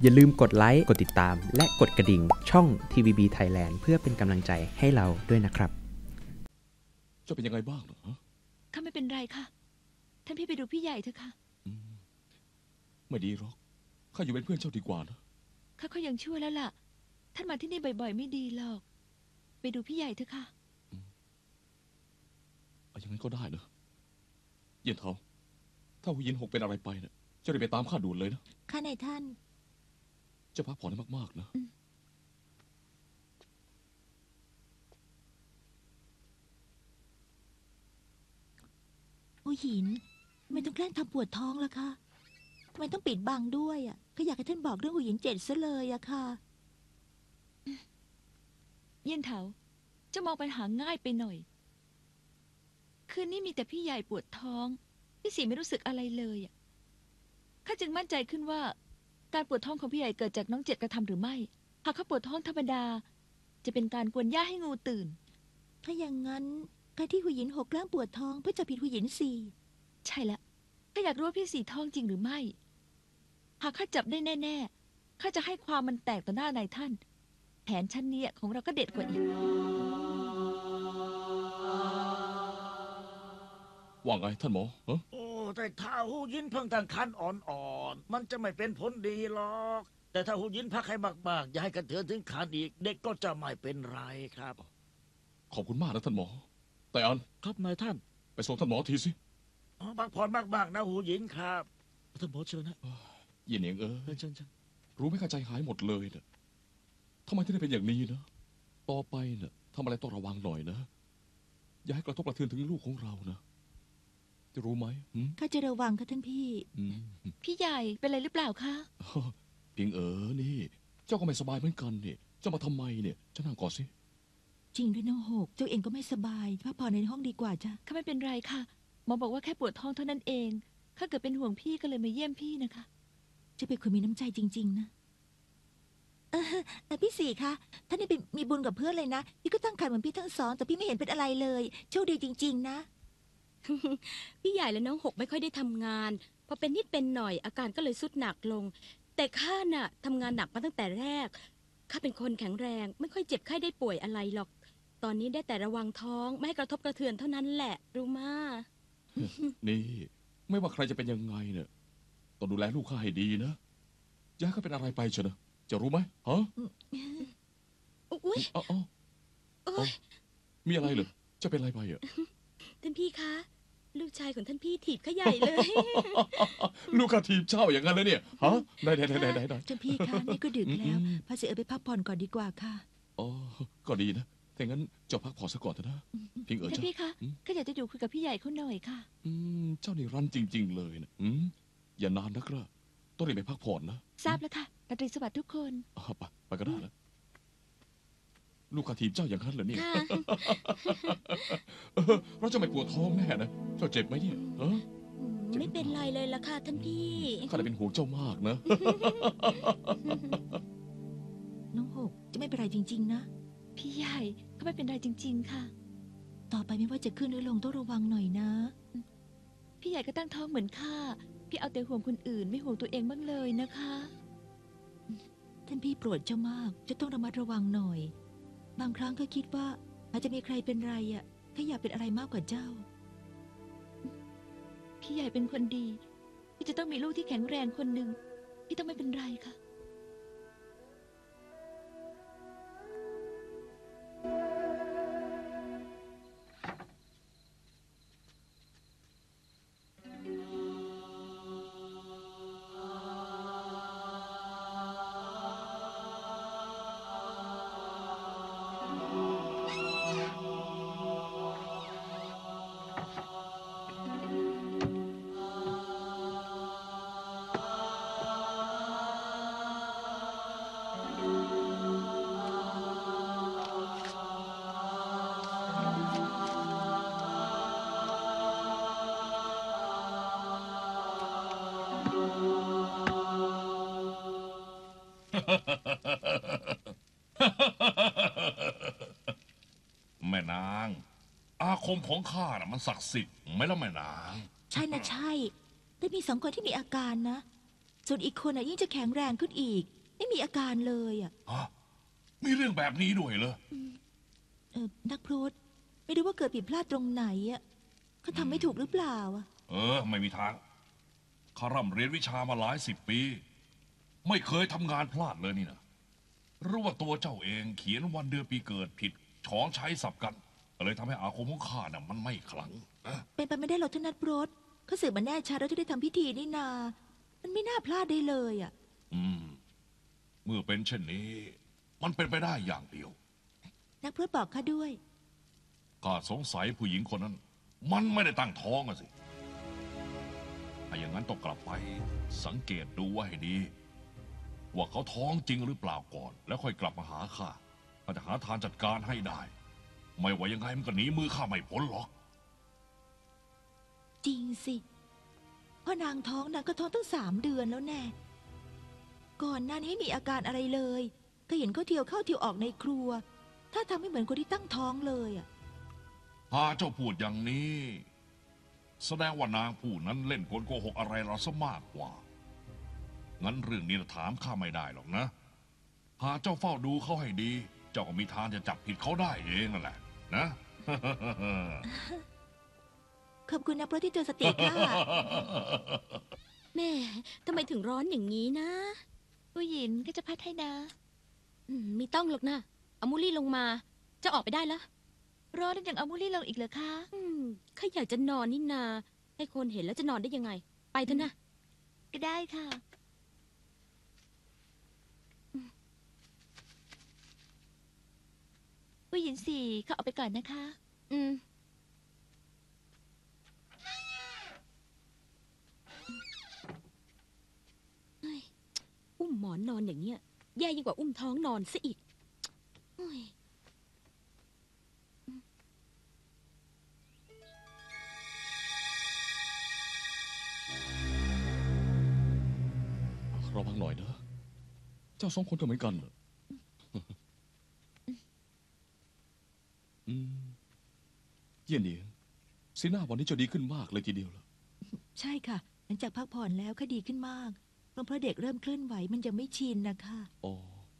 อย่าลืมกดไลค์กดติดตามและกดกระดิ่งช่อง TVB Thailand เพื่อเป็นกำลังใจให้เราด้วยนะครับจะเป็นยังไงบ้างเหรอข้าไม่เป็นไรค่ะท่านพี่ไปดูพี่ใหญ่เถอะค่ะไม่ดีหรอกข้าอยู่เป็นเพื่อนเจ้าดีกว่านะข้าก็ยังชั่วแล้วล่ะท่านมาที่นี่บ่อยๆไม่ดีหรอกไปดูพี่ใหญ่เถอะค่ะอย่างนั้นก็ได้นะเย็นเทาถ้าหูยินหกเป็นอะไรไปเนี่ยจะได้ไปตามข้าด่วนเลยนะข้านายท่านจะพักผ่อนให้มากๆนะผู้หญิงไม่ต้องแกล้งทำปวดท้องล่ะคะทำไมต้องปิดบังด้วยอ่ะก็อยากให้ท่านบอกเรื่องผู้หญิง7ซะเลยอะค่ะเย็นเถาจะมองปัญหาง่ายไปหน่อยคืนนี้มีแต่พี่ใหญ่ปวดท้องพี่สีไม่รู้สึกอะไรเลยอ่ะข้าจึงมั่นใจขึ้นว่าการปวดท้องของพี่ใหญ่เกิดจากน้องเจ็ดกระทำหรือไม่หากเขาปวดท้องธรรมดาจะเป็นการกวนย่าให้งูตื่นถ้าอย่างนั้นการที่ผู้หญิง6แกล้งปวดท้องเพื่อจะผิดผู้หญิง4 ใช่แล้วข้าอยากรู้ว่าพี่สีท้องจริงหรือไม่หากข้าจับได้แน่ๆข้าจะให้ความมันแตกต่อหน้านายท่านแผนชั้นนี้ของเราก็เด็ดกว่าอีกว่าไงท่านหมอโอ้แต่ถ้าหูยินเพิ่งตั้งครรภ์อ่อนๆมันจะไม่เป็นผลดีหรอกแต่ถ้าหูยินพักให้มากๆอย่าให้กระเทือนถึงครรภ์อีกเด็กก็จะไม่เป็นไรครับขอบคุณมากนะท่านหมอแต่อันครับนายท่านไปส่งท่านหมอทีสิพักผ่อนมากๆนะหูยินครับท่านหมอเชิญนะเย็นเองเชิญรู้ไหมข้าใจหายหมดเลยนะทำไมถึงได้เป็นอย่างนี้นะต่อไปนะทำอะไรต้องระวังหน่อยนะอย่าให้กระทบกระเทือนถึงลูกของเรานะจะรู้ไหมข้าจะระวังค่ะท่านพี่พี่ใหญ่เป็นอะไรหรือเปล่าคะเพียงนี่เจ้าก็ไม่สบายเหมือนกันเนี่ยเจ้ามาทำไมเนี่ยเจ้านั่งก่อนสิจริงด้วยน้องหกเจ้าเองก็ไม่สบายพักผ่อนในห้องดีกว่าจ้ะข้าไม่เป็นไรค่ะหมอบอกว่าแค่ปวดท้องเท่านั้นเองข้าเกิดเป็นห่วงพี่ก็เลยมาเยี่ยมพี่นะคะจะเป็นคนมีน้ำใจจริงๆนะพี่สี่คะท่านนี่มีบุญกับเพื่อนเลยนะพี่ก็ตั้งครรภ์เหมือนพี่ทั้งสองแต่พี่ไม่เห็นเป็นอะไรเลยโชคดีจริงๆนะพี่ใหญ่และน้องหกไม่ค่อยได้ทำงานพอเป็นนิดเป็นหน่อยอาการก็เลยทรุดหนักลงแต่ข้าน่ะทำงานหนักมาตั้งแต่แรกข้าเป็นคนแข็งแรงไม่ค่อยเจ็บไข้ได้ป่วยอะไรหรอกตอนนี้ได้แต่ระวังท้องไม่ให้กระทบกระเทือนเท่านั้นแหละรู้มานี่ไม่ว่าใครจะเป็นยังไงเนี่ยต้องดูแลลูกข้าให้ดีนะอย่าให้เขาเป็นอะไรไปเชนะจะรู้ไหมฮะอุ้ยมีอะไรเหรอจะเป็นอะไรไปอ่ะท่านพี่คะลูกชายของท่านพี่ถีบข้าใหญ่เลยลูกข้าถีบเจ้าอย่างนั้นเลยเนี่ยฮะได้ท่านพี่คะนี่ก็ดึกแล้วพาเสียไปพักผ่อนก่อนดีกว่าค่ะอ๋อก็ดีนะแต่งั้นเจ้าพักผ่อนซะก่อนเถอะนะพิงท่านพี่คะข้าอยากจะอยู่คุยกับพี่ใหญ่เขาหน่อยค่ะเจ้านี่รันจริงๆเลยนะอย่านานนะครับต้องรีบไปพักผ่อนนะทราบแล้วค่ะราตรีสวัสดิ์ทุกคนไปก็ได้แล้วลูกข้าถีบเจ้าอย่างนั้นเหรอเนี่ยเราจะไม่ปวดท้องแน่นะเจ้าเจ็บไหมเนี่ยไม่เป็นไรเลยล่ะค่ะท่านพี่ข้าได้เป็นห่วงเจ้ามากนะน้องหกจะไม่เป็นไรจริงๆนะพี่ใหญ่ก็ไม่เป็นไรจริงๆค่ะต่อไปไม่ว่าจะขึ้นหรือลงต้องระวังหน่อยนะพี่ใหญ่ก็ตั้งท้องเหมือนข้าพี่เอาแต่ห่วงคนอื่นไม่ห่วงตัวเองบ้างเลยนะคะท่านพี่โปรดเจ้ามากจะต้องระมัดระวังหน่อยบางครั้งก็คิดว่าอาจจะมีใครเป็นไรแค่อยากเป็นอะไรมากกว่าเจ้าพี่ใหญ่เป็นคนดีพี่จะต้องมีลูกที่แข็งแรงคนหนึ่งพี่ต้องไม่เป็นไรค่ะแม่นางอาคมของข้าน่ะมันศักดิ์สิทธิ์ไหมล่ะแม่นางใช่นะใช่แต่มี2 คนที่มีอาการนะส่วนอีกคนยิ่งจะแข็งแรงขึ้นอีก ไม่มีอาการเลยฮะมีเรื่องแบบนี้ด้วยเหรอนักพรตไม่รู้ว่าเกิดผิดพลาดตรงไหนเขาทำไม่ถูกหรือเปล่าไม่มีทางข้าร่ำเรียนวิชามาหลาย10 ปี ไม่เคยทำงานพลาดเลยนี่นะหรือว่าตัวเจ้าเองเขียนวันเดือนปีเกิดผิดช้องใช้สับกันก็เลยทำให้อาคมของข้าน่ะมันไม่ขลังนะเป็นไปไม่ได้หรอกท่านนักพรตเขาสืบมาแน่ชัดแล้วที่ได้ทำพิธีนี่นา มันไม่น่าพลาดได้เลยเมื่อเป็นเช่นนี้ มันเป็นไปได้อย่างเดียวนักพรตบอกข้าด้วยข้าสงสัยผู้หญิงคนนั้น มันไม่ได้ตั้งท้องอะสิถ้าอย่างนั้นต้องกลับไปสังเกตดูไว้ให้ดี ว่าเขาท้องจริงหรือเปล่าก่อน แล้วค่อยกลับมาหาข้าข้าจะหาทางจัดการให้ได้ ไม่ว่ายังไงมันก็หนีมือข้าไม่พ้นหรอกจริงสิพ่อนางท้องนางก็ท้องตั้ง3 เดือนแล้วแน่ก่อนหน้านี้ไม่มีอาการอะไรเลยก็เห็นเขาเที่ยวเข้าเที่ยวออกในครัว ถ้าทำไม่เหมือนคนที่ตั้งท้องเลยหาเจ้าพูดอย่างนี้ แสดงว่านางผู้นั้นเล่นกลโกหกอะไรเราซะมากกว่า งั้นเรื่องนี้ถามข้าไม่ได้หรอกนะ หาเจ้าเฝ้าดูเขาให้ดี เจ้าก็มีทางจะจับผิดเขาได้เองนั่นแหละนะขอบคุณนะเพราะที่เจอสติข้าแม่ทำไมถึงร้อนอย่างนี้นะผู้หญิงก็จะพัดให้นะไม่ต้องหรอกนะเอามูลี่ลงมา จะออกไปได้แล้วร้อนแล้วยังเอามุ้งลี่ลงอีกเหรอคะข้าอยากจะนอนนี่นา ให้คนเห็นแล้วจะนอนได้ยังไง ไปเถอะนะก็ได้ค่ะ ผู้หญิงสี่เขาเอาไปก่อนนะคะอืมเฮ้ยอุ้มหมอนนอนอย่างเงี้ยแย่ยิ่งกว่าอุ้มท้องนอนซะอีกเฮ้ยระวังหน่อยนะ เจ้า2 คนก็เหมือนกันเหรอเยี่ยนเหนียงสีหน้าวันนี้จะดีขึ้นมากเลยทีเดียวล่ะใช่ค่ะ หลังจากพักผ่อนแล้วก็ดีขึ้นมากเพราะเด็กเริ่มเคลื่อนไหวมันยังไม่ชินนะคะอ๋อ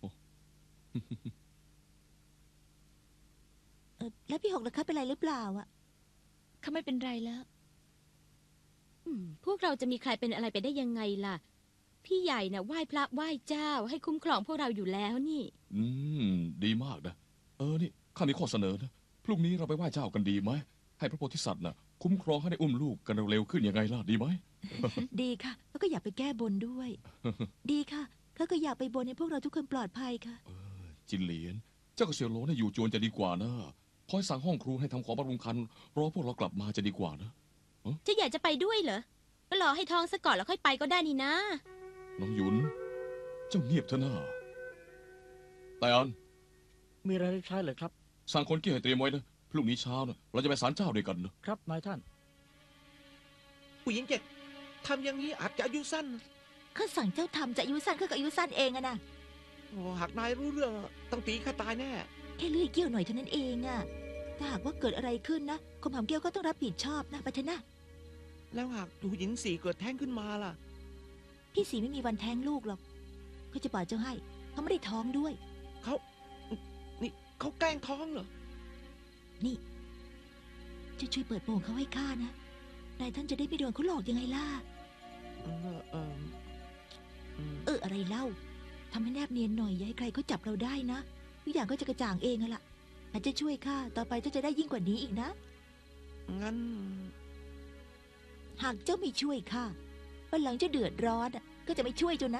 แล้วพี่หกล่ะคะเป็นไรหรือเปล่าเขาไม่เป็นไรแล้วพวกเราจะมีใครเป็นอะไรไปได้ยังไงล่ะ พี่ใหญ่น่ะไหว้พระไหว้เจ้าให้คุ้มครองพวกเราอยู่แล้วนี่ดีมากนะ นี่ข้ามีข้อเสนอนะ พรุ่งนี้เราไปไหว้เจ้ากันดีไหม ให้พระโพธิสัตว์น่ะคุ้มครองให้ได้อุ้มลูกกันเร็วๆขึ้นยังไงล่ะ ดีไหมดีค่ะแล้วก็อยากไปแก้บนด้วย ดีค่ะเขาก็อยากไปบนให้พวกเราทุกคนปลอดภัยค่ะจินเหลียน เจ้ากับเสี่ยวโหลเนี่ยอยู่จวนจะดีกว่านะ คอยสั่งห้องครูให้ทำของบำรุงคันรอพวกเรากลับมาจะดีกว่านะจะอยากจะไปด้วยเหรอ ก็รอให้ท้องซะก่อนแล้วค่อยไปก็ได้นี่นะน้องหยุน เจ้าเงียบเถอะนะแต่อันมีอะไรรับใช้เลยครับสั่งคนเกี่ยวให้เตรียมไว้นะ พรุ่งนี้เช้านะเราจะไปศาลเจ้าด้วยกันนะครับนายท่านผู้หญิง7ทำอย่างนี้อาจจะอายุสั้นข้าสั่งเจ้าทำจะอายุสั้นข้าก็อายุสั้นเองนะโอ้หากนายรู้เรื่องต้องตีข้าตายแน่แค่เลื่อยเกี้ยวหน่อยเท่านั้นเองถ้าหากว่าเกิดอะไรขึ้นนะคมหำเกี้ยวก็ต้องรับผิดชอบนะไปเถอะนะแล้วหากผู้หญิง4เกิดแท้งขึ้นมาล่ะพี่สีไม่มีวันแท้งลูกหรอกเขาจะบอกเจ้าให้เขาไม่ได้ท้องด้วยนี่เขาแกล้งท้องเหรอนี่จะช่วยเปิดโปงเขาให้ข้านะนายท่านจะได้ไม่โดนเขาหลอกยังไงล่ะ อะไรเล่าทำให้แนบเนียนหน่อยอย่าให้ใครเขาจับเราได้นะทุกอย่างก็จะกระจ่างเองล่ะอาจจะช่วยข้าต่อไปเจ้าจะได้ยิ่งกว่านี้อีกนะงั้นหากเจ้าไม่ช่วยข้าวันหลังเจ้าเดือดร้อนก็จะไม่ช่วยเจ้านะ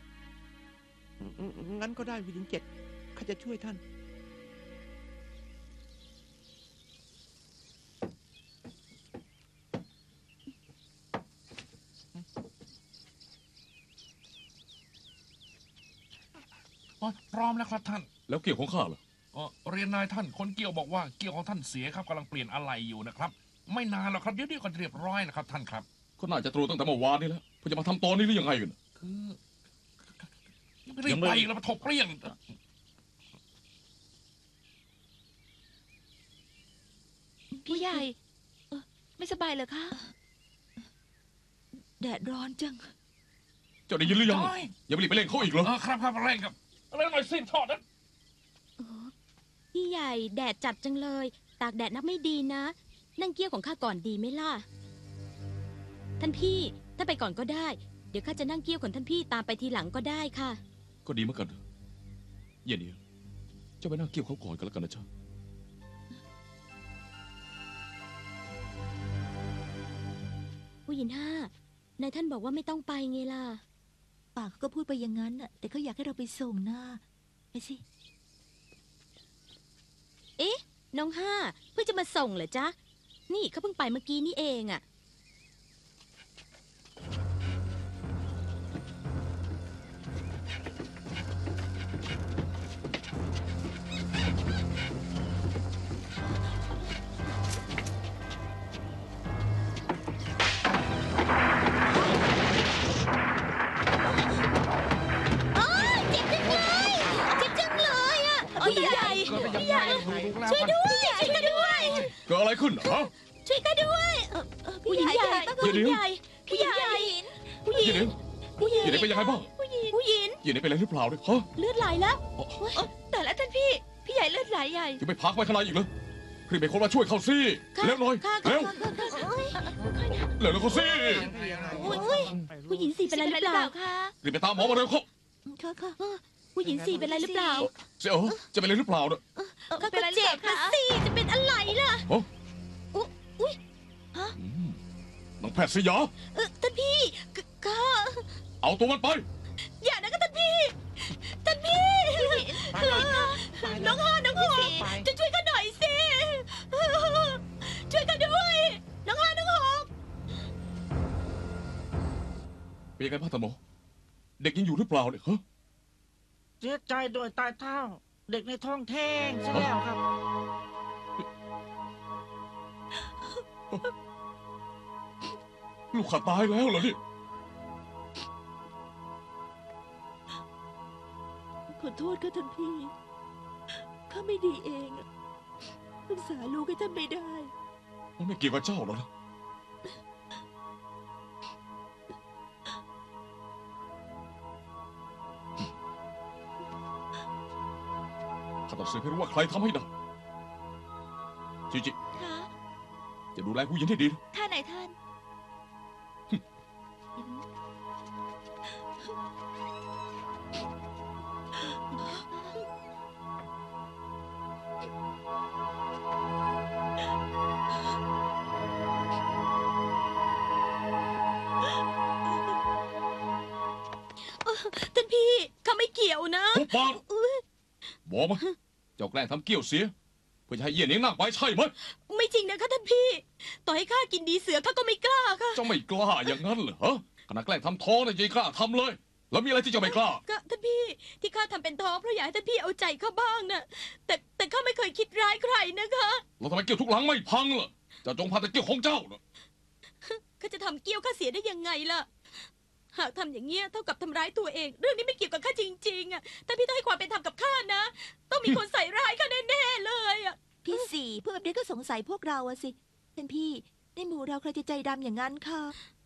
งั้นก็ได้ผู้หญิง7ข้าจะช่วยท่านพร้อมแล้วครับท่านแล้วเกี่ยวของข้าล่ะเรียนนายท่านคนเกี่ยวบอกว่าเกี่ยวของท่านเสียครับกำลังเปลี่ยนอะไรอยู่นะครับ ไม่นานหรอกครับเดี๋ยวก็เรียบร้อยนะครับท่านครับก็น่าจะตรูตั้งแต่เมื่อวานนี้แล้วเพื่อจะมาทำตอนนี้หรือยังไงกันคือไม่รีบไปอีกแล้วมาถกเปรี้ยงผู้ใหญ่ ไม่สบายเหรอคะแดดร้อนจังเจ้าได้ยินหรือยังโอ้ยอย่าไปรีบไปเล่นเขาอีกเหรอครับเร่งครับเร่งหน่อยสิทอดนะพี่ใหญ่แดดจัดจังเลย ตากแดดนับไม่ดีนะ นั่งเกี้ยวของข้าก่อนดีไหมล่ะ ท่านพี่ท่านไปก่อนก็ได้ เดี๋ยวข้าจะนั่งเกี้ยวของท่านพี่ตามไปทีหลังก็ได้ค่ะก็ดีเหมือนกันเย็นนี้เจ้าไปนั่งเกี่ยวเขาก่อนกันแล้วกันนะจ๊ะผู้หญิง5นายท่านบอกว่าไม่ต้องไปไงล่ะปากเขาก็พูดไปอย่างนั้นน่ะแต่เขาอยากให้เราไปส่งนะไปสิเอ๊ะ น้อง5เพิ่งจะมาส่งเหรอจ๊ะ นี่เขาเพิ่งไปเมื่อกี้นี่เองอะ พี่ใหญ่ พี่ใหญ่ ช่วยด้วย ช่วยกันด้วยเกิดอะไรขึ้นฮะช่วยกันด้วยผู้หญิงใหญ่เดี๋ยวผู้หญิงใหญ่ผู้หญิงใหญ่ผู้หญิเย็นงนี้ผู้หญิงเย็นนี้เป็นยังไงบ้างผู้หญิงผู้หญิงเย็นนี้เป็นอะไรหรือเปล่าเนี่ยฮะเลือดไหลแล้วแต่ละท่านพี่ใหญ่เลือดไหลใหญ่ยังไม่พักไว้ข้างในอีกเหรอรีบไปคนมาช่วยเขาสิเร็วหน่อยค่ะเร็วเร็วเขาสิอุ้ยผู้หญิงสี่เป็นอะไรหรือเปล่าคะรีบไปตามหมอมาเร็วเขาค่ะค่ะผู้หญิงสี่เป็นอะไรหรือเปล่าเจ้าจะเป็นอะไรหรือเปล่าเนี่ยก็เจ็บนะสิจะเป็นอะไรล่ะฮะอุ้ยน้องแพทย์สยาท่านพี่ก็เอาตัวมันไปอย่านะก็ท่านพี่ท่านพี่น้องน้องหกจะช่วยกันหน่อยสิช่วยกันด้วยน้องน้องหกเป็นยังไงบ้างท่านหมอเด็กยังอยู่หรือเปล่าเนี่ยฮะเสียใจด้วยตายเท่า เด็กในท้องแท้งซะแล้วครับลูกข้าตายแล้วเหรอเนี่ยขอโทษค่ะท่านพี่ข้าไม่ดีเองอะรักษาลูกให้ท่านไม่ได้มันไม่เกี่ยวกับเจ้าหรอกนะข้าต้องสืบให้รู้ว่าใครทำให้ได้จิจิคะจะดูแลผู้หญิงให้ดีนะท่านไหนท่านท่านพี่ข้าไม่เกี่ยวนะทุบปากบอกมาเจ้าแกล้งทำเกี่ยวเสีย เพื่อจะให้เยี่ยนเองนั่งไปใช่ไหมไม่จริงนะคะท่านพี่ ต่อให้ข้ากินดีเสือข้าก็ไม่กล้าค่ะเจ้าไม่กล้าอย่างนั้นเหรอฮะขณะแกล้งทำท้องเนี่ยยังกล้าทำเลย แล้วมีอะไรที่เจ้าไม่กล้าก็ท่านพี่ที่ข้าทำเป็นท้องเพราะอยากให้ท่านพี่เอาใจข้าบ้างนะแต่ข้าไม่เคยคิดร้ายใครนะคะเราทำไมเกี่ยวทุกหลังไม่พังล่ะเจ้าจงพาแต่เกี่ยวของเจ้านะข้าจะทำเกี้ยวข้าเสียได้ยังไงล่ะ หากทำอย่างเงี้ยเท่ากับทำร้ายตัวเอง เรื่องนี้ไม่เกี่ยวกับข้าจริงๆอ่ะท่านพี่ต้องให้ความเป็นธรรมกับข้านะ ต้องมีคนใส่ร้ายข้าแน่ๆเลยอ่ะพี่สี่พวกแบบนี้ก็สงสัยพวกเราอะสิท่านพี่ในหมู่เราใครจะใจดำอย่างนั้นค่ะ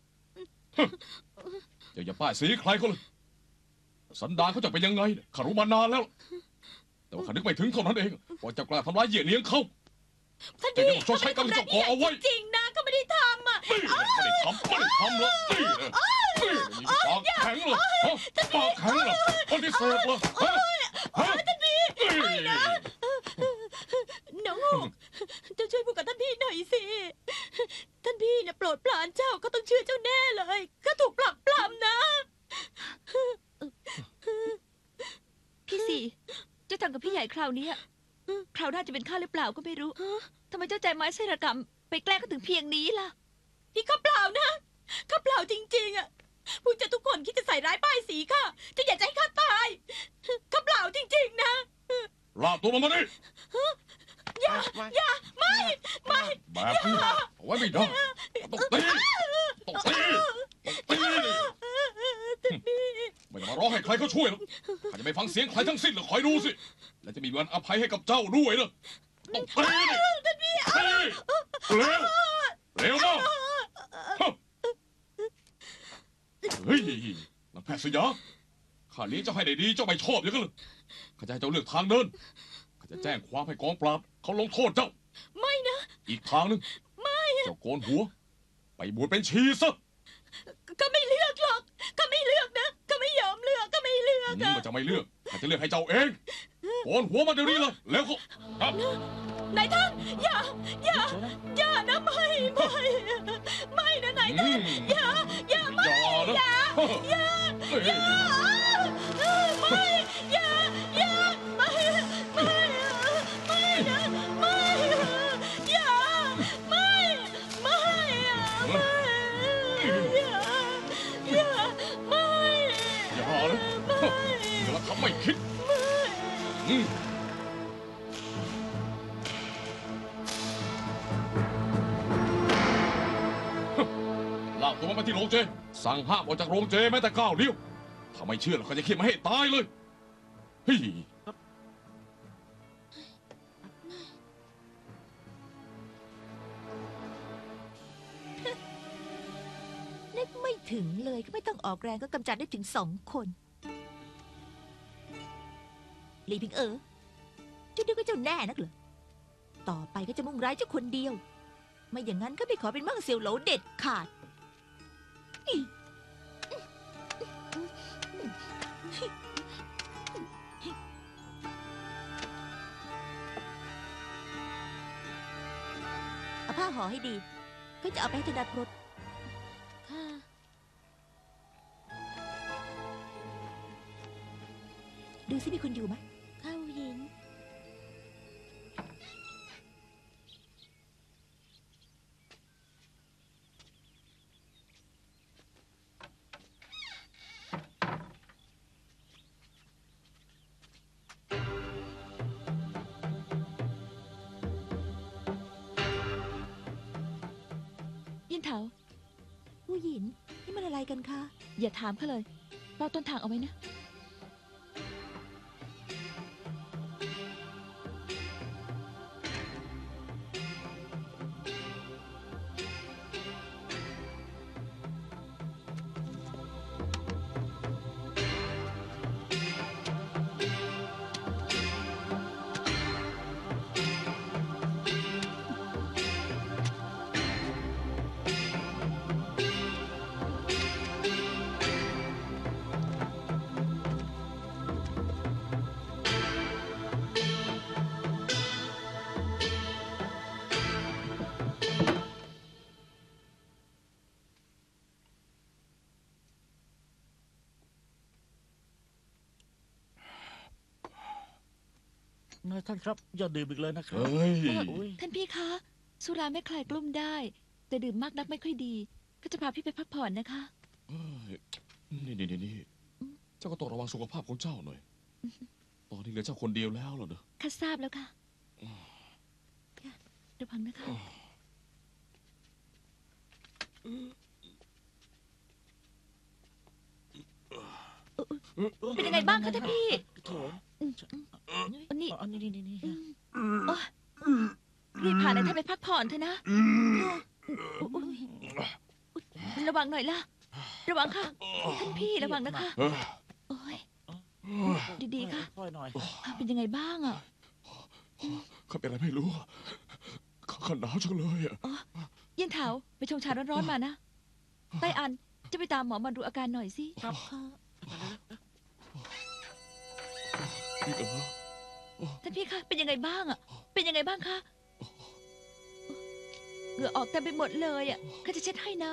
อย่าป้ายสีใครเขาเลย สันดานเขาจะเป็นยังไงเนี่ยข้ารู้มานานแล้ว แต่ว่าข้านึกไม่ถึงเท่านั้นเองว่าเจ้ากล้าทำร้ายเหยียดเลี้ยงเขาท่านแต่พี่ยังต้องชดใช้กรรมที่เจ้าก่อเอาไว้จริงๆนะข้าไม่ได้ทำอ่ะไม่ได้ทำหรอกนี่ปากแข็งเหรอฮะปากแข็งเหรอปฏิเสธเหรอฮะฮะท่านพี่น้องหกเจ้าช่วยพูดกับท่านพี่หน่อยสิ ท่านพี่เนี่ยโปรดปรานเจ้าก็ต้องเชื่อเจ้าแน่เลยข้าถูกปลักปล้ำนะพี่สี่เจ้าทำกับพี่ใหญ่คราวนี้อะคราวหน้าจะเป็นข้าหรือเปล่าก็ไม่รู้ทำไมเจ้าใจไม้ไส้ระกำไปแกล้งก็ถึงเพียงนี้ล่ะนี่ข้าเปล่านะข้าเปล่าจริงๆอ่ะพวกเจ้าทุกคนคิดจะใส่ร้ายป้ายสีข้าจะอยากจะให้ข้าตายข้าเปล่าจริงๆนะลากตัวมันมาดิอย่าไม่แบบนี้เอาไว้ไม่ได้ต้องตีต้องตีต้องตีไม่ต้องมาร้องให้ใครเขาช่วยหรอกข้าจะไม่ฟังเสียงใครทั้งสิ้นหรอกคอยดูสิ และจะมีวันอภัยให้กับเจ้าด้วยนะต้องตีเร็วเร็วมากเฮ้ยนางแพทย์สยามข้าเลี้ยงเจ้าให้ได้ดีเจ้าไม่ชอบอย่างนั้นเหรอข้าจะให้เจ้าเลือกทางเดินข้าจะแจ้งความให้กองปราบเขาลงโทษเจ้าไม่นะอีกทางหนึ่งเจ้าโกนหัว ไปบวชเป็นชีซะก็ไม่เลือกหรอกก็ไม่เลือกนะก็ไม่ยอมเลือกก็ไม่เลือกอะมันจะไม่เลือกข้าจะเลือกให้เจ้าเองโกนหัวมาเดี๋ยวนี้เลยแล้วเขาครับนายท่านอย่านะไม่นะนายอืท่านมอย่าไม่อย่านะอย่าไม่อย่าไม่นะไม่อย่าไม่อย่าไม่อย่าเลยเดี๋ยวเราทำไม่คิดอืมลากตัวมันมาที่โรงเจ สั่งห้ามออกจากโรงเจแม้แต่ก้าวเดียวถ้าไม่เชื่อเราก็จะเขียนมาให้ตายเลยเฮ้ยนึกไม่ถึงเลยก็ไม่ต้องออกแรงก็กำจัดได้ถึง2 คนหลีพิงเจ้านึกว่าเจ้าแน่นักเหรอต่อไปก็จะมุ่งร้ายเจ้าคนเดียว ไม่อย่างนั้นก็ไม่ขอเป็นมั่งเซียวโหลเด็ดขาดนี่เอาผ้าห่อให้ดีก็จะเอาไปให้ธนาพรตค่ะดูสิมีคนอยู่ไหมข้าวหญิงยินเถาผู้หญิงนี่มันอะไรกันคะอย่าถามเขาเลยเฝ้าต้นทางเอาไว้นะนายท่านครับ อย่าดื่มอีกเลยนะครับเฮ้ยอุ๊ยท่านพี่คะ สุราไม่คลายกลุ้มได้ แต่ดื่มมากนักไม่ค่อยดี ก็จะพาพี่ไปพักผ่อนนะคะเอ้ยนี่เจ้าก็ต้องระวังสุขภาพของเจ้าหน่อย ตอนนี้เหลือเจ้าคนเดียวแล้วเหรอเนอะข้าทราบแล้วค่ะระวังนะคะ เป็นยังไงบ้างคะท่านพี่โถอันนี้อันนี้นี่รีบพานายท่านไปพักผ่อนเถอะนะระวังหน่อยล่ะ ระวังค่ะ ท่านพี่ระวังนะคะเอ้ยโอ้ยดีๆค่ะค่อยหน่อยเป็นยังไงบ้างอ่ะข้าเป็นอะไรไม่รู้ข้าหนาวจังเลยอะเย็นเถาไปชงชาร้อนๆมานะไต้อันจะไปตามหมอมาดูอาการหน่อยสิครับค่ะพี่ท่านพี่คะเป็นยังไงบ้างอ่ะ เป็นยังไงบ้างคะเหงื่อออกเต็มไปหมดเลยอ่ะข้าจะเช็ดให้นะ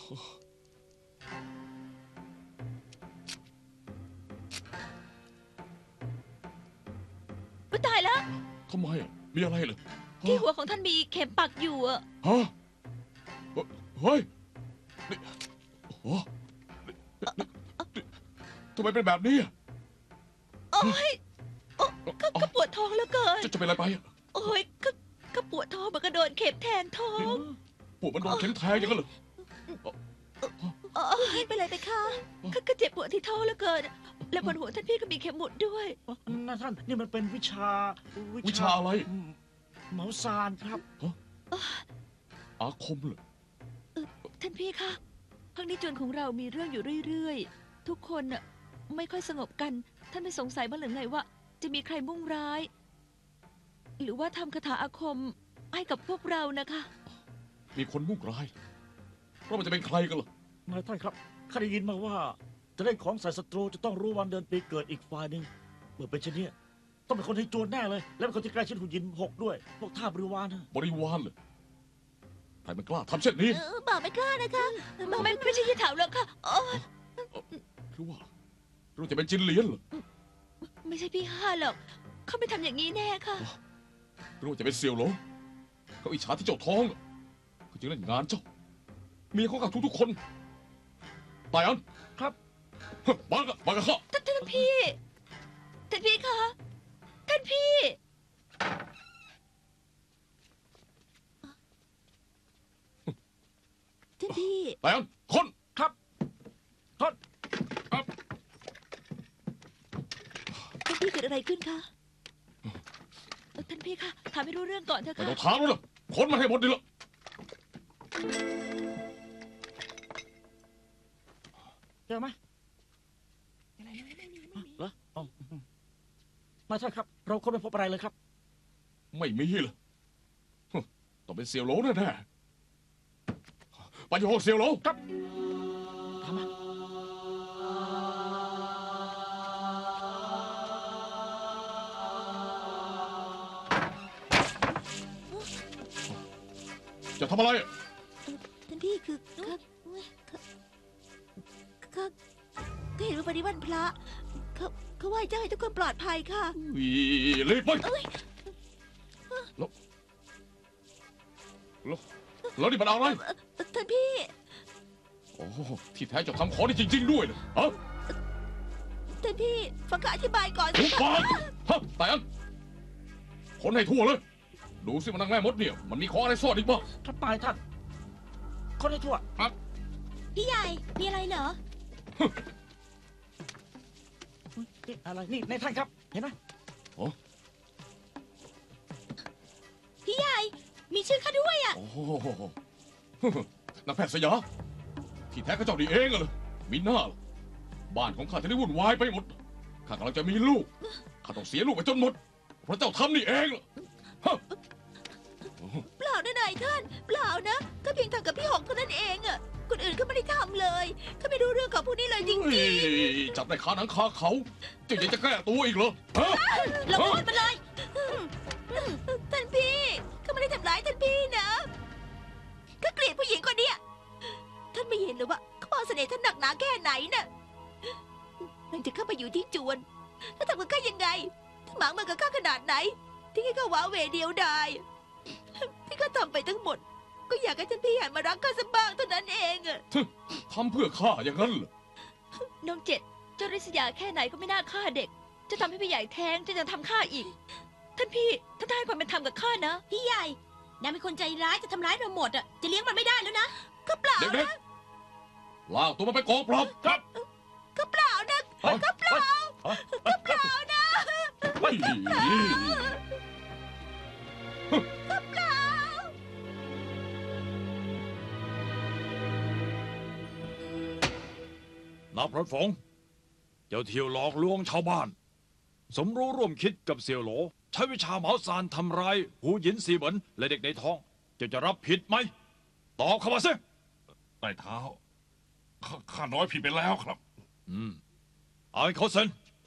อุ๊ยตายแล้วทำไมอะมีอะไรเหรอที่หัวของท่านมีเข็มปักอยู่อ่ะฮะเฮ้ยนี่โอ้นี่ทำไมเป็นแบบนี้อะโอ้ยก็ปวดท้องเหลือเกินจะเป็นอะไรไปอะโอ้ยก็ปวดท้องเหมือนกระโดนเข็มแทงท้องปวดมันโดนเข็มแทงอย่างนั้นเหรอไม่เป็นไรไปค่ะก็เจ็บปวดที่ท้องเหลือเกิน แล้วบนหัวท่านพี่ก็มีเข็มหมุดด้วยนายท่านนี่มันเป็นวิชาวิชาอะไรเหมาซานครับอาคมเหรอท่านพี่คะพักนี้จวนของเรามีเรื่องอยู่เรื่อยๆทุกคนน่ะไม่ค่อยสงบกัน ท่านไม่สงสัยบ้างหรือไงว่า จะมีใครมุ่งร้าย หรือว่าทำคาถาอาคมให้กับพวกเรานะคะมีคนมุ่งร้ายเพราะมันจะเป็นใครกันล่ะนายท่านครับข้าได้ยินมาว่า จะเล่นของใส่ศัตรูจะต้องรู้วันเดือนปีเกิดอีกฝ่ายหนึ่งเมื่อเป็นเช่นนี้ต้องเป็นคนที่จวนแน่เลย และเป็นคนที่ใกล้ชิดหุ่นยินหกด้วย พวกท่าบริวารนะบริวารเลยใครมันกล้าทำเช่นนี้บอกไม่กล้านะคะบอกไม่ใช่ยี่เถาแล้วค่ะโอ๊ยหรือว่าจะเป็นจินเหลียนเหรอไม่ใช่พี่ห้าหรอก เขาไม่ทำอย่างนี้แน่ค่ะหรือว่าจะเป็นเซียวโหลเขาอิจฉาที่เจ้าท้องน่ะเขาจึงเล่นงานเจ้าเมียเขากับทุกๆคนตายอันครับมากับข้าท่านพี่คะท่านพี่ท่านพี่ตายอันคนครับทษท่านพี่เกิดอะไรขึ้นคะท่านพี่คะถามไม่รู้เรื่องก่อนเถอะไม่ค่ะต้องถามแล้วล่ะคนมันให้หมดนี่ละเจอไหมเหรออ๋อไม่ใช่ครับ เราค้นไม่พบอะไรเลยครับไม่มีเลยต้องเป็นเซียวโหลแน่ๆไปอยู่ห้องเซียวโหลครับทำไมจะทำอะไรท่านพี่คือข้าเห็นว่าวันนี้วันพระเขาไหว้เจ้าให้ทุกคนปลอดภัยค่ะรีบไปแล้วนี่มันอะไรท่านพี่โอ้ที่แท้เจะทำของนี่จริง ๆ ด้วยนะฮะท่านพี่ฟังข้าอธิบายก่อนทุสิกคะปากฮะแต่อันคนให้ทั่วเลย ดูสิมันนั่งแม่มดเนี่ย มันมีของอะไรซ่อนอีกบ้างท่านตายท่านคนให้ทั่วพี่ใหญ่ มีอะไรเหรอนี่อะไรนี่ในท่านครับ เห็นไหมพี่ใหญ่ มีชื่อข้าด้วยอ่ะโอ้โหนักแพทย์สยามที่แท้ก็เจ้าดีเองเหรอมีหน้าล่ะบ้านของข้าจะได้วุ่นวายไปหมด ข้ากำลังจะมีลูก ข้าต้องเสียลูกไปจนหมด เพราะเจ้าทำนี่เองเหรอฮะเปล่านะนายท่าน เปล่านะก็เพียงทำกับพี่หงเท่านั้นเองอะคนอื่นก็ไม่ได้ทำเลยเขาไม่รู้เรื่องของพวกนี้เลยจริงเฮ้ยจับได้คาหนังคาเขาเจ้ายังจะแก้ตัวอีกเหรอฮะเราโดนไปเลยๆท่านพี่เขาไม่ได้ทำร้ายท่านพี่นะก็เกลียดผู้หญิงคนเนี้ยท่านไม่เห็นหรือว่าเขาเอาเสน่ห์ท่านหนักหนาแค่ไหนน่ะหลังจากเข้าไปอยู่ที่จวนแล้วทำกับข้ายังไงท่านหมางมากับข้าขนาดไหนที่ให้ข้าว้าเหวเดียวดายที่ข้าทำไปทั้งหมด ก็อยากให้ท่านพี่หันมารักข้าสักบ้างเท่านั้นเองอะทำเพื่อข้าอย่างนั้นเหรอน้องเจ็ดเจ้าริษยาแค่ไหนก็ไม่น่าฆ่าเด็ก จะทำให้พี่ใหญ่แท้งจะยังทำข้าอีก ท่านพี่ท่านให้ความเป็นธรรมกับข้านะพี่ใหญ่นายเป็นคนใจร้ายจะทำร้ายเราหมดอ่ะ จะเลี้ยงมันไม่ได้แล้วนะก็เปล่าเด็กๆลากตัวมันไปกองปราบครับก็เปล่านะก็เปล่าก็เปล่านะเฮ้ยนับพระฝงเจ้าเที่ยวหลอกลวงชาวบ้าน สมรู้ร่วมคิดกับเสี่ยวโหล ใช้วิชาเหมาซานทำร้ายหูหยินซีเหมินและเด็กในท้องเจ้าจะรับผิดไหมตอบเข้ามาสิใต้เท้าข้าน้อยผิดไปแล้วครับเอาให้เขาเซ็น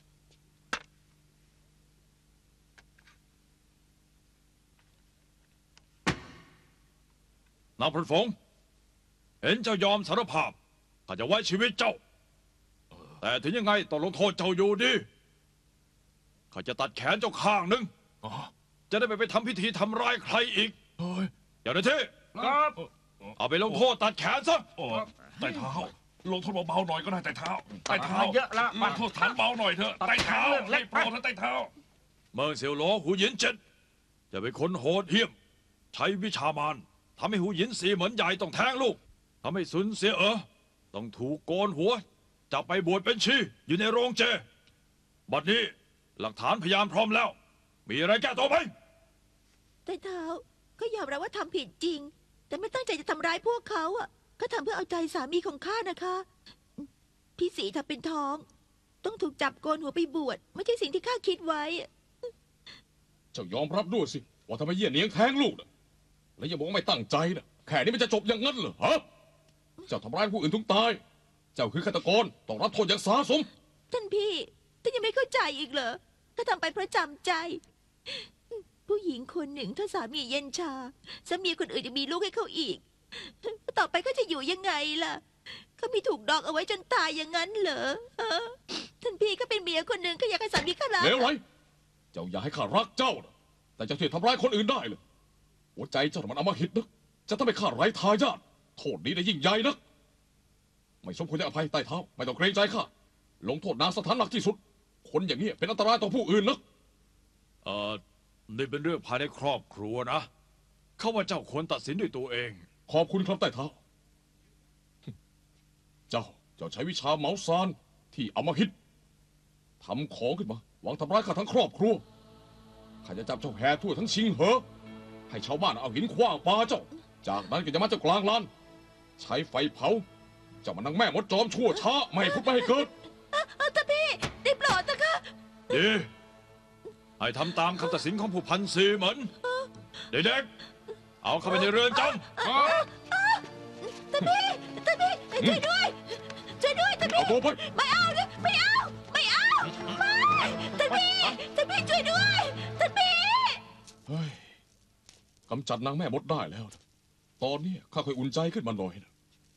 นับพระฝงเห็นเจ้ายอมสารภาพข้าจะไว้ชีวิตเจ้า แต่ถึงยังไงต้องลงโทษเจ้าอยู่ดีข้าจะตัดแขนเจ้าข้างหนึ่งอ๋อจะได้ไม่ไปทำพิธีทำร้ายใครอีกเฮ้ยเจ้าหน้าที่ครับเอาไปลงโทษตัดแขนซะโอ้ใต้เท้า ลงโทษเบาๆหน่อยก็ได้ใต้เท้าใต้เท้าเยอะละลงโทษฐานเบาหน่อยเถอะใต้เท้าให้โปรดนะใต้เท้าเมืองเสี่ยวหลอหูหยินเจ็ดจะเป็นคนโหดเหี้ยม ใช้วิชามารทำให้หูหยินสีเหมือนใหญ่ต้องแทงลูกทำให้สุนเสียต้องถูกโกนหัวจับไปบวชเป็นชีอยู่ในโรงเจ บัดนี้หลักฐานพยานพร้อมแล้ว มีอะไรแก้ตัวไหมแต่เท้าก็ยอมรับว่าทำผิดจริง แต่ไม่ตั้งใจจะทำร้ายพวกเขาอ่ะก็ทำเพื่อเอาใจสามีของข้านะคะพี่สีทำเป็นท้อง ต้องถูกจับโกนหัวไปบวชไม่ใช่สิ่งที่ข้าคิดไว้เจ้ายอมรับด้วยสิว่าทำไมเยี่ยเนียงแท้งลูกนะแล้วยังบอกว่าไม่ตั้งใจนะแค่นี้มันจะจบอย่างนั้นเหรอฮะเจ้าทำร้ายผู้อื่นถึงตาย เจ้าคือฆาตกรต้องรับโทษอย่างสาสมท่านพี่ท่านยังไม่เข้าใจอีกเหรอข้าทำไปเพราะจำใจ ผู้หญิงคนหนึ่งถ้าสามีเย็นชาสามีคนอื่นจะมีลูกให้เขาอีก ต่อไปเขาจะอยู่ยังไงล่ะเขามีถูกดองเอาไว้จนตายอย่างนั้นเหรอฮะท่านพี่ก็เป็นเมียคนหนึ่งก็อยากให้สามีข้ารักเลวไรเจ้าอย่าให้ข้ารักเจ้านะแต่เจ้าที่ทำร้ายคนอื่นได้เลยหัวใจเจ้าน่ะมันอำมหิตนะจะทำให้ข้าไร้ทายาทโทษนี้ได้ยิ่งใหญ่นะไม่สมควรจะอภัยใต้เท้าไม่ต้องเกรงใจข้าลงโทษนางสถานหนักที่สุด คนอย่างนี้เป็นอันตรายต่อผู้อื่นนะนี่เป็นเรื่องภายในครอบครัวนะเขาว่าเจ้าควรตัดสินด้วยตัวเองขอบคุณครับใต้เท้า เจ้าใช้วิชาเหมาซานที่อำมหิตทำของขึ้นมาหวังทำร้ายข้าทั้งครอบครัวข้าจะจับเจ้าแห่ทั่วทั้งชิงเหอให้ชาวบ้านเอาหินขว้างปาเจ้า จากนั้นก็จะมาเจ้ากลางลานใช้ไฟเผาเจ้ามันนางแม่มดจอมชั่วช้าไม่ให้พุทธไม่ให้เกิดท่านพี่ได้โปรดนะคะดีให้ทำตามคำตัดสินของผู้พันสีเหมือนเด็กๆเอาเข้าไปในเรือนจำท่านพี่ช่วยด้วยช่วยด้วยท่านพี่เอาตัวไปไม่เอานะไม่เอาไม่เอาไม่ท่านพี่ช่วยด้วยท่านพี่เฮ้ยกำจัดนางแม่มดได้แล้ว ตอนนี้ข้าค่อยอุ่นใจขึ้นมาหน่อยนะ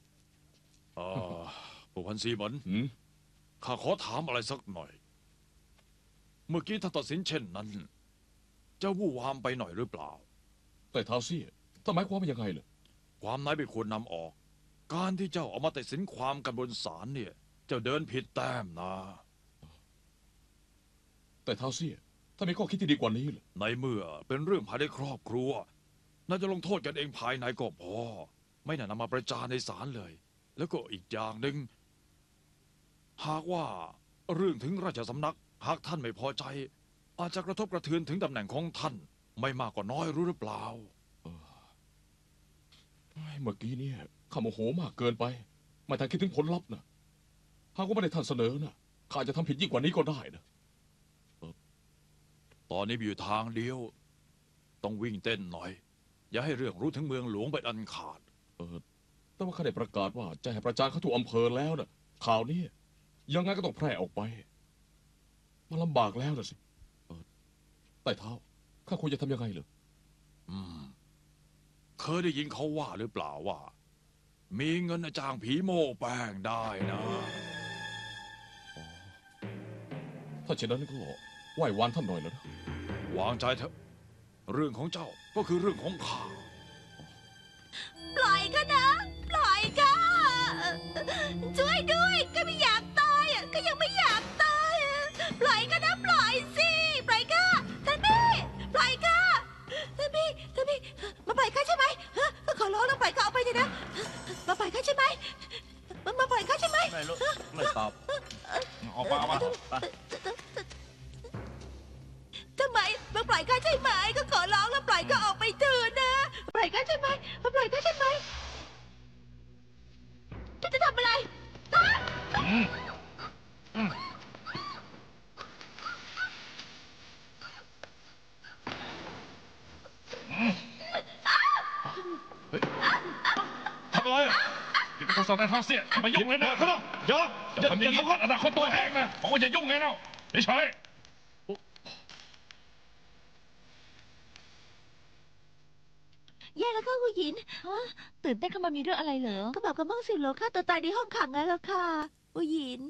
ผู้พันสีเหมือนหืมข้าขอถามอะไรสักหน่อย เมื่อกี้ท่านตัดสินเช่นนั้น เจ้าวู่วามไปหน่อยหรือเปล่าแต่ท้าวเสียถ้าหมายความว่ายังไงเลยความนายไม่ควรนำออก การที่เจ้าเอามาตัดสินความกันบนศาลเนี่ย เจ้าเดินผิดแต้มนะแต่ท้าวเสียถ้ามีข้อคิดที่ดีกว่านี้เลยในเมื่อเป็นเรื่องภายในครอบครัว น่าจะลงโทษกันเองภายในก็พอ ไม่น่านำมาประจานในศาลเลย แล้วก็อีกอย่างหนึ่ง หากว่าเรื่องถึงราชสำนัก หากท่านไม่พอใจ อาจจะกระทบกระเทือนถึงตำแหน่งของท่าน ไม่มากก็น้อยรู้หรือเปล่าเมื่อกี้เนี่ยข้าโมโหมากเกินไป ไม่ทันคิดถึงผลลัพธ์นะหากว่าไม่ได้ท่านเสนอนะข้าจะทำผิดยิ่งกว่านี้ก็ได้นะตอนนี้มีอยู่ทางเดียว ต้องวิ่งเต้นหน่อย อย่าให้เรื่องรู้ถึงเมืองหลวงไปอันขาดแต่ว่าข้าได้ประกาศว่าจะให้ประจานเขาทั่วอำเภอแล้วนะข่าวนี้ยังไงก็ต้องแพร่ออกไปมันลำบากแล้วนะสิใต้เท้าข้าควรจะทำยังไงเหรอเคยได้ยินเขาว่าหรือเปล่าว่า มีเงินจ้างผีโม่แป้งได้นะถ้าเช่นนั้นก็ไหว้วานท่านหน่อยแล้วนะวางใจเถอะ เรื่องของเจ้าก็คือเรื่องของข้าปล่อยข้านะปล่อยข้าช่วยด้วยก็ไม่อยากตายอ่ะก็ยังไม่อยากตายอะปล่อยข้านะปล่อยสิปล่อยข้าท่านพี่ปล่อยข้าท่านพี่มาปล่อยข้าใช่ไหมฮะขอร้องแล้วปล่อยข้าออกไปเถอะนะมาปล่อยข้าใช่ไหมมาปล่อยข้าใช่ไหมไม่รู้ไม่ตอบออกมาไปทำไมมาปล่อยข้าใช่ไหมก็ขอร้องแล้วปล่อยข้าออกไปเถอะนะปล่อยข้าใช่ไหมมาปล่อยข้าใช่ไหมจะทำอะไรฮะทำอะไรอย่าไปโทรศัพท์ในท้องเสียมายุ่งเลยนะเขาต้องอย่าทำอย่างนี้อนาคตตัวแห้งนะผมว่าอย่ายุ่งเลยนะไม่ใช่แย่แล้วค่ะคุณหญินตื่นเต้นขึ้นมามีเรื่องอะไรเหรอก็แบบกระม่อมสิวโลฆ่าตัวตายในห้องขังไงล่ะค่ะคุณหญิน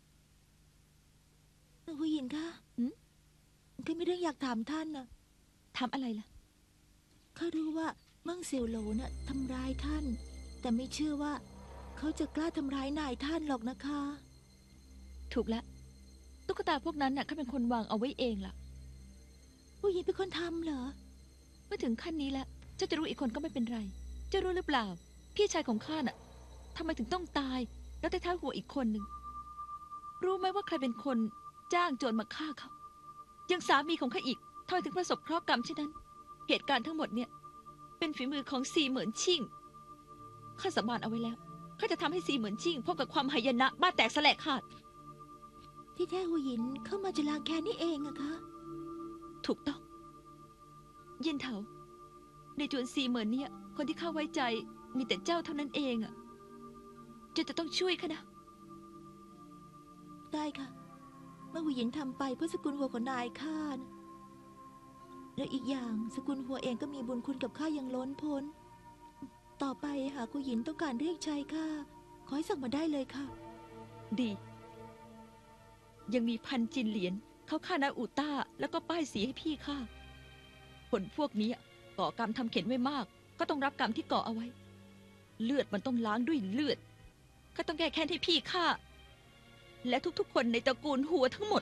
คุณหญินคะก็มีเรื่องอยากถามท่านนะทำอะไรล่ะข้ารู้ว่ามั่งเซียวโหลน่ะทำร้ายท่าน แต่ไม่เชื่อว่า เขาจะกล้าทำร้ายนายท่านหรอกนะคะถูกแล้วตุ๊กตาพวกนั้นน่ะข้าเป็นคนวางเอาไว้เองล่ะผู้หญิงเป็นคนทำเหรอเมื่อถึงขั้นนี้แล้วเจ้าจะรู้อีกคนก็ไม่เป็นไร เจ้ารู้หรือเปล่า พี่ชายของข้าน่ะทำไมถึงต้องตาย แล้วได้ท้าหัวอีกคนหนึ่งรู้ไหมว่าใครเป็นคนจ้างโจรมาฆ่าเขายังสามีของข้าอีกทำไมถึงประสบเคราะห์กรรมเช่นนั้น เหตุการณ์ทั้งหมดเนี่ย เป็นฝีมือของซีเหมือนชิ่งข้าสาบานเอาไว้แล้วข้าจะทำให้ซีเหมือนชิ่งพบกับความหายนะบ้านแตกแสลกขาดที่แท้หัวหยินเข้ามาจะล้างแค้นนี่เองอะคะถูกต้อง เย็นเถาในจวนซีเหมือนเนี่ยคนที่ข้าไว้ใจมีแต่เจ้าเท่านั้นเองอะเจ้าจะต้องช่วยข้านะได้ค่ะ เมื่อหัวหยินทำไปเพื่อสกุลหัวของนายข้านะแล้วอีกอย่างสกุลหัวเองก็มีบุญคุณกับข้าอย่างล้นพ้น ต่อไปหากหัวหยินต้องการเรียกใช้ข้าขอให้สั่งมาได้เลยค่ะดี ยังมีพันจินเหรียญเขาฆ่านาอูต้าแล้วก็ป้ายสีให้พี่ข้าคนพวกนี้ก่อกรรมทำเข็นไว้มาก ก็ต้องรับกรรมที่ก่อเอาไว้ เลือดมันต้องล้างด้วยเลือดก็ต้องแก้แค้นให้พี่ข้าและทุกๆคนในตระกูลหัวทั้งหมด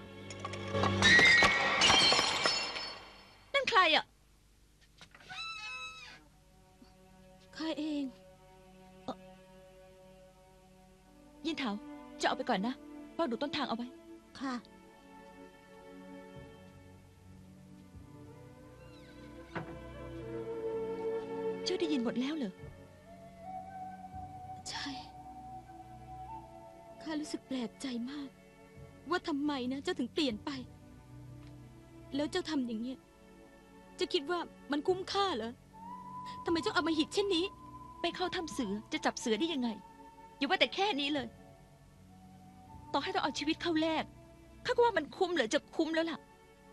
นั่นใครอ่ะข้าเองยินเถาจะเอาไปก่อนนะเฝ้าดูต้นทางเอาไว้ค่ะเจ้าได้ยินหมดแล้วเหรอใช่ ข้ารู้สึกแปลกใจมาก ว่าทำไมนะเจ้าถึงเปลี่ยนไป แล้วเจ้าทำอย่างเงี้ยเจะคิดว่ามันคุ้มค่าเหรอทำไมเจ้าเอามาหิดเช่นนี้ไปเข้าถ้ำเสือจะจับเสือได้ยังไง อย่าว่าแต่แค่นี้เลย ต่อให้ต้องเอาชีวิตเข้าแลกข้าก็ว่ามันคุ้มเหรือจะคุ้มแล้วล่ะ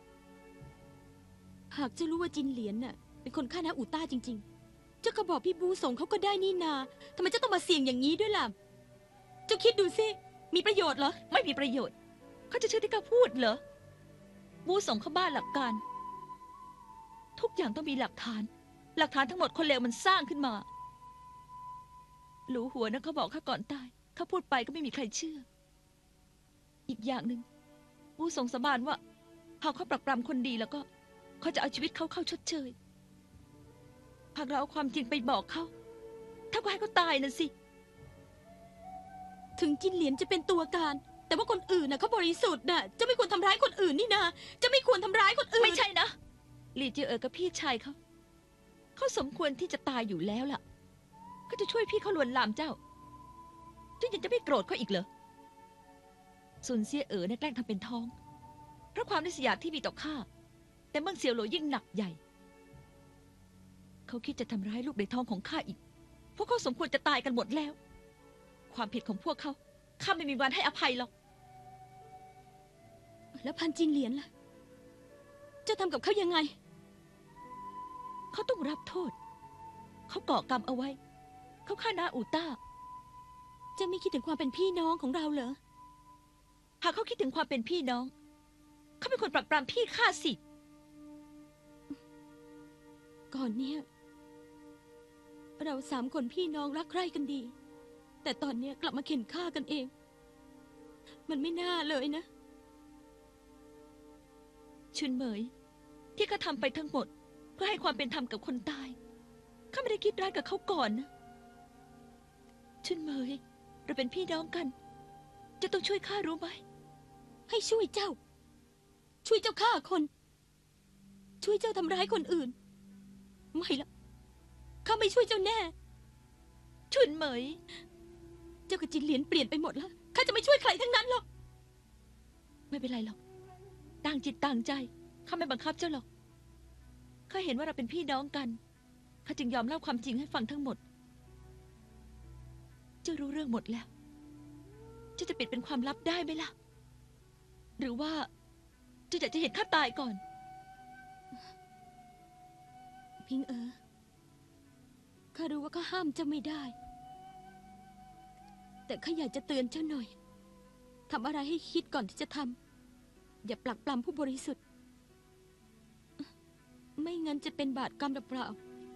หากเจ้ารู้ว่าจินเหลียนน่ะเป็นคนฆ่านาอูต้าจริงๆ เจ้าก็บอกพี่บูส่งเขาก็ได้นี่นาทำไมเจ้าต้องมาเสี่ยงอย่างนี้ด้วยล่ะ เจ้าคิดดูสิ มีประโยชน์เหรอไม่มีประโยชน์เขาจะเชื่อที่ข้าพูดเหรอบูส่งเข้าบ้านหลักการ ทุกอย่างต้องมีหลักฐาน หลักฐานทั้งหมดคนเลวมันสร้างขึ้นมาหลูหัวนะเขาบอกข้าก่อนตายข้าพูดไปก็ไม่มีใครเชื่อ อีกอย่างหนึ่งบูส่งสาบานว่าหากเขาปรักปรำคนดีแล้วก็เขาจะเอาชีวิตเขาเข้าชดเชยหากเราเอาความจริงไปบอกเขาถ้าก็ให้เขาตายน่ะสิถึงจินเหลียนจะเป็นตัวการ แต่ว่าคนอื่นน่ะเขาบริสุทธิ์น่ะเจ้าไม่ควรทำร้ายคนอื่นนี่นาเจ้าไม่ควรทำร้ายคนอื่นไม่ใช่นะหลี่เจียเอ๋อกับพี่ชายเขาสมควรที่จะตายอยู่แล้วล่ะเขาจะช่วยพี่เขาลวนลามเจ้ายังจะไม่โกรธเขาอีกเหรอซุนเซียเอ๋อเนี่ยแกล้งทำเป็นท้องเพราะความริษยาที่มีต่อข้าแต่เมืองเสี่ยวโหลยิ่งหนักใหญ่เขาคิดจะทำร้ายลูกในท้องของข้าอีกพวกเขาสมควรจะตายกันหมดแล้วความผิดของพวกเขาข้าไม่มีวันให้อภัยหรอกแล้วพันจินเหลียนล่ะเจ้าทำกับเขายังไงเขาต้องรับโทษเขาก่อกรรมเอาไว้เขาฆ่านาอูต้าเจ้าไม่คิดถึงความเป็นพี่น้องของเราเหรอหากเขาคิดถึงความเป็นพี่น้องเขาเป็นคนปรักปรำพี่ข้าสิก่อนเนี้ยเราสามคนพี่น้องรักใคร่กันดี แต่ตอนเนี้ยกลับมาเข็นฆ่ากันเอง มันไม่น่าเลยนะชุนเหมยที่ข้าทำไปทั้งหมดเพื่อให้ความเป็นธรรมกับคนตายข้าไม่ได้คิดร้ายกับเขาก่อนนะชุนเหมยเราเป็นพี่น้องกันจะต้องช่วยข้ารู้ไหมให้ช่วยเจ้า ช่วยเจ้าฆ่าคน ช่วยเจ้าทำร้ายคนอื่น ไม่ละข้าไม่ช่วยเจ้าแน่ชุนเหมยเจ้ากับจินเหลียนเปลี่ยนไปหมดแล้วข้าจะไม่ช่วยใครทั้งนั้นหรอกไม่เป็นไรหรอกต่างจิตต่างใจข้าไม่บังคับเจ้าหรอกข้าเห็นว่าเราเป็นพี่น้องกันข้าจึงยอมเล่าความจริงให้ฟังทั้งหมดเจ้ารู้เรื่องหมดแล้วเจ้าจะปิดเป็นความลับได้ไหมล่ะหรือว่าเจ้าอยากจะเห็นข้าตายก่อนพิงข้ารู้ว่าข้าห้ามเจ้าไม่ได้ แต่ข้าอยากจะเตือนเจ้าหน่อยทำอะไรให้คิดก่อนที่จะทำอย่าปลักปลำผู้บริสุทธิ์ ไม่งั้นจะเป็นบาปกรรมเปล่า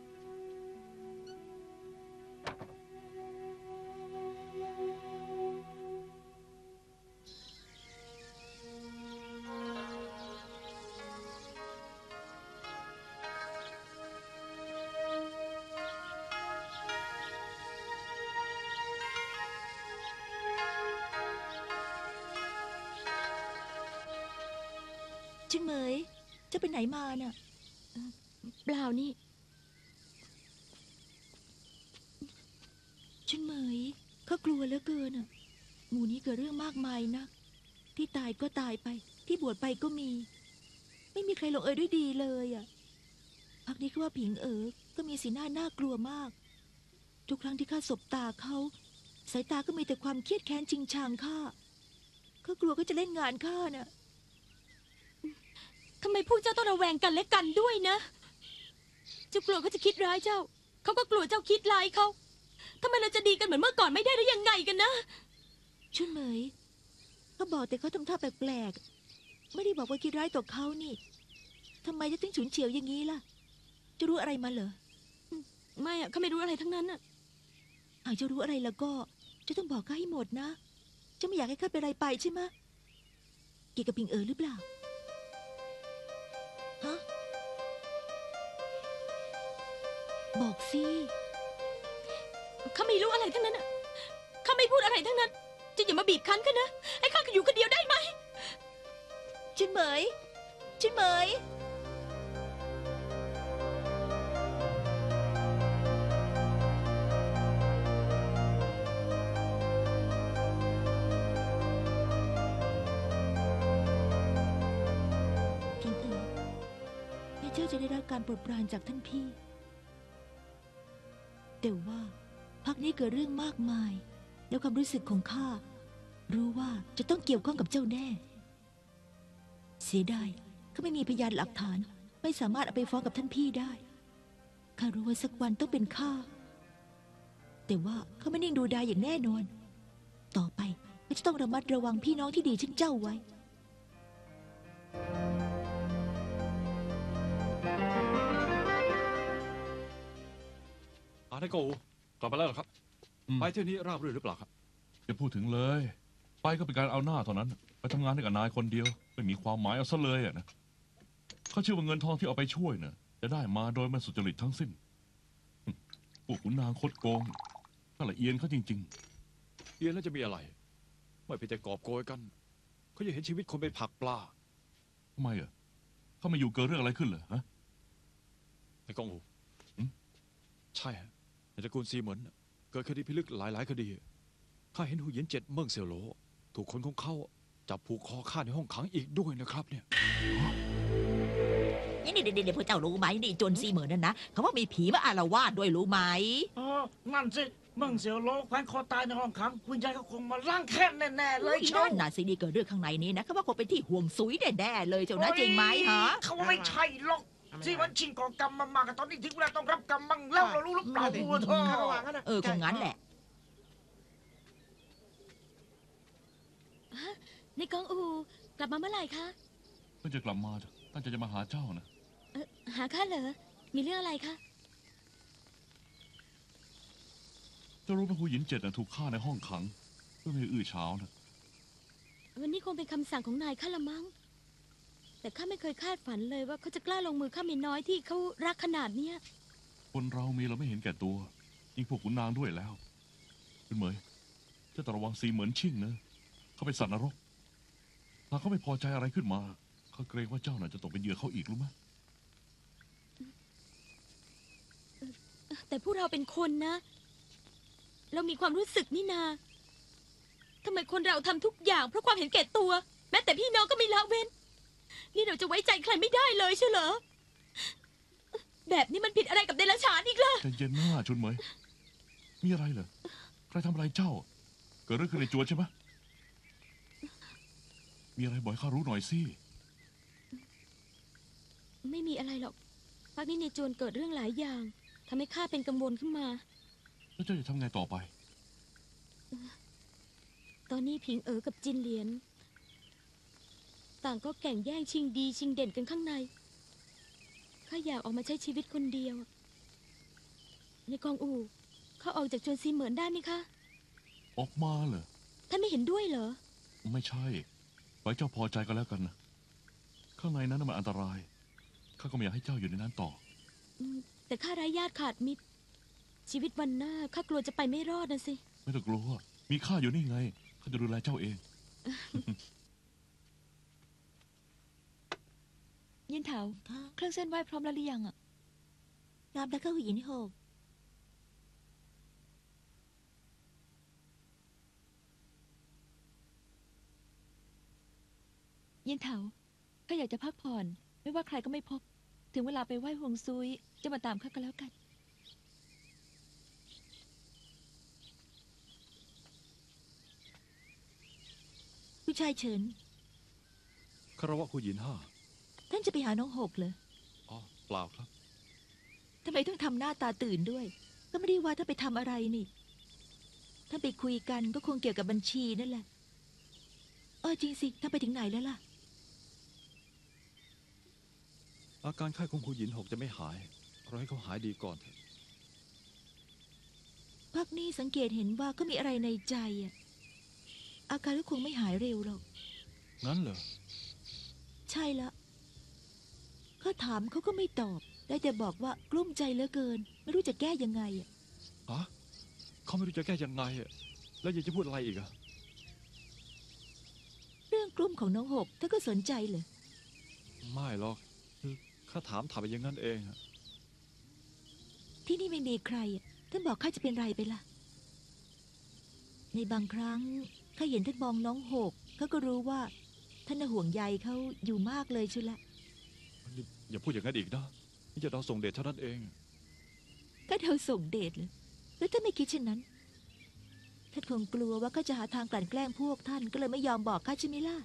ชุนเหมยจะไปไหนมาน่ะเปล่านี่ชุนเหมยข้ากลัวเหลือเกินอ่ะหมู่นี้เกิดเรื่องมากมายนักที่ตายก็ตายไป ที่บวชไปก็มี ไม่มีใครลงเอยด้วยดีเลยอ่ะพักนี้ก็ว่าผิงก็มีสีหน้าน่ากลัวมาก ทุกครั้งที่ข้าสบตาเขาสายตาก็มีแต่ความเครียดแค้นจริงชังข้ากลัวก็จะเล่นงานข้าน่ะทำไมพวกเจ้าต้องระแวงกันและกันด้วยนะ เจ้ากลัวเขาจะคิดร้ายเจ้า เขาก็กลัวเจ้าคิดร้ายเขาทำไมเราจะดีกันเหมือนเมื่อก่อนไม่ได้หรือยังไงกันนะชุนเหมยเขาบอกแต่เขาทำท่าแปลกๆไม่ได้บอกว่าคิดร้ายต่อเขานี่ทำไมจะถึงฉุนเฉียวอย่างนี้ล่ะ จะรู้อะไรมาเหรอไม่อะเขาไม่รู้อะไรทั้งนั้นอะหากจะรู้อะไรแล้วก็จะต้องบอกข้าให้หมดนะจะไม่อยากให้ข้าเป็นอะไรไปใช่ไหมเกี่ยวกับพิงหรือเปล่าฮะบอกสิเขาไม่รู้อะไรทั้งนั้นอะเขาไม่พูดอะไรทั้งนั้น จะอย่ามาบีบคั้นกันนะ ให้ข้าอยู่คนเดียวได้ไหมชุนเหมยชุนเหมยพิงแม่เจ้าจะได้รับการโปรดปรานจากท่านพี่ แต่ว่าพักนี้เกิดเรื่องมากมาย แล้วความรู้สึกของข้ารู้ว่าจะต้องเกี่ยวข้องกับเจ้าแน่ เสียดายข้าไม่มีพยานหลักฐาน ไม่สามารถเอาไปฟ้องกับท่านพี่ได้ข้ารู้ว่าสักวันต้องเป็นข้าแต่ว่าข้าไม่นิ่งดูดายอย่างแน่นอน ต่อไปก็จะต้องระมัดระวังพี่น้องที่ดีเช่นเจ้าไว้ท่านโกอูกลับมาแล้วเหรอครับ ไปเที่ยวนี้ราบรื่นหรือเปล่าครับจะพูดถึงเลย ไปก็เป็นการเอาหน้าเท่านั้น ไปทำงานให้กับนายคนเดียว ไม่มีความหมายเอาซะเลยอะนะเขาเชื่อว่าเงินทองที่เอาไปช่วยเนี่ยจะได้มาโดยไม่สุจริตทั้งสิ้นพวกขุนนางคดโกงถ้าละเอียดเขาจริงเอียนแล้วจะมีอะไร ไม่เพียงแต่กอบโกยกัน เขาจะเห็นชีวิตคนเป็นผักปลาๆทำไมอ่ะเขามาอยู่เกิดเรื่องอะไรขึ้นเหรอฮะในกองอูอืมใช่ฮะในตระกูลซีเหมินน่ะเกิดคดีพิลึกหลายคดี ข้าเห็นหูหยินเจ็ดเมืองเสี่ยวโหล ถูกคนของเขาจับผูกคอฆ่าในห้องขังอีกด้วยนะครับเนี่ยนี่พวกเจ้ารู้ไหมนี่โจนซีเหมือนนั่นนะเขาว่ามีผีมาอาละวาดด้วยรู้ไหมอ๋อนั่นสิเมืองเสียวโลแขวนคอตายในห้องขังวิญญาณเขาคงมาล้างแค้นแน่ๆเลยเชียวนั่นน่ะสินี่เกิดเรื่องข้างในนี้นะเขาว่าคงเป็นที่ห่วงซุยแน่ๆเลยเจ้านะจริงไหมฮะเขาว่าไม่ใช่หรอกที่มันชิงก่อกรรมมากันตอนนี้ถึงเวลาต้องรับกรรมมั่งแล้วเรารู้หรือเปล่าตัวเธอคงงั้นแหละในกองอูกลับมาเมื่อไหร่คะเพิ่งจะกลับมาจ้ะตั้งใจจะมาหาเจ้านะหาข้าเหรอ มีเรื่องอะไรคะเจ้ารู้ไหมผู้หญิงเจ็ดน่ะถูกฆ่าในห้องขังเพื่อไม่ให้อื้อฉาวนะวันนี้คงเป็นคำสั่งของนายข้าละมั้ง แต่ข้าไม่เคยคาดฝันเลยว่าเขาจะกล้าลงมือข้าเมียน้อยที่เขารักขนาดเนี้ยคนเรามีเราไม่เห็นแก่ตัวยิ่งพวกขุนนางด้วยแล้วคุณเหมยเจ้าต้องระวังซีเหมือนชิ่งนะเขาเป็นสัตว์นรกถ้าเขาไม่พอใจอะไรขึ้นมาเขาเกรงว่าเจ้าน่ะจะตกเป็นเหยื่อเขาอีกรู้ไหมแต่พวกเราเป็นคนนะ เรามีความรู้สึกนี่นาทำไมคนเราทำทุกอย่างเพราะความเห็นแก่ตัว แม้แต่พี่น้องก็ไม่ละเว้น นี่เราจะไว้ใจใครไม่ได้เลยใช่เหรอ แบบนี้มันผิดอะไรกับเดรัจฉานอีกล่ะใจเย็นหน้าชุนเหมยมีอะไรเหรอใครทำอะไรเจ้า เกิดเรื่องขึ้นในจวนใช่ไหมมีอะไรบอกให้ข้ารู้หน่อยสิไม่มีอะไรหรอกพักนี้ในจวนเกิดเรื่องหลายอย่างทำให้ข้าเป็นกังวลขึ้นมาแล้วเจ้าจะทำไงต่อไปตอนนี้ผิงกับจินเหลียน ต่างก็แข่งแย่งชิงดีชิงเด่นกันข้างในข้าอยากออกมาใช้ชีวิตคนเดียว ในกองอูเขาออกจากจวนซีเหมือนได้ไหมคะออกมาเหรอท่านไม่เห็นด้วยเหรอไม่ใช่ไว้เจ้าพอใจก็แล้วกันนะข้างในนั้นน่ะมันอันตรายข้าก็ไม่อยากให้เจ้าอยู่ในนั้นต่อแต่ข้าไร้ญาติขาดมิตร ชีวิตวันหน้าข้ากลัวจะไปไม่รอดนะสิไม่ต้องกลัวมีข้าอยู่นี่ไงข้าจะดูแลเจ้าเองเย็นเถาเครื่องเส้นไหว้พร้อมแล้วหรือยังอ่ะรับแล้วก็หูหยินหกเย็นเถาข้าอยากจะพักผ่อน ไม่ว่าใครก็ไม่พบ ถึงเวลาไปไหว้ฮวงซุยจะมาตามข้าก็แล้วกันผู้ชายเฉินคารวะคุณหญินห้าท่านจะไปหาน้องหกเหรออ๋อเปล่าครับทำไมต้องทำหน้าตาตื่นด้วย ก็ไม่ได้ว่าถ้าไปทำอะไรนี่ท่านไปคุยกันก็คงเกี่ยวกับบัญชีนั่นแหละจริงสิท่านไปถึงไหนแล้วล่ะอาการไข้ของคุณหญินหกจะไม่หายรอให้เขาหายดีก่อนเถอะพักนี้สังเกตเห็นว่าก็มีอะไรในใจอะอาการก็คงไม่หายเร็วหรอกงั้นเหรอใช่ละเขาถามเขาก็ไม่ตอบ ได้แต่บอกว่ากลุ้มใจเหลือเกิน ไม่รู้จะแก้ยังไงอะฮะเขาไม่รู้จะแก้ยังไงอะแล้วยังจะพูดอะไรอีกอะเรื่องกลุ้มของน้องหกท่านก็สนใจเลยไม่หรอกคือข้าถามไปอย่างนั้นเองอะที่นี่ไม่มีใครอะท่านบอกข้าจะเป็นไรไปล่ะ ในบางครั้งข้าเห็นท่านมองน้องหกเขาก็รู้ว่าท่านน่ะห่วงใยเขาอยู่มากเลยชุละนี่อย่าพูดอย่างนั้นอีกนะนี่จะเราส่งเดชเท่านั้นเองก็เธอส่งเดชเลยแล้วท่านไม่คิดเช่นนั้นท่านคงกลัวว่าข้าจะหาทางกลั่นแกล้งพวกท่านก็เลยไม่ยอมบอกข้าใช่ไหมล่ะ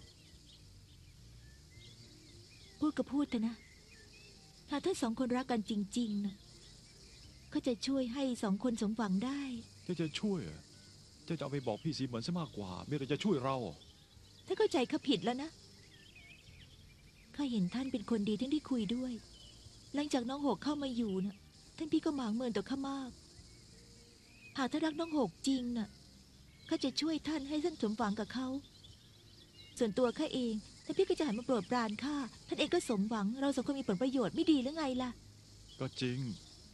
พูดก็พูดเถอะนะถ้าท่านสองคนรักกันจริงๆนะก็จะช่วยให้สองคนสมหวังได้เจ้าจะช่วยอะเจ้าจะเอาไปบอกพี่สีเหมือนซะมากกว่าไม่ได้จะช่วยเราถ้าเข้าใจข้าผิดแล้วนะข้าเห็นท่านเป็นคนดีที่ได้คุยด้วย หลังจากน้องหกเข้ามาอยู่นะท่านพี่ก็หมางเมินต่อข้ามาก หากท่านรักน้องหกจริงน่ะข้าจะช่วยท่านให้ท่านสมหวังกับเขา ส่วนตัวข้าเองท่านพี่ก็จะหันมาโปรดปรานข้าท่านเองก็สมหวังเราสองคนมีผลประโยชน์ไม่ดีหรือไงล่ะก็จริง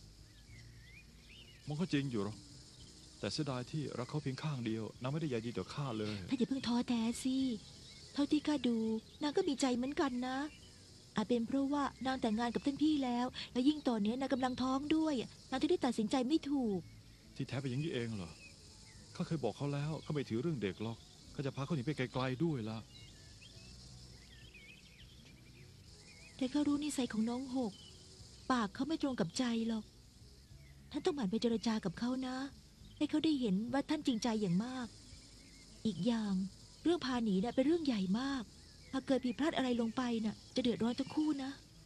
มันก็จริงอยู่หรอกแต่เสียดายที่รักเขาเพียงข้างเดียวนางไม่ได้ใยดีต่อข้าเลยท่านอย่าเพิ่งท้อแท้สิเท่าที่ข้าดูนางก็มีใจเหมือนกันนะอาจเป็นเพราะว่านางแต่งงานกับท่านพี่แล้วและยิ่งตอนนี้นางกำลังท้องด้วยนางถึงได้ตัดสินใจไม่ถูกที่แท้เป็นอย่างนี้เองเหรอข้าเคยบอกเขาแล้วเขาไม่ถือเรื่องเด็กหรอกเขาจะพาเขาหนีไปไกลๆด้วยละแต่เขารู้นิสัยของน้องหกปากเขาไม่ตรงกับใจหรอกท่านต้องหมั่นไปเจรจากับเขานะ ให้เขาได้เห็นว่าท่านจริงใจอย่างมาก อีกอย่างเรื่องพาหนีน่ะเป็นเรื่องใหญ่มากหากเกิดผิดพลาดอะไรลงไปน่ะจะเดือดร้อนทั้งคู่นะ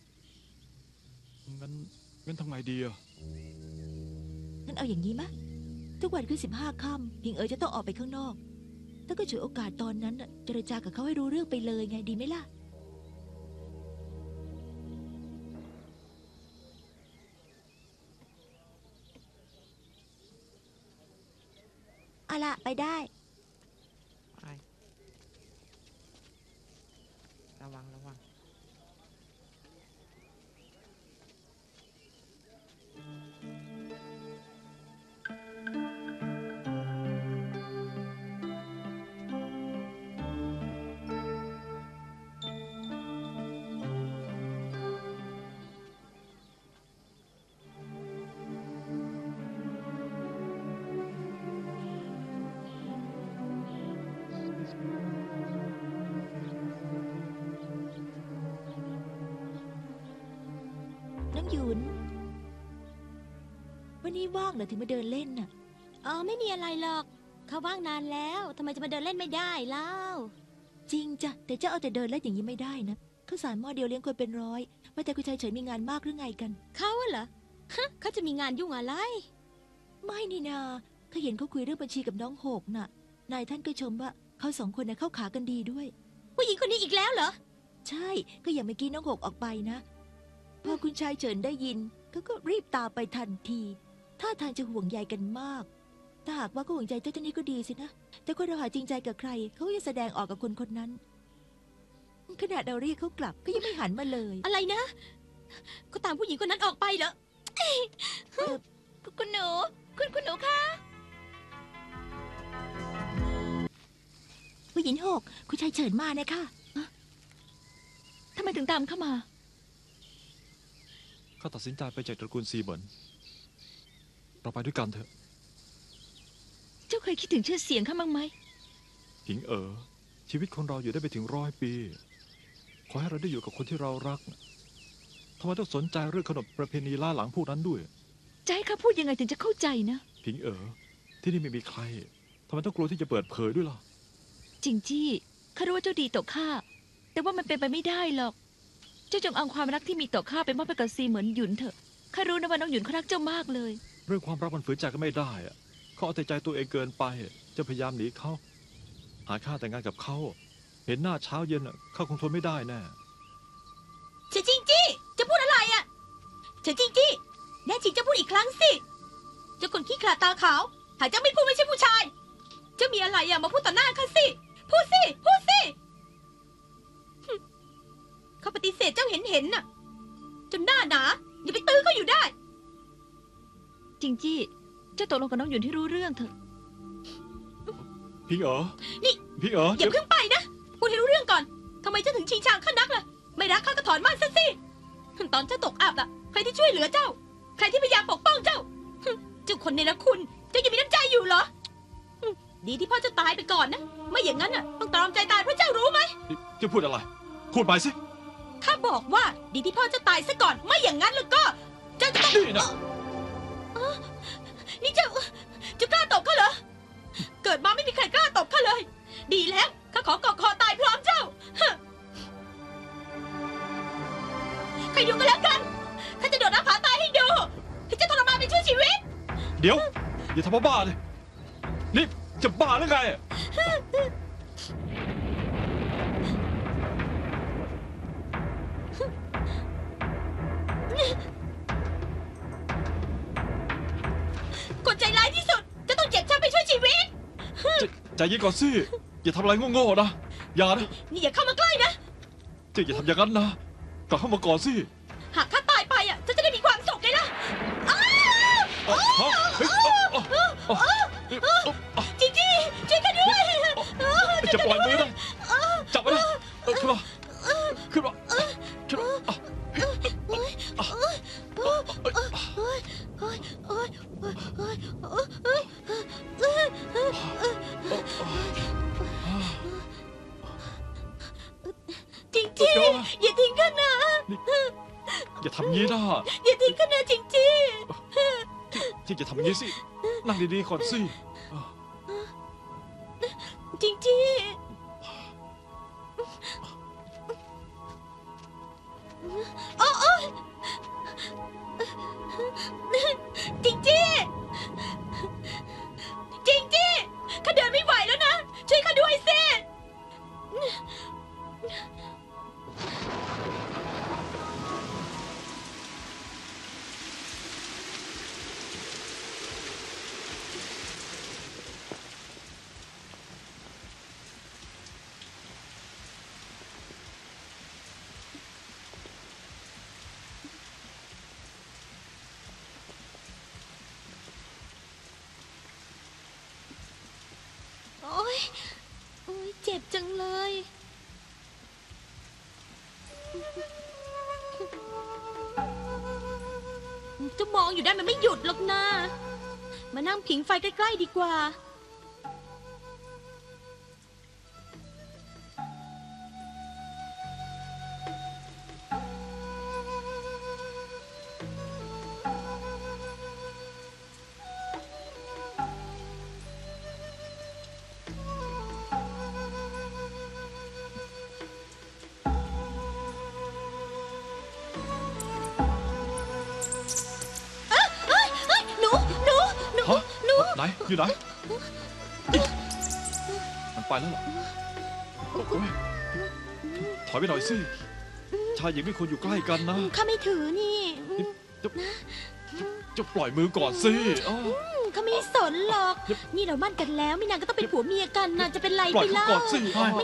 งั้นทำไงดีอะงั้นเอาอย่างนี้มะทุกวันคือ15 ค่ำพิงเอ๋ยจะต้องออกไปข้างนอกท่านก็ฉวยโอกาสตอนนั้นน่ะเจรจากับเขาให้รู้เรื่องไปเลยไงดีไหมล่ะเอาล่ะไปได้ไประวังน้องหยุนวันนี้ว่างเหรอถึงมาเดินเล่นน่ะอ๋อไม่มีอะไรหรอกเขาว่างนานแล้วทำไมจะมาเดินเล่นไม่ได้เล่าจริงจ้ะแต่เจ้าเอาแต่เดินเล่นอย่างนี้ไม่ได้นะข้าวสารหม้อเดียวเลี้ยงคนเป็นร้อยว่าแต่คุณชายเฉยมีงานมากหรือไงกันเขาอะเหรอฮะเขาจะมีงานยุ่งอะไรไม่นี่นาข้าเห็นเขาคุยเรื่องบัญชีกับน้องหกน่ะนายท่านก็ชมว่าเขาสองคนน่ะเข้าขากันดีด้วยผู้หญิงคนนี้อีกแล้วเหรอใช่ก็อย่างเมื่อกี้น้องหกออกไปนะพอคุณชายเฉินได้ยินเขาก็รีบตามไปทันทีท่าทางจะห่วงใยกันมากถ้าหากว่าก็ห่วงใยเจ้านี้ก็ดีสินะแต่คนเราหาจริงใจกับใครเขาก็จะแสดงออกกับคนคนนั้นขนาดเราเรียกเขากลับก็ยังไม่หันมาเลยอะไรนะเขาตามผู้หญิงคนนั้นออกไปเหรอคุณหนูคุณหนูคะผู้หญิงหกคุณชายเฉินมานะคะทำไมถึงตามเข้ามาข้าตัดสินใจไปจากตระกูลซีเหมินเราไปด้วยกันเถอะเจ้าเคยคิดถึงชื่อเสียงข้าบ้างไหมผิงเอ๋อชีวิตคนเราอยู่ได้ไปถึง100 ปีขอให้เราได้อยู่กับคนที่เรารักทำไมต้องสนใจเรื่องขนบประเพณีล้าหลังพวกนั้นด้วยจะให้ข้าพูดยังไงถึงจะเข้าใจนะผิงที่นี่ไม่มีใครทำไมต้องกลัวที่จะเปิดเผยด้วยล่ะจริงจี้ข้ารู้ว่าเจ้าดีต่อข้าแต่ว่ามันเป็นไปไม่ได้หรอก เจ้าจงเอาความรักที่มีต่อข้าไปมอบให้กับซีเหมือนหยุนเถอะข้ารู้นะว่าน้องหยุนเขารักเจ้ามากเลยเรื่องความรักมันฝืนใจก็ไม่ได้อะเขาเอาแต่ใจตัวเองเกินไปจะพยายามหนีเขาหาข้าแต่งงานกับเขาเห็นหน้าเช้าเย็นเขาคงทนไม่ได้แน่เฉินจริงจี้จะพูดอะไรอ่ะเฉินจริงจี้แน่จริงจะพูดอีกครั้งสิเจ้าคนขี้ขลาดตาขาวหากเจ้าไม่พูดไม่ใช่ผู้ชายเจ้ามีอะไรอ่ะมาพูดต่อหน้าข้าสิพูดสิพูดสิเขาปฏิเสธเจ้าเห็นน่ะจนหน้าหนาอย่าไปตื้อเขาอยู่ได้จริงจี้เจ้าตกลงกับน้องหยุนที่รู้เรื่องเถอะพิงนี่พิงอย่าเพิ่งไปนะพูดให้รู้เรื่องก่อนทำไมเจ้าถึงชิงช่างข้านักล่ะไม่รักข้าก็ถอนมั่นซะสิตอนเจ้าตกอับอ่ะใครที่ช่วยเหลือเจ้าใครที่พยายามปกป้องเจ้าเจ้าคนเนรคุณเจ้ายังมีน้ำใจอยู่เหรอดีที่พ่อเจ้าตายไปก่อนนะไม่อย่างนั้นอ่ะต้องตรอมใจตายเพราะเจ้ารู้ไหมจะพูดอะไรพูดไปสิข้าบอกว่าดีที่พ่อเจ้าตายซะก่อนไม่อย่างนั้นแล้วก็เจ้าจะต้องนี่นะนี่เจ้ากล้าตบข้าเหรอเกิดมาไม่มีใครกล้าตบข้าเลย ดีแล้วข้าขอกอดคอตายพร้อมเจ้าใครดูก็แล้วกันข้าจะโดดน้ำผาตายให้ดูให้เจ้าทรมานไปชั่วชีวิตเดี๋ยวอย่าทำบ้าเลยนี่จะบ้าหรือไงคนใจร้ายที่สุดจะต้องเจ็บช้ำไปชั่วชีวิตใจเย็นก่อนสิอย่าทำอะไรโง่ๆนะอย่านะนี่อย่าเข้ามาใกล้นะเจ้าอย่าทำอย่างนั้นนะกลับเข้ามาก่อนสิหากข้าตายไปอ่ะเจ้าจะได้มีความสุขไงล่ะจริงๆช่วยข้าด้วยจะปล่อยมือนะจับไว้นะขึ้นมาขึ้นมาขึ้นมาจริงๆอย่าทิ้งข้านะอย่าทำงี้นะอย่าทิ้งข้านะจริงที่จะทำงี้สินั่งดีๆก่อนสิจริงโอ้ยจริงข้าเดินไม่ไหวแล้วนะช่วยข้าด้วยสิโอ้ยเจ็บจังเลยจะมองอยู่ได้มันไม่หยุดหรอกนะมานั่งผิงไฟใกล้ๆดีกว่าไหนอยู่ไหนมันไปแล้วเหรอถอยไปหน่อยสิชายหญิงไม่ควรอยู่ใกล้กันนะข้าไม่ถือนี่จะปล่อยมือก่อนสิข้าไม่สนหรอกนี่เรามั่นกันแล้วไม่นานก็ต้องเป็นผัวเมียกันนะจะเป็นไรไปเล่าก่อนสิ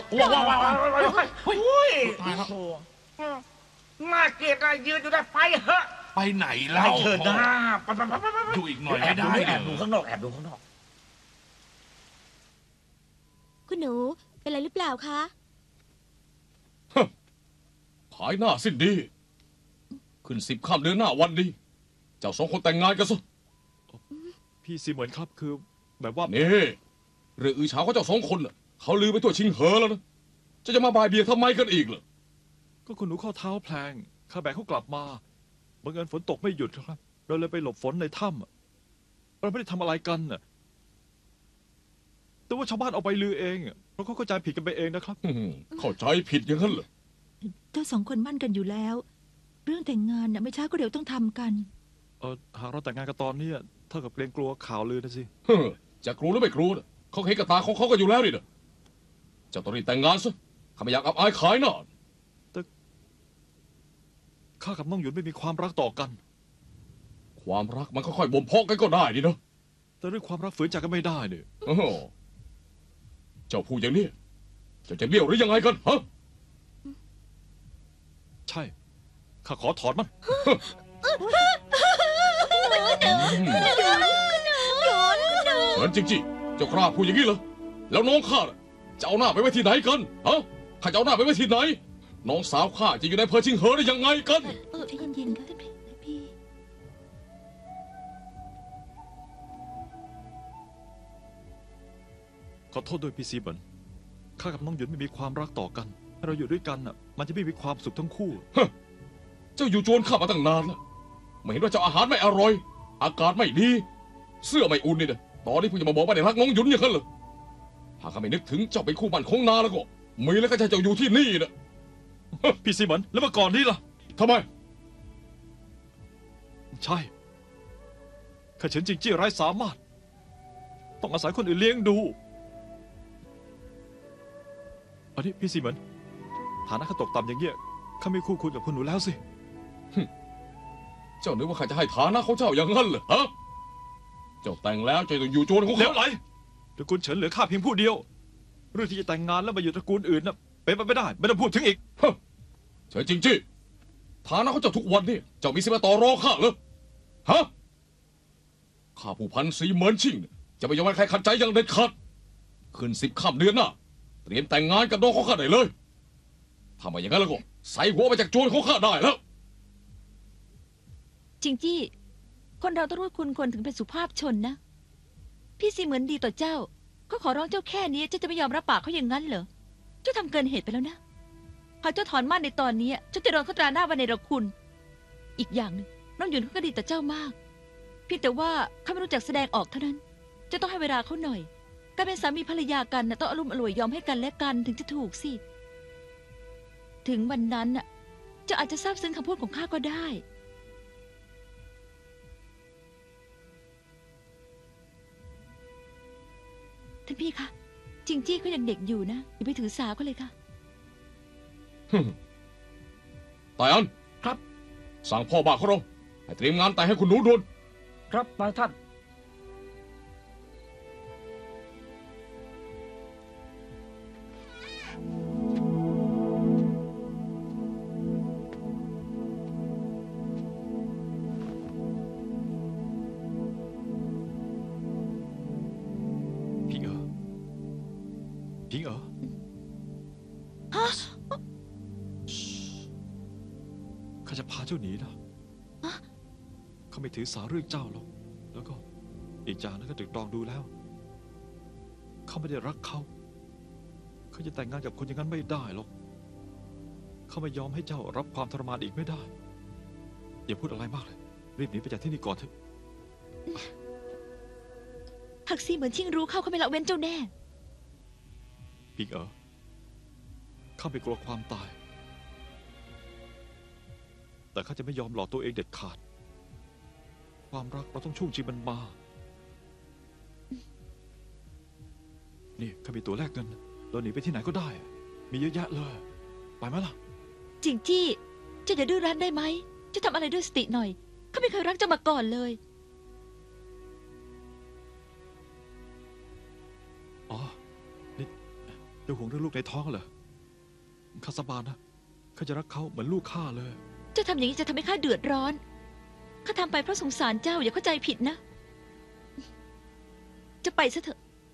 น่าเกลียดอะไรยืนอยู่ได้ไปเหอะไปไหนเล่าเชิญนะดูอีกหน่อยไม่ได้แอบดูข้างนอกคุณหนูเป็นอะไรหรือเปล่าคะขายหน้าสิ้นดีขึ้น10 ค่ำเดือนหน้าวันดีเจ้า2 คนแต่งงานกันซะพี่สิเหมือนครับคือแบบว่านี่เรื่องอือเฉาเขาเจ้า2 คนน่ะเขาลือไปทั่วชิงเหอแล้วนะจะมาบ่ายเบียงทำไมกันอีกล่ะก็คุณหนูข้อเท้าแพลงข้าแบกเขากลับมาบังเอิญฝนตกไม่หยุดครับ เราเลยไปหลบฝนในถ้ำอะเราไม่ได้ทำอะไรกันน่ะแต่ว่าชาวบ้านเอาไปลือเองอะเพราะเขาเข้าใจผิดกันไปเองนะครับเข้าใจผิดอย่างนั้นเหรอก็สองคนมั่นกันอยู่แล้ว เรื่องแต่งงานน่ะไม่ช้าก็เร็วต้องทำกันหากเราแต่งงานกันตอนเนี้ยเท่ากับเกรงกลัวข่าวลือนะสิจะกลัวหรือไม่กลัวน่ะเขาเห็นกับตาของเขาก็อยู่แล้วนี่นะเจะต้องรีบแต่งงานซะข้าไม่อยากอับอายขายหน้าข้ากับน้องหยุนไม่มีความรักต่อกันความรักมันค่อยๆบ่มเพาะกันก็ได้นี่เนาะแต่เรื่องความรักฝืนใจกันไม่ได้เนี่ยโอ้โหเจ้าพูดอย่างนี้เจ้าจะเบี้ยวหรือยังไงกันฮะใช่ ข้าขอถอนมันเหมือนจริงๆเจ้ากล้าพูดอย่างนี้เหรอแล้วน้องข้าล่ะจะเอาหน้าไปไว้ที่ไหนกันฮะข้าจะเอาหน้าไปไว้ที่ไหนน้องสาวข้าจะอยู่ในอำเภอชิงเหอได้ยังไงกันใจเย็นๆค่ะพี่ขอโทษด้วยพี่ซีเบินข้ากับน้องหยุนไม่มีความรักต่อกันถ้าเราอยู่ด้วยกันน่ะ มันจะไม่มีความสุขทั้งคู่เจ้าอยู่จวนข้ามาตั้งนานแล้วไม่เห็นว่าเจ้าอาหารไม่อร่อย อากาศไม่ดี เสื้อไม่อุ่นนี่นะตอนนี้เพิ่งจะมาบอกว่าได้รักน้องหยุนอย่างนั้นเหรอหากข้าไม่นึกถึงเจ้าเป็นคู่มั่นของนาแล้วก็มีแล้วก็จะเจ้าอยู่ที่นี่นะพี่ซีเบินแล้วเมื่อก่อนนี้ล่ะทำไมใช่ข้าเฉินจริงจี้ไร้สามารถ ต้องอาศัยคนอื่นเลี้ยงดู อันนี้พี่ซีเหมือนฐานะข้าตกต่ำอย่างเงี้ยข้าไม่คู่ควรกับคุณหนูแล้วสิเจ้านึกว่าข้าจะให้ฐานะของเจ้าอย่างนั้นเหรอฮะเจ้าแต่งแล้วเจ้าต้องอยู่จวนของแล้ข้าวไรตระกูลเฉินเหลือข้าเพียงผู้เดียว เรื่องที่จะแต่งงานแล้วมาอยู่ตระกูลอื่นน่ะเป็นไปไม่ได้ ไม่ต้องพูดถึงอีกเฉยจริงๆฐานะของเจ้าทุกวันนี่เจ้ามีสิทธิ์มาต่อรองข้าเหรอฮะข้าผู้พันสีเหมือนชิ่งจะไม่ยอมให้ใครขัดใจอย่างเด็ดขาดขึ้น10 ค่ำเดือนหน้าเตรียมแต่งงานกับน้องของข้าได้เลยถ้าไม่อย่างนั้นแล้วก็ใส่หัวไปจากโจรของข้าได้แล้วจริงจี้ คนเราต้องรู้คุณควรถึงเป็นสุภาพชนนะ พี่ซีเหมือนดีต่อเจ้าเขาขอร้องเจ้าแค่นี้เจ้าจะไม่ยอมรับปากเขาอย่างนั้นเหรอ เจ้าทำเกินเหตุไปแล้วนะหากเจ้าถอนมั่นในตอนนี้เจ้าจะโดนเขาตราหน้าว่าในระคุณ อีกอย่างหนึ่งน้องหยุนเขาก็ดีต่อเจ้ามากเพียงแต่ว่าเขาไม่รู้จักแสดงออกเท่านั้น เจ้าต้องให้เวลาเขาหน่อย การเป็นสามีภรรยากันนะต้องอารมณ์อร่วยยอมให้กันและกันถึงจะถูกสิ ถึงวันนั้นน่ะเจ้าอาจจะซาบซึ้งคำพูดของข้าก็ได้ท่านพี่คะจิงจี้เขายังเด็กอยู่นะอย่าไปถือสาเขาเลยค่ะตายอันครับสั่งพ่อบ้านเขาเราให้เตรียมงานแต่งให้คุณหนูด่วนครับนายท่านพิงเอ๋อพิงเอ๋อข้าจะพาเจ้าหนีนะข้าไม่ถือสาเรื่องเจ้าหรอก แล้วก็อีกอย่างนั้นก็ตรึกตรองดูแล้ว ข้าไม่ได้รักเขาเขาจะแต่งงานกับคนอย่างนั้นไม่ได้หรอกเขาไม่ยอมให้เจ้ารับความทรมานอีกไม่ได้ อย่าพูดอะไรมากเลย รีบหนีไปจากที่นี่ก่อนเถอะหากซีเหมือนชิงรู้เข้าไม่ละเว้นเจ้าแน่พิงเอ๋อข้าไม่กลัวความตาย แต่ข้าจะไม่ยอมหลอกตัวเองเด็ดขาด ความรักเราต้องช่วงชิงมันมา นี่ข้ามีตัวแลกเงิน เราหนีไปที่ไหนก็ได้ มีเยอะแยะเลย ไปไหมล่ะจิงจี้เจ้าอย่าดื้อรั้นได้ไหมเจ้าทำอะไรด้วยสติหน่อยข้าไม่เคยรักเจ้ามาก่อนเลยอ๋อ นี่เจ้าห่วงเรื่องลูกในท้องเหรอ ข้าสาบานนะ ข้าจะรักเขาเหมือนลูกข้าเลยเจ้าทำอย่างนี้จะทำให้ข้าเดือดร้อนข้าทำไปเพราะสงสารเจ้าอย่าเข้าใจผิดนะ จะไปซะเถอะ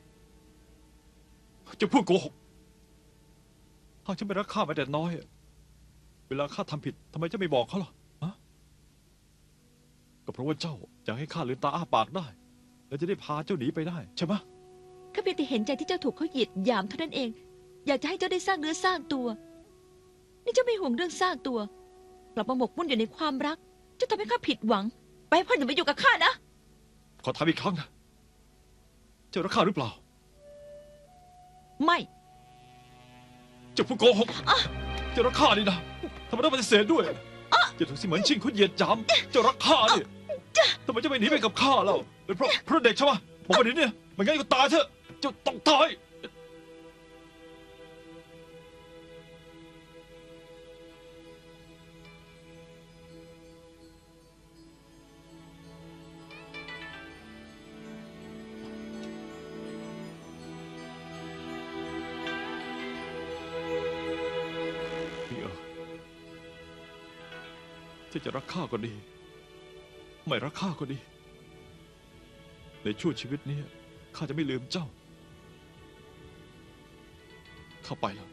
จะพูดโกหกหากฉันไม่รักข้าแม้แต่น้อย เวลาข้าทำผิดทำไมเจ้าไม่บอกเขาล่ะฮะก็เพราะว่าเจ้าอยากให้ข้าลืมตาอ้าปากได้ แล้วจะได้พาเจ้าหนีไปได้ใช่ไหมข้าเพียงแต่เห็นใจที่เจ้าถูกเขาเหยียดหยามเท่านั้นเอง อยากจะให้เจ้าได้สร้างเนื้อสร้างตัวนี่เจ้าไม่ห่วงเรื่องสร้างตัว กลับมาหมกมุ่นอยู่ในความรักเจ้าทำให้ข้าผิดหวัง ไปให้พ่อหนุ่มไปอยู่กับข้านะขอถามอีกครั้งนะเจ้ารักข้าหรือเปล่าไม่เจ้าผู้โกหกเจ้ารักข้านี่นะทำไมต้องปฏิเสธด้วยเจ้าถึงสิเหมือนชิงคุณเหยียดหยามเจ้ารักข้านี่ทำไมเจ้าไม่หนีไปกับข้าเล่าเป็นเพราะเด็กใช่ไหมบอกว่าเดี๋ยวนี้ไม่งั้นก็ตายเถอะเจ้าต้องตาย พี่จะรักข้าก็ดี ไม่รักข้าก็ดี ในช่วงชีวิตนี้ข้าจะไม่ลืมเจ้า เข้าไปแล้ว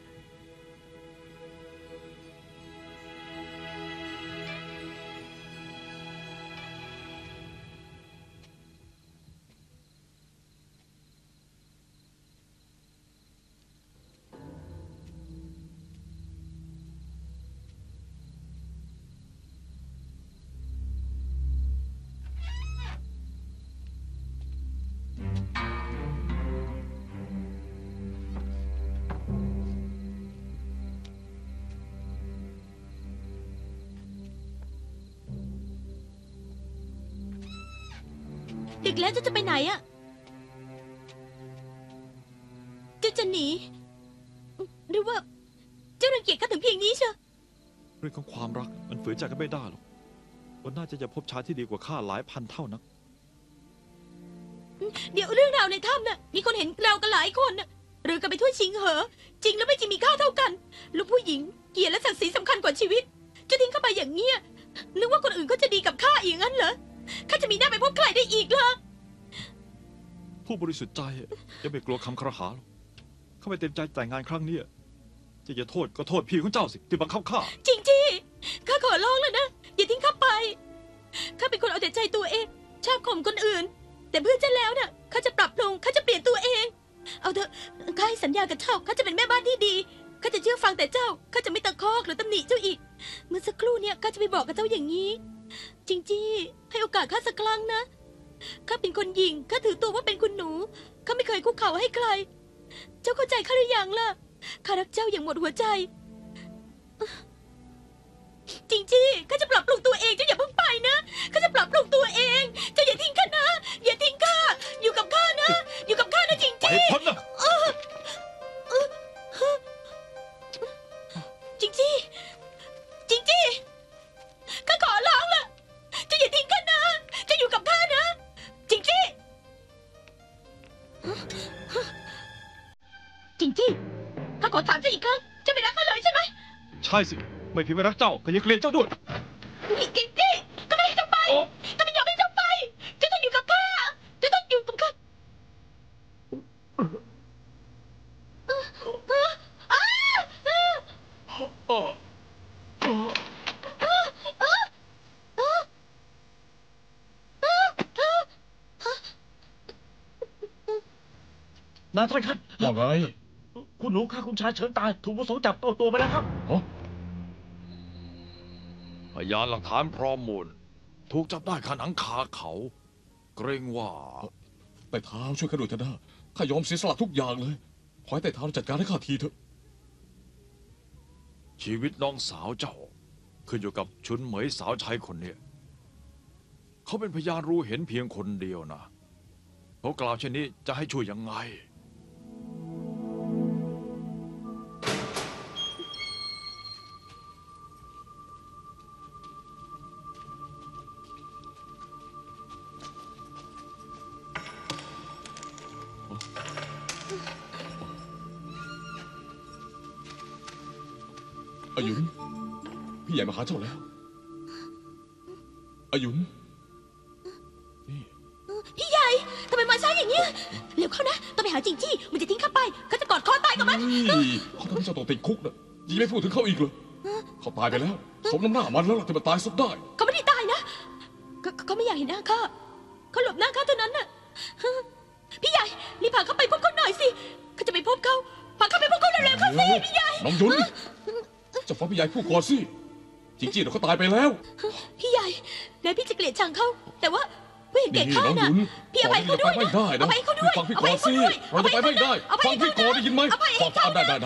ดึกแล้วเจ้าจะไปไหนอะเจ้าจะหนี หรือว่าเจ้ารังเกียจข้าถึงเพียงนี้เชียวเรื่องของความรักมันฝืนใจกันไม่ได้หรอกวันหน้าจะพบชายที่ดีกว่าข้าหลายพันเท่านักเดี๋ยวเรื่องราวในถ้ำน่ะมีคนเห็นเรากันหลายคนน่ะหรือกันไปทั่วชิงเหอ จริงแล้วไม่จริงมีค่าเท่ากัน ลูกผู้หญิงเกียรติและศักดิ์ศรีสำคัญกว่าชีวิตจะทิ้งเข้าไปอย่างเงี้ยนึกว่าคนอื่นก็จะดีกับข้าอีกงั้นเหรอข้าจะมีหน้าไปพบใครได้อีกเหรอผู้บริสุทธิ์ใจยังไม่กลัวคำครหาหรอกข้าไม่เต็มใจแต่งงานครั้งนี้จะโทษก็โทษพี่ของเจ้าสิที่บังคับข้าจริงจีข้าขอร้องแล้วนะอย่าทิ้งข้าไปข้าเป็นคนเอาแต่ใจตัวเองชอบข่มคนอื่น แต่เพื่อเจ้าแล้วน่ะข้าจะปรับปรุงข้าจะเปลี่ยนตัวเองเอาเถอะข้าให้สัญญากับเจ้าข้าจะเป็นแม่บ้านที่ดีข้าจะเชื่อฟังแต่เจ้าข้าจะไม่ตะคอกหรือตำหนิเจ้าอีกเมื่อสักครู่เนี่ยข้าจะไปบอกกับเจ้าอย่างนี้จริงจีให้โอกาสข้าสักครั้งนะข้าเป็นคนหญิงข้าถือตัวว่าเป็นคุณหนูข้าไม่เคยคุกเข่าให้ใครเจ้าเข้าใจข้าหรือยังล่ะข้ารักเจ้าอย่างหมดหัวใจจริงจีข้าจะปรับปรุงตัวเองเจ้าอย่าเพิ่งไปนะข้าจะปรับปรุงตัวเองเจ้าอย่าทิ้งข้านะอย่าทิ้งข้าอยู่กับข้านะอยู่กับข้านะจริงจีไปพ้นนะจริงจีจริงจีข้าขอร้องละเจ้าอย่าทิ้งข้านะเจ้าอยู่กับข้านะจริงจีจริงจีข้าขอถามเจ้าอีกครั้งเจ้าไม่รักข้าเลยใช่ไหมใช่สิไม่เพียงไม่รักเจ้าก็ยังเกลียดเจ้าด้วยนี่จริงจีข้าไม่ให้เจ้าไปข้าไม่ยอมให้เจ้าไปเจ้าต้องอยู่กับข้าเจ้าต้องอยู่กับข้านายท่านครับว่าไงคุณหนูฆ่าคุณชายเฉินตายถูกผู้สงจับตัวไปแล้วครับพยานหลักฐานพร้อมมูล ถูกจับได้คาหนังคาเขา เกรงว่าแต่เท้าช่วยข้าด้วยเถอะนะข้ายอมเสียสละทุกอย่างเลยขอให้แต่เท้าจัดการให้ข้าทีเถอะชีวิตน้องสาวเจ้า ขึ้นอยู่กับชุนเหมยสาวใช้คนเนี้ยเขาเป็นพยานรู้เห็นเพียงคนเดียวนะเขากล่าวเช่นนี้จะให้ช่วยยังไงอายุนพี่ใหญ่มาหาเจ้าแล้วอายุนนี่พี่ใหญ่ทำไมมาช้าอย่างเงี้ยเร็วเข้านะต้องไปหาจริงจี้มันจะทิ้งข้าไปข้าจะกอดคอตายกับมันเขาทำให้เจ้าต้องติดคุกนะยิ่งไม่พูดถึงเขาอีกเลยเขาตายไปแล้วสมน้ำหน้ามันแล้วล่ะที่มันตายซะได้เขาไม่ได้ตายนะเขาไม่อยากเห็นหน้าข้าเขาหลบหน้าข้าเท่านั้นน่ะพี่ใหญ่รีบพาเขาไปพบเขาหน่อยสิข้าจะไปพบเขาพาเขาไปพบเขาเร็วๆเข้าสิพี่ใหญ่น้องยุนเจ้าจะฟังพี่ใหญ่พูดก่อนสิจริงๆเราก็ตายไปแล้วพี่ใหญ่แม้พี่จะเกลียดชังเขาแต่ว่าผู้หญิงเก่งนี่ข้าน้องหน่ะยุนพี่อภัยเขาด้วยไม่ได้นะนะอภัยเขาด้วยฟังพี่ก่อนสิเราจะไปไม่ได้ฟังพี่ก่อนได้ยินไหมฟังได้ได้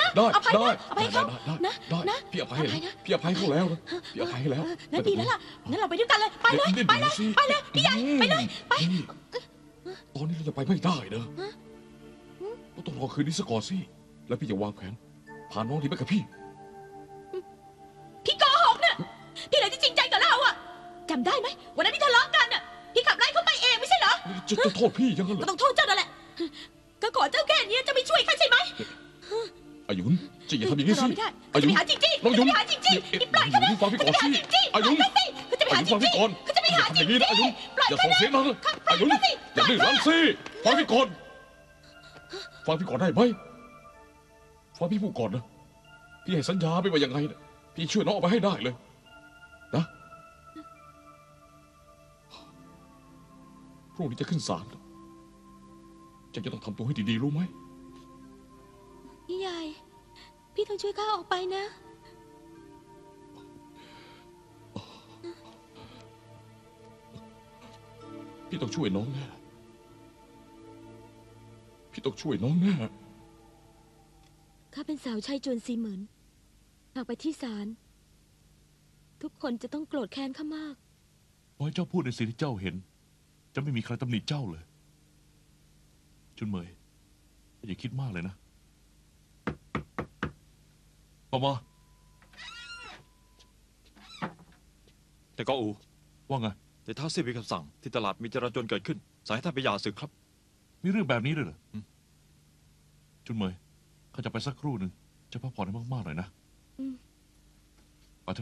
พี่อภัยพี่อภัยเขาแล้วนะพี่อภัยให้แล้วงั้นดีแล้วล่ะงั้นเราไปด้วยกันเลยไปเลยไปเลยไปเลยพี่ใหญ่ไปเลยไปตอนนี้เราจะไปไม่ได้นะเราต้องรอคืนนี้ซะก่อนสิแล้วพี่จะวางแผนพาน้องที่ไปกับพี่พี่โกหกน่ะพี่เลยที่จริงใจกับเราอะจำได้ไหมวันนั้นที่ทะเลาะกันน่ะพี่ขับไล่เขาไปเองไม่ใช่เหรอจะโทษพี่ยังไงเหรก็อต้องโทษเจ้านั่นแหละก็ขอเจ้าแค่นี้จะไม่ช่วยข้าใช่ไหมอายุนจะอย่าทำอย่างนี้สิไม่ได้อายุจะนไปหาจริงๆน้องยุนจะไปหาจริงๆนี่ปล่อยเขานะฟังพี่ก่อนสิอายุนเขาจะไปหาจริงฟังพี่ก่อนๆเขาจะไปหาจริงอย่าทำอย่างนี้นะอายุนๆปล่อยอย่าเขาส่งนะเสียงดังอายุนอย่าดื้อรั้นสิฟังพี่ก่อนฟังพี่ก่อนได้ไหมฟังพี่พูดก่อนนะพี่ให้สัญญาไม่ว่ายังไงนะพี่ช่วยน้องออกไปให้ได้เลยนะพรุ่งนี้จะขึ้นศาลจะต้องทำตัวให้ดีๆรู้ไหมพี่ใหญ่พี่ต้องช่วยข้าออกไปนะพี่ต้องช่วยน้องแน่พี่ต้องช่วยน้องแน่ข้าเป็นสาวใช้จวน40,000หากไปที่ศาลทุกคนจะต้องโกรธแค้นข้ามากขอให้เจ้าพูดในสิ่งที่เจ้าเห็น จะไม่มีใครตำหนิเจ้าเลย จุนเหมยอย่าคิดมากเลยนะต่อมาแต่ก็อูว่าไงแต่ท้าวเสี่ยมีคำสั่งที่ตลาดมีจราจรเกิดขึ้นสั่งให้ท่านไปหย่าศึกครับมีเรื่องแบบนี้ด้วยเหรอจุนเหมยข้าจะไปสักครู่หนึ่งจะพักผ่อนให้มากๆหน่อยนะอืมไปเถอะ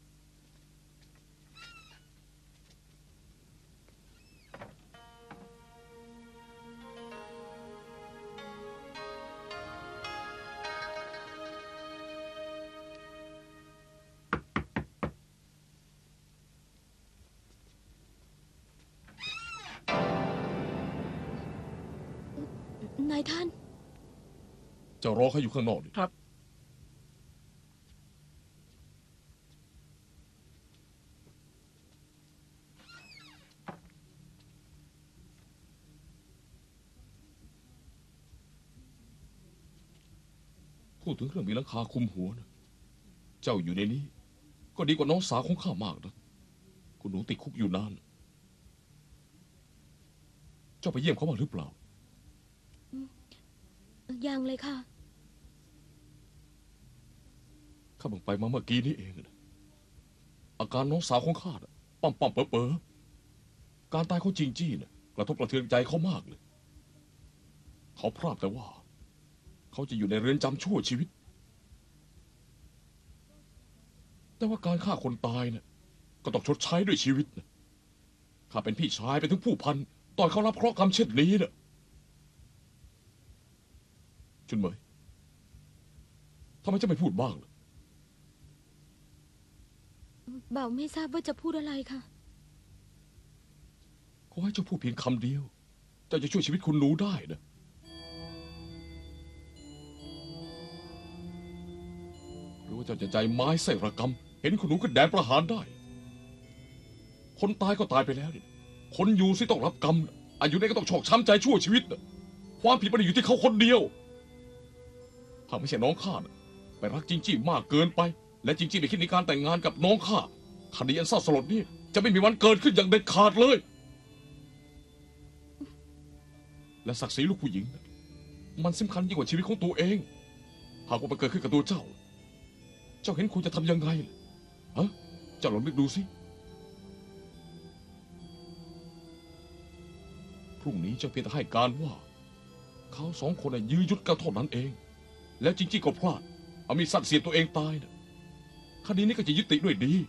นายท่านจะรอเขาอยู่ข้างนอกดิครับพูดถึงเรื่องมีหลังคาคุมหัวนะเจ้าอยู่ในนี้ ก็ดีกว่าน้องสาวของข้ามากนะคุณหนูติดคุกอยู่นาน เจ้าไปเยี่ยมเขาบ้างหรือเปล่ายังเลยค่ะข้าเพิ่งไปมาเมื่อกี้นี้เองนะอาการน้องสาวของข้าน่ะปั๊มเป๋อการตายเขาจริงจี้น่ะกระทบกระเทือนใจเขามากเลย เขาพลาดแต่ว่า เขาจะอยู่ในเรือนจำชั่วชีวิต แต่ว่าการฆ่าคนตายน่ะก็ต้องชดใช้ด้วยชีวิตนะข้าเป็นพี่ชายเป็นถึงผู้พันตอนเขารับเคราะห์กรรมเช่นนี้น่ะจุนเหมยทำไมเจะไม่พูดบ้างล่ะเบาไม่ทราบว่าจะพูดอะไรค่ะขอให้เจ้าพูดเพียงคำเดียวเจ้าจะช่วยชีวิตคุณหนูได้นะหรือว่าเจ้าจะใจไม้ใส่ระกำเห็นคุณหนูขึ้นแดนประหารได้ คนตายก็ตายไปแล้วนี่คนอยู่สิต้องรับกรรมอายุได้ก็ต้องชอกช้ำใจชั่วชีวิตนะความผิดมันอยู่ที่เขาคนเดียวหากไม่ใช่น้องข้านะไปรักจิงจี้มากเกินไป และจิงจี้ไปคิดในการแต่งงานกับน้องข้าคดีอันเศร้าสลดนี้จะไม่มีวันเกิดขึ้นอย่างเด็ดขาดเลย และศักดิ์ศรีลูกผู้หญิงนะมันสำคัญยิ่งกว่าชีวิตของตัวเอง หากว่ามันเกิดขึ้นกับตัวเจ้า เจ้าเห็นควรจะทำยังไงล่ะฮะเจ้าลองนึกดูสิพรุ่งนี้เจ้าเพียงแต่ให้การว่า เขาสองคนน่ะยื้อยุดกันเท่านั้นเอง แล้วจริงๆก็พลาดเอามีดสั้นเสียบตัวเองตายนะคดีนี้ก็จะยุติด้วยดี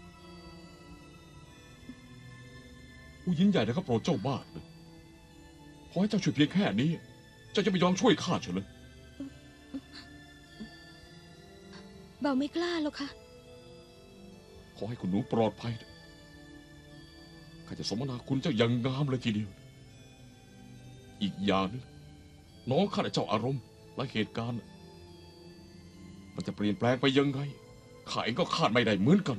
ผู้หญิงใหญ่นะเขาโปรดเจ้ามากนะขอให้เจ้าช่วยเพียงแค่นี้เจ้าจะไม่ยอมช่วยข้าเฉยเลยเบาไม่กล้าหรอกค่ะขอให้คุณหนูปลอดภัยนะข้าจะสมนาคุณเจ้าอย่างงามเลยทีเดียว อีกอย่างนึงน้องข้าได้เจ้าอารมณ์และเหตุการณ์มันจะเปลี่ยนแปลงไปยังไงข้าเองก็คาดไม่ได้เหมือนกัน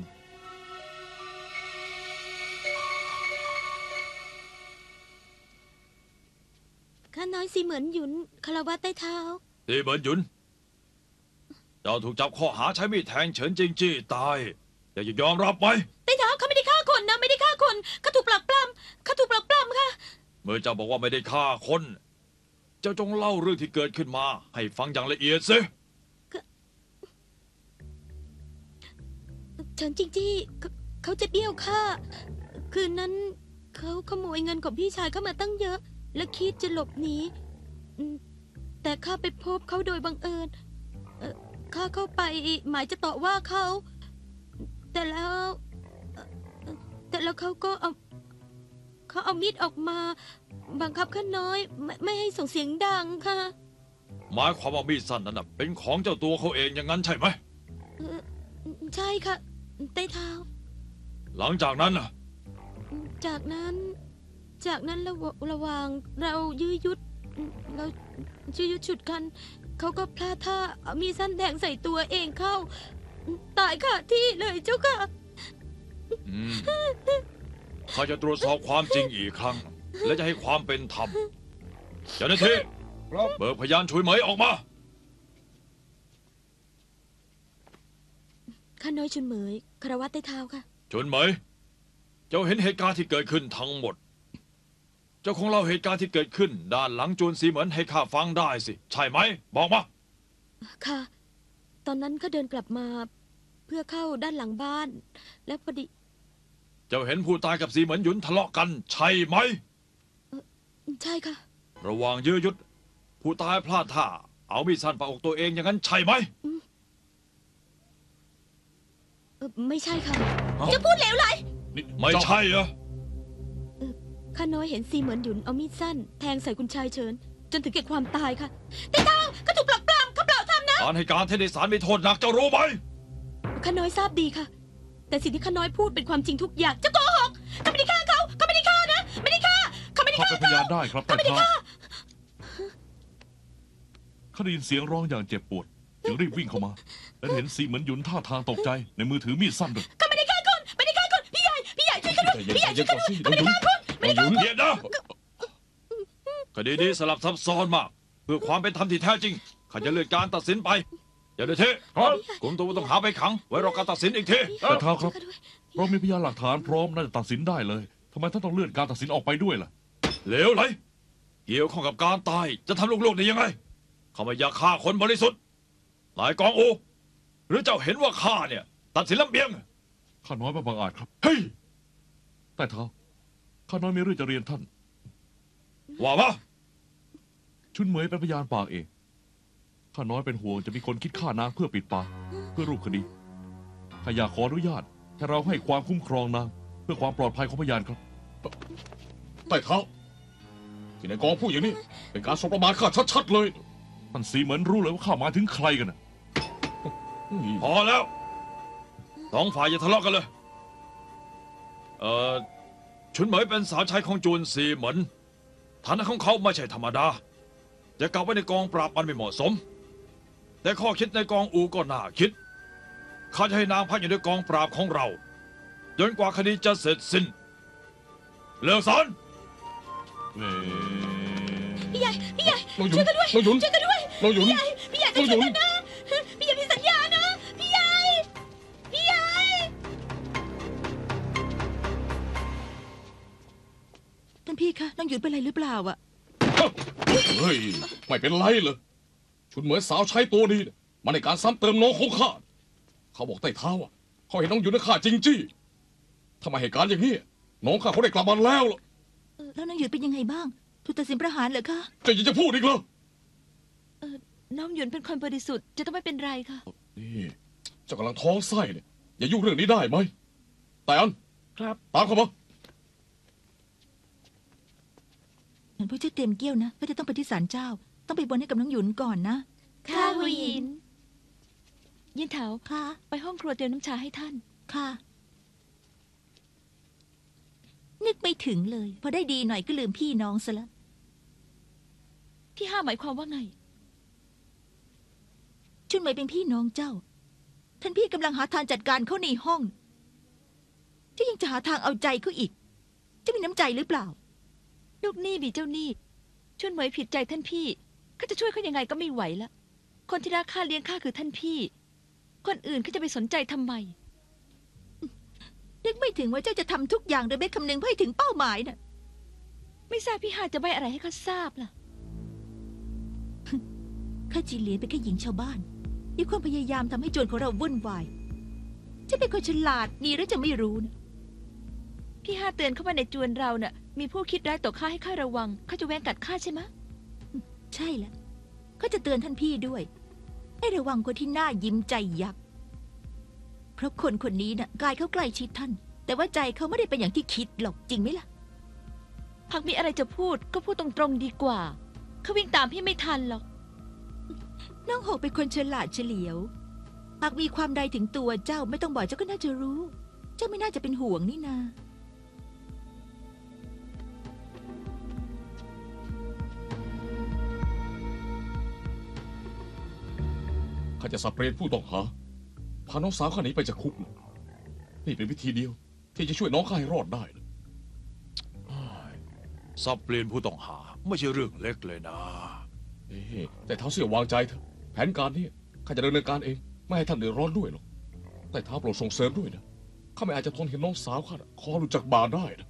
ข้าน้อยสีเหมือนหยุนคารวะใต้เท้าสีเหมือนหยุน เจ้าถูกจับข้อหาใช้มีดแทงเฉินจิงจี้ตายอยากจะยอมรับไหมใต้เท้าเขาไม่ได้ฆ่าคนนะไม่ได้ฆ่าคนเขาถูกปลักปล้ำเขาถูกปลักปล้ำค่ะเมื่อเจ้าบอกว่าไม่ได้ฆ่าคน เจ้าจงเล่าเรื่องที่เกิดขึ้นมา ให้ฟังอย่างละเอียดสิเฉินจริงจี้เขาจะเบี้ยวข้าคืนนั้นเขาขโมยเงินของพี่ชายเข้ามาตั้งเยอะ และคิดจะหลบหนีแต่ข้าไปพบเขาโดยบังเอิญข้าเข้าไปหมายจะต่อว่าเขาแต่แล้วเขาก็เอามีดออกมาบังคับข้าน้อยไม่ให้ส่งเสียงดังค่ะหมายความว่ามีดสั้นนั้นนะเป็นของเจ้าตัวเขาเองอย่างนั้นใช่ไหมใช่ค่ะใต้เท้าหลังจากนั้นน่ะจากนั้นระหว่างเรายื้อยุดฉุดกันเขาก็พลาดท่าเอามีดสั้นแทงใส่ตัวเองเข้า ตายค่ะที่เลยเจ้าค่ะข้าจะตรวจสอบความจริงอีกครั้ง และจะให้ความเป็นธรรมเจ้าหน้าที่เบิกพยานช่วยเหมยออกมาข้าน้อยชุนเหมยคารวะใต้เท้าค่ะช่วยเหมย เจ้าเห็นเหตุการณ์ที่เกิดขึ้นทั้งหมด เจ้าคงเล่าเหตุการณ์ที่เกิดขึ้นด้านหลังจวนสีเหมือนให้ข้าฟังได้สิ ใช่ไหม บอกมาค่ะ ตอนนั้นข้าเดินกลับมาเพื่อเข้าด้านหลังบ้าน แล้วพอดีเจ้าเห็นผู้ตายกับสีเหมือนหยุนทะเลาะกัน ใช่ไหมใช่ค่ะระหว่างยื้อยุด ผู้ตายพลาดท่าเอามีดสั้นปาอกตัวเองอย่างนั้นใช่ไหมไม่ใช่ค่ะจะพูดเหลวไหลไม่ใช่เหรอข้าน้อยเห็นซีเหมือนหยุนเอามีดสั้นแทงใส่คุณชายเฉินจนถึงแก่ความตายค่ะใต้เท้าก็ถูกปลักปล้ำเขาเปล่าทำนะการให้การเท็จในศาลมีโทษหนักเจ้ารู้ไหมข้าน้อยทราบดีค่ะ แต่สิ่งที่ข้าน้อยพูดเป็นความจริงทุกอย่างจะโกหกข้าไม่ได้ฆ่าเขาข้าไม่ได้ฆ่านะไม่ได้ฆ่าข้าไม่ได้ข้าฆ่าเป็นพยานได้ครับแต่ข้าไม่ได้เท้าฆ่าข้าได้ยินเสียงร้องอย่างเจ็บปวดจึงรีบวิ่งเข้ามา และเห็นสีเหมือนหยุนท่าทางตกใจในมือถือมีดสั้นด้วยข้าไม่ได้ฆ่าคุณไม่ได้ฆ่าคุณพี่ใหญ่ช่วยข้าด้วยพี่ใหญ่ช่วยข้าด้วยข้าไม่ได้ฆ่าคุณไม่ได้ฆ่าคุณเดี๋ยวนะคดีนี้สลับซับซ้อนมาก เพื่อความเป็นธรรมที่แท้จริงข้าจะเลื่อนการตัดสินไปอย่าเดือดเทกลุ่มตัวผู้ต้องหาไปขัง ไว้รอการตัดสินอีกทีแต่เท้าครับ เรามีพยานหลักฐานพร้อมน่าจะตัดสินได้เลยทำไมท่านต้องเลื่อนการตัดสินออกไปด้วยล่ะเหลวไหลเกี่ยวข้องกับการตายจะทำลูกๆได้ยังไงข้าไม่อยากฆ่าคนบริสุทธิ์นายกองอูหรือเจ้าเห็นว่าข้าเนี่ย ตัดสินลำเอียงข้าน้อยไม่บังอาจครับ เฮ้ยแต่เท้าข้าน้อยมีเรื่องจะเรียนท่านว่ามาชุนเหมยเป็นพยานปากเองข้าน้อยเป็นห่วงจะมีคนคิดฆ่านางเพื่อปิดปากเพื่อรูปคดีข้าอยากขออนุญาตให้เราให้ความคุ้มครองนางเพื่อความปลอดภัยของพยานครับใต้เท้าที่นายกองพูดอย่างนี้ เป็นการสบประมาทข้าชัดๆเลยท่านสีเหมือนรู้เลยว่าข้าหมายถึงใครกันนะพอแล้วสองฝ่ายอย่าทะเลาะกันเลยชุนเหมยเป็นสาวใช้ของจูนซีเหมือนฐานะของเขาไม่ใช่ธรรมดาจะกลับไว้ในกองปราบมันไม่เหมาะสม แต่ข้อคิดในกองอูก็น่าคิดข้าจะให้นางพักอยู่ในกองปราบของเราจนกว่าคดีจะเสร็จสิ้นเลิกสอนพี่ใหญ่ช่วยน้องหยุนกันด้วยน้องหยุนช่วยกันด้วยน้องหยุนพี่ใหญ่น้องหยุนช่วยกันนะพี่ใหญ่พี่สัญญานะพี่ใหญ่ท่านพี่คะน้องหยุดเป็นไรหรือเปล่าอะเฮ้ย ไม่เป็นไรเลยชุดเหมือนสาวใช้ตัวนี้เนี่ยมาในการซ้ำเติมน้องของข้าเขาบอกใต้เท้าอ่ะเขาเห็นน้องอยู่ในข้าจริงจี้ทำไมเหตุการณ์อย่างนี้น้องข้าเขาได้กลับมาแล้วล่ะแล้วน้องหยุดเป็นยังไงบ้างถูกตัดสินประหารเหรอคะจะยังจะพูดอีกเหรอน้องหยุนเป็นคนบริสุทธิ์จะต้องไม่เป็นไรค่ะนี่เจ้ากำลังท้องไส้เนี่ยอย่ายุ่งเรื่องนี้ได้ไหมแต่อันครับตามเข้ามาเหมือนพวกเจ้าเตรียมเกี้ยวนะก็จะต้องไปที่ศาลเจ้า ต้องไปบนให้กับน้องหยุนก่อนนะค่ะหูหยินเย็นเถาค่ะไปห้องครัวเตรียมน้ำชาให้ท่านค่ะ นึกไม่ถึงเลย พอได้ดีหน่อยก็ลืมพี่น้องซะแล้วพี่ห้าหมายความว่าไงชชุนเหมยเป็นพี่น้องเจ้า ท่านพี่กำลังหาทางจัดการเขาในห้องเจ้ายังจะหาทางเอาใจเขาอีกเจ้ามีน้ำใจหรือเปล่าลูกหนี้มีเจ้าหนี้ชวนเหมยผิดใจท่านพี่ข้าจะช่วยเขายังไงก็ไม่ไหวละคนที่รักข้าเลี้ยงข้าคือท่านพี่ คนอื่นเขาจะไปสนใจทำไมนึกไม่ถึงว่าเจ้าจะทำทุกอย่างโดยไม่คำนึงเพื่อให้ถึงเป้าหมายน่ะไม่ทราบพี่ฮาจะใบอะไรให้ข้าทราบล่ะข้าจีเหลียนเป็นแค่หญิงชาวบ้านมีความพยายามทำให้โจรของเราวุ่นวายจะเป็นคนฉลาดนี่หรือจะไม่รู้นะพี่ฮาเตือนเขาว่าในจวนเราน่ะมีผู้คิดร้ายต่อข้าให้ข้าระวังเขาจะแวงกัดข้าใช่ไหมะใช่แล้วเขาจะเตือนท่านพี่ด้วย ให้ระวังคนที่หน้ายิ้มใจยักษ์เพราะคนคนนี้น่ะกายเขาใกล้ชิดท่าน แต่ว่าใจเขาไม่ได้เป็นอย่างที่คิดหรอกจริงไหมล่ะหากมีอะไรจะพูดก็พูดตรงๆดีกว่าเขาวิ่งตามพี่ไม่ทันหรอกน้องหกเป็นคนฉลาดเฉลียวหากมีความใดถึงตัวเจ้าไม่ต้องบอกเจ้าก็น่าจะรู้ เจ้าไม่น่าจะเป็นห่วงนี่นาข้าจะสับเปลี่ยนผู้ต้องหาพาน้องสาวข้าหนีไปจากคุกนี่เป็นวิธีเดียว ที่จะช่วยน้องข้าให้รอดได้นะสับเปลี่ยนผู้ต้องหาไม่ใช่เรื่องเล็กเลยนะแต่เท้าเสี่ยววางใจเถอะแผนการนี้ข้าจะดำเนินการเองไม่ให้ท่านเดือดร้อนด้วยหรอกแต่เท้าโปรดส่งเสริมด้วยนะข้าไม่อาจจะทนเห็นน้องสาวข้าคอหลุดจากบ่าได้นะ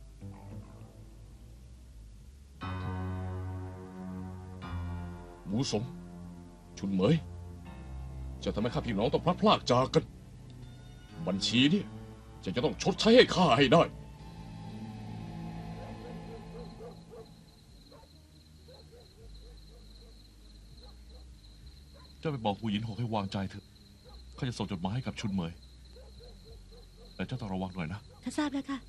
หมูสมชุนเหมยจะทำให้ข้าพี่น้องต้องพลัดพรากจากกัน บัญชีเนี่ยจะต้องชดใช้ให้ข้าให้ได้เจ้าไปบอกหูหยินหกให้วางใจเถอะข้าจะส่งจดหมายให้กับชุนเหมยแต่เจ้าต้องระวังหน่อยนะข้าทราบแล้วค่ะ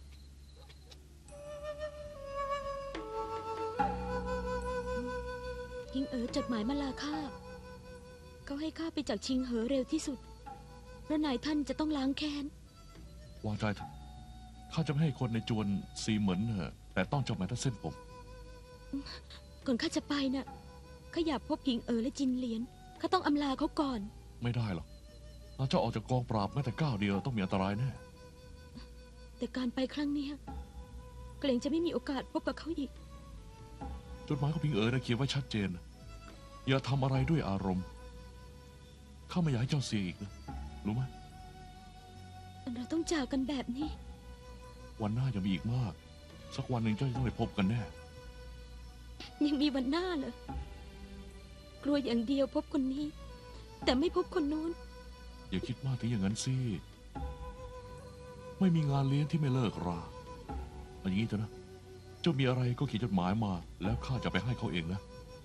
พิงเอ๋อจดหมายมาลาข้าเขาให้ข้าไปจากชิงเหอเร็วที่สุดเพราะนายท่านจะต้องล้างแค้นวางใจเถอะข้าจะไม่ให้คนในจวนซีเหมือนแต่ต้องเจ้าแม้แต่เส้นผมก่อนข้าจะไปน่ะข้าอยากพบพิงเอ๋อและจินเหลียนข้าต้องอำลาเขาก่อนไม่ได้หรอกถ้าเจ้าออกจากกองปราบแม้แต่ก้าวเดียวต้องมีอันตรายแน่แต่การไปครั้งเนี้ยเกรงจะไม่มีโอกาสพบกับเขาอีกจดหมายของพิงเอ๋อนะเขียนไว้ชัดเจนอย่าทำอะไรด้วยอารมณ์ข้าไม่อยากให้เจ้าเสียอีกนะรู้ไหมเราต้องจากกันแบบนี้วันหน้ายังมีอีกมาก สักวันหนึ่งเจ้าจะต้องได้พบกันแน่ยังมีวันหน้าเหรอ กลัวอย่างเดียวพบคนนี้ แต่ไม่พบคนนู้นอย่าคิดมากถึงอย่างนั้นสิไม่มีงานเลี้ยงที่ไม่เลิกราเอาอย่างนี้เถอะนะเจ้ามีอะไรก็เขียนจดหมายมา แล้วข้าจะไปให้เขาเองนะ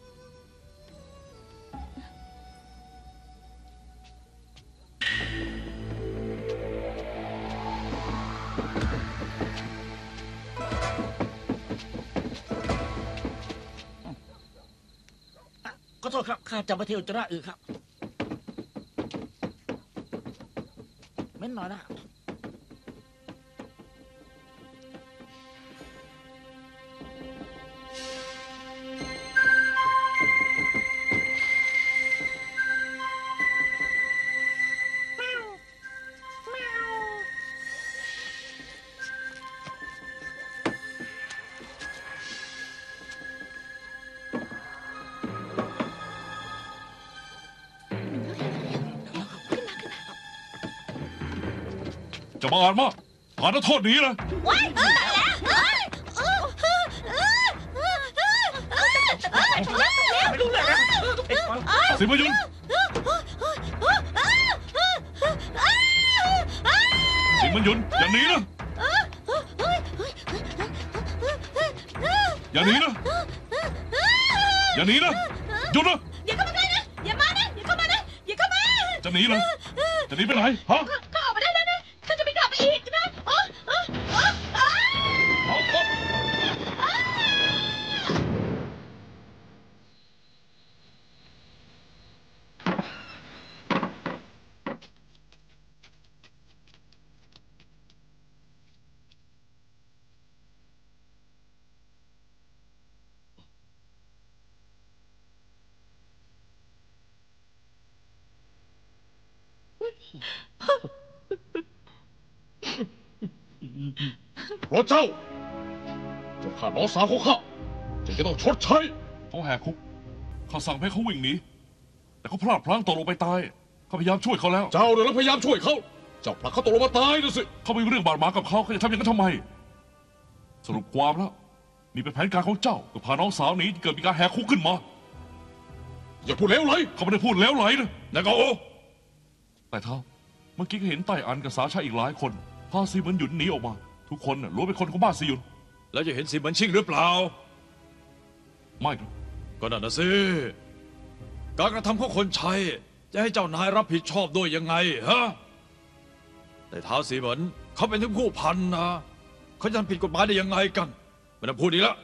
ขอโทษครับข้าจำประเทศอุจจาระอื่นครับเม้นหน่อยนะจะมาอ่านมากอ่านแล้วโทษหนีเลยสิบยุนสิบยุนอย่าหนีนะอย่าหนีนะอย่าหนีนะหยุดนะอย่าเข้ามาใกล้นะอย่ามานะอย่าเข้ามานะอย่าเข้ามาจะหนีเลยจะหนีไปไหนฮะเข้าออกมาได้แล้วนะข้าจะไม่กลับไปอีกนะอ๋ออ๋ออ๋ออ๋อเเพราะเจ้าฆ่าน้องสาวของข้าจะต้องชดใช้เขาแหกคุกเขาสั่งให้เขาวิ่งหนีแต่เขาพลาดพลั้งตกลงไปตายเขาพยายามช่วยเขาแล้วเจ้าเนี่ยพยายามช่วยเขาเจ้าผลักเขาตกลงมาตายนะสิเขามีเรื่องบาดหมางกับเขาจะทำอย่างนั้นทำไม สรุปความแล้วนี่เป็นแผนการของเจ้าเพื่อพาน้องสาวหนีที่เกิดมีการแหกคุกขึ้นมาอย่าพูดเลวไหลเขาไม่ได้พูดแล้วไหลนะนายกอโอแต่เท่าเมื่อกี้ก็เห็นไต้อันกับสาวใช้อีกหลายคนพาซีเหมือนหยุนหนีออกมา ทุกคนล้วนเป็นคนของบ้านซีหยุนแล้วจะเห็นสีเหมือนชิงหรือเปล่าไม่ครับก็นั่นนะสิการกระทำของคนใช้จะให้เจ้านายรับผิดชอบด้วยยังไงฮะแต่ท้าวสีเหมือนเขาเป็นถึงผู้พันนะเขาจะทำผิดกฎหมายได้ยังไงกันไม่ต้องพูดอีกแล้ว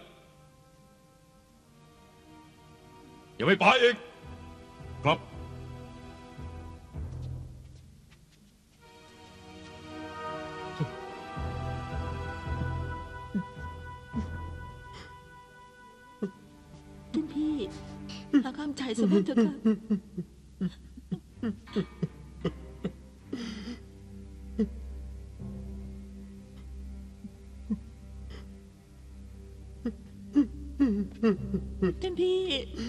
ยังไม่ไปอีกครับท่านพี่หาคำใจสมองเถอะค่ะท่านพี่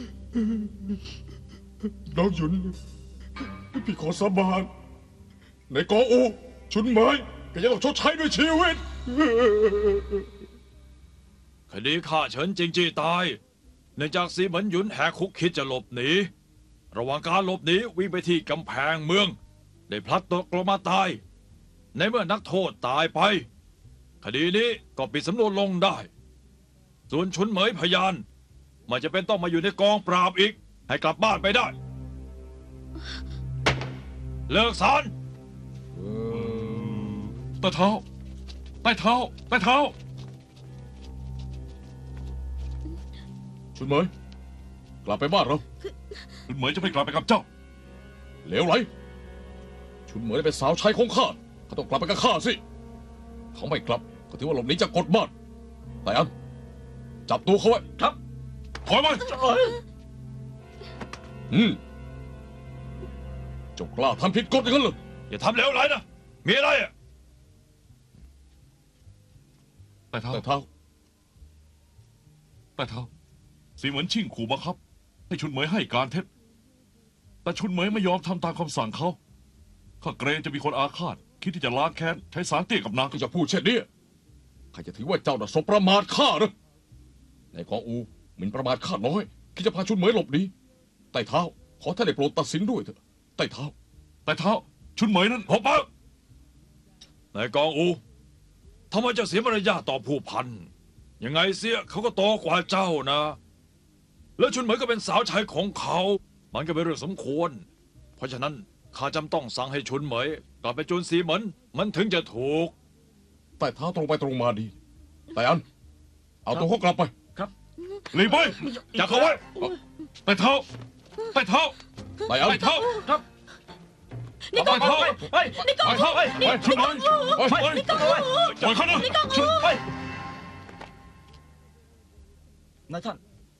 น้องหยุนพี่ขอสาบานในกออูชุนเหมยก็จะต้องชดใช้ด้วยชีวิตคดีฆ่าเฉินจริงจีตายเนื่องจากสีเหมือนหยุนแหกคุกคิดจะหลบหนีระหว่างการหลบหนีวิ่งไปที่กำแพงเมืองได้พลัดตกลงมาตายในเมื่อนักโทษตายไปคดีนี้ก็ปิดสำนวนลงได้ส่วนชุนเหมยพยานไม่จะเป็นต้องมาอยู่ในกองปราบอีกให้กลับบ้านไปได้เลิกสารใต้เท้าใต้เท้าใต้เท้าชุนเหมยกลับไปบ้านเราคุณเหมยจะไม่กลับไปกับเจ้าเหลวไหลชุนเหมยเป็นสาวใช้ของข้าเขาต้องกลับไปกับข้าสิเขาไม่กลับก็ถือว่าหลบหนีจากกฎบ้านแต่อันจับตัวเขาไว้ครับถอยไปเจ้ากล้าทำผิดกฎอย่างนั้นเหรออย่าทำเลวไหลนะมีอะไรอ่ะใต้เท้าแต่เท้าใต้เท้าสีเหมือนชิ่งขู่บังคับ ให้ชุนเหมยให้การเท็จแต่ชุนเหมยไม่ยอมทำตามคำสั่งเขาข้าเกรงจะมีคนอาฆาตคิดที่จะล้างแค้นใช้สารเตี้ยกับนางที่จะพูดเช่นนี้ข้าจะถือว่าเจ้าน่ะสบประมาทข้านะในกองอูหมิ่นประมาทข้าน้อยคิดจะพาชุนเหมยหลบหนีไต่เท้าขอท่านได้โปรดตัดสินด้วยเถอะไต่เท้าใต้เท้าชุนเหมยนั้นพบปะนายกองอูทำไมเจ้าเสียมารยาทต่อผู้พันยังไงเสียเขาก็โตกว่าเจ้านะ แล้วชุนเหมยก็เป็นสาวใช้ของเขา มันก็เป็นเรื่องสมควร เพราะฉะนั้นข้าจำต้องสั่งให้ชุนเหมยกลับไปจูนสีเหมือนมันถึงจะถูกไต่เท้าตรงไปตรงมาดีแต่อันเอาตัวเขากลับไปหลีกไปจับเขาไว้ใต้เท้าใต้เท้าแต่อันใต้เท้าครับนี่ก็ใต้เท้าเฮ้ยนี่ก็ใต้เท้าไปชุนเหมยไปนี่ก็ปล่อยเขานะไปนายท่าน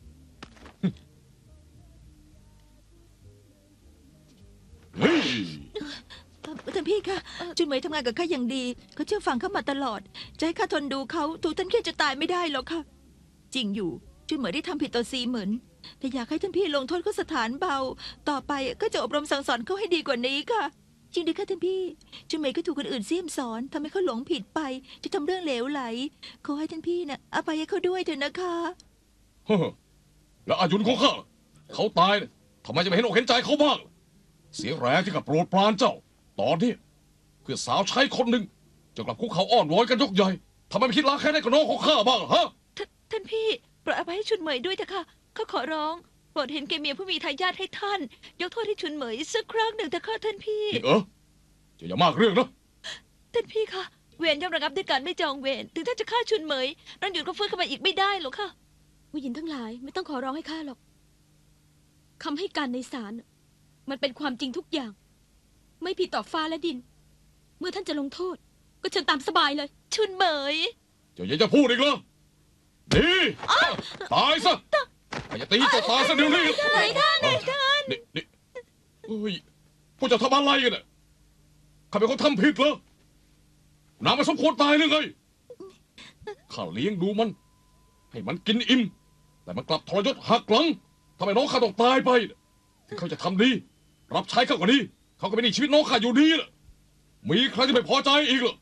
เฮ้ยท่านพี่คะจุนเหมยทำงานกับข้าอย่างดีเขาเชื่อฟังข้ามาตลอด จะให้ข้าทนดูเขาถูกท่านเครียดจะตายไม่ได้หรอกค่ะ จริงอยู่จุนเหมยได้ทำผิดต่อซีเหมือนแต่อยากให้ท่านพี่ลงโทษเขาสถานเบา ต่อไปก็จะอบรมสั่งสอนเขาให้ดีกว่านี้ค่ะ จริงด้วยค่ะท่านพี่จุนเหมยก็ถูกคนอื่นเสี่ยมสอนทำให้เขาหลงผิดไป จะทำเรื่องเหลวไหลขอให้ท่านพี่น่ะอภัยให้เขาด้วยเถอะนะคะเฮ้อแล้วอายุนของข้าล่ะเขาตายเนี่ยทำไมจะไม่เห็นอกเห็นใจเขาบ้างล่ะเสียแรงที่กับโปรดปรานเจ้า ตอนนี้เพื่อสาวใช้คนหนึ่งจะกลับคุกเขาอ้อนวอนกันยกใหญ่ทำไมไม่คิดล้างแค้นให้กับน้องของข้าบ้างล่ะฮะท่านพี่โปรดอภัยให้ชุนเหมยด้วยเถอะค่ะข้าขอร้องโปรดเห็นแก่เมียผู้มีทายาทให้ท่าน ยกโทษให้ชุนเหมยสักครั้งหนึ่งเถอะค่ะท่านพี่อีกจะอย่ามากเรื่องนะท่านพี่คะเวรย่อมระงับด้วยการไม่จองเวรถึงท่านจะฆ่าชุนเหมยรันหยุดก็ฟื้นขึ้นมาอีกไม่ได้หรอกค่ะผู้หญิงทั้งหลายไม่ต้องขอร้องให้ข้าหรอกคำให้การในศาลมันเป็นความจริงทุกอย่าง ไม่ผิดต่อฟ้าและดิน เมื่อท่านจะลงโทษ ก็เชิญตามสบายเลยชุนเหมยเจ้ายังจะพูดอีกเหรอดีตายซะข้าจะตีเจ้าตายซะเดี๋ยวนี้ไหนท่านนี่เฮ้ยพวกเจ้าทำอะไรกันน่ะข้าเป็นคนทำผิดเหรอนางไม่สมควรตายหรือไงข้าเลี้ยงดูมัน ให้มันกินอิ่มแต่มันกลับทรยศหักหลังทำให้น้องข้าต้องตายไปถึงเขาจะทำดีรับใช้ข้ากว่านี้เขาก็ไม่หนีชีวิตน้องข้าอยู่ดีแหละมีใครที่ไม่พอใจอีกเหรอ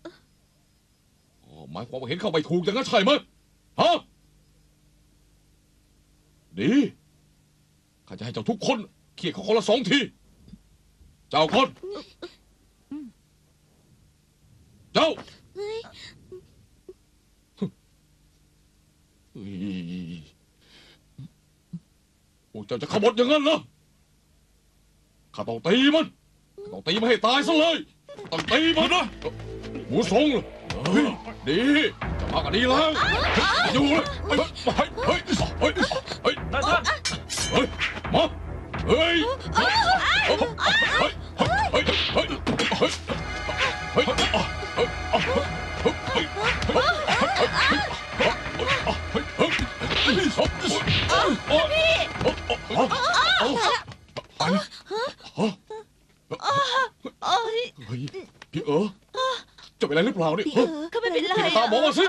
หมายความว่าเห็นเข้าไม่ถูกอย่างนั้นใช่ไหมฮะดีข้าจะให้เจ้าทุกคนเขี่ยเขาคนละ2 ทีเจ้าคนเจ้าโอ้เจ้าจะขบฏอย่างนั้นเหรอข้าต้องตีมันต้องตีมันให้ตายซะเลยต้องตีมันนะหมูทรงเฮ้ยดีจะมากันดีแล้วอยู่เลยเฮ้ยเฮ้ยเฮ้ยเฮ้ยมาเฮ้ยเฮ้ยเฮ้ยเฮ้ยเฮ้ยเฮ้ยพี่จะเป็นอะไรหรือเปล่าเนี่ยเขาไม่เป็นไรพี่ตาหมอมาสิ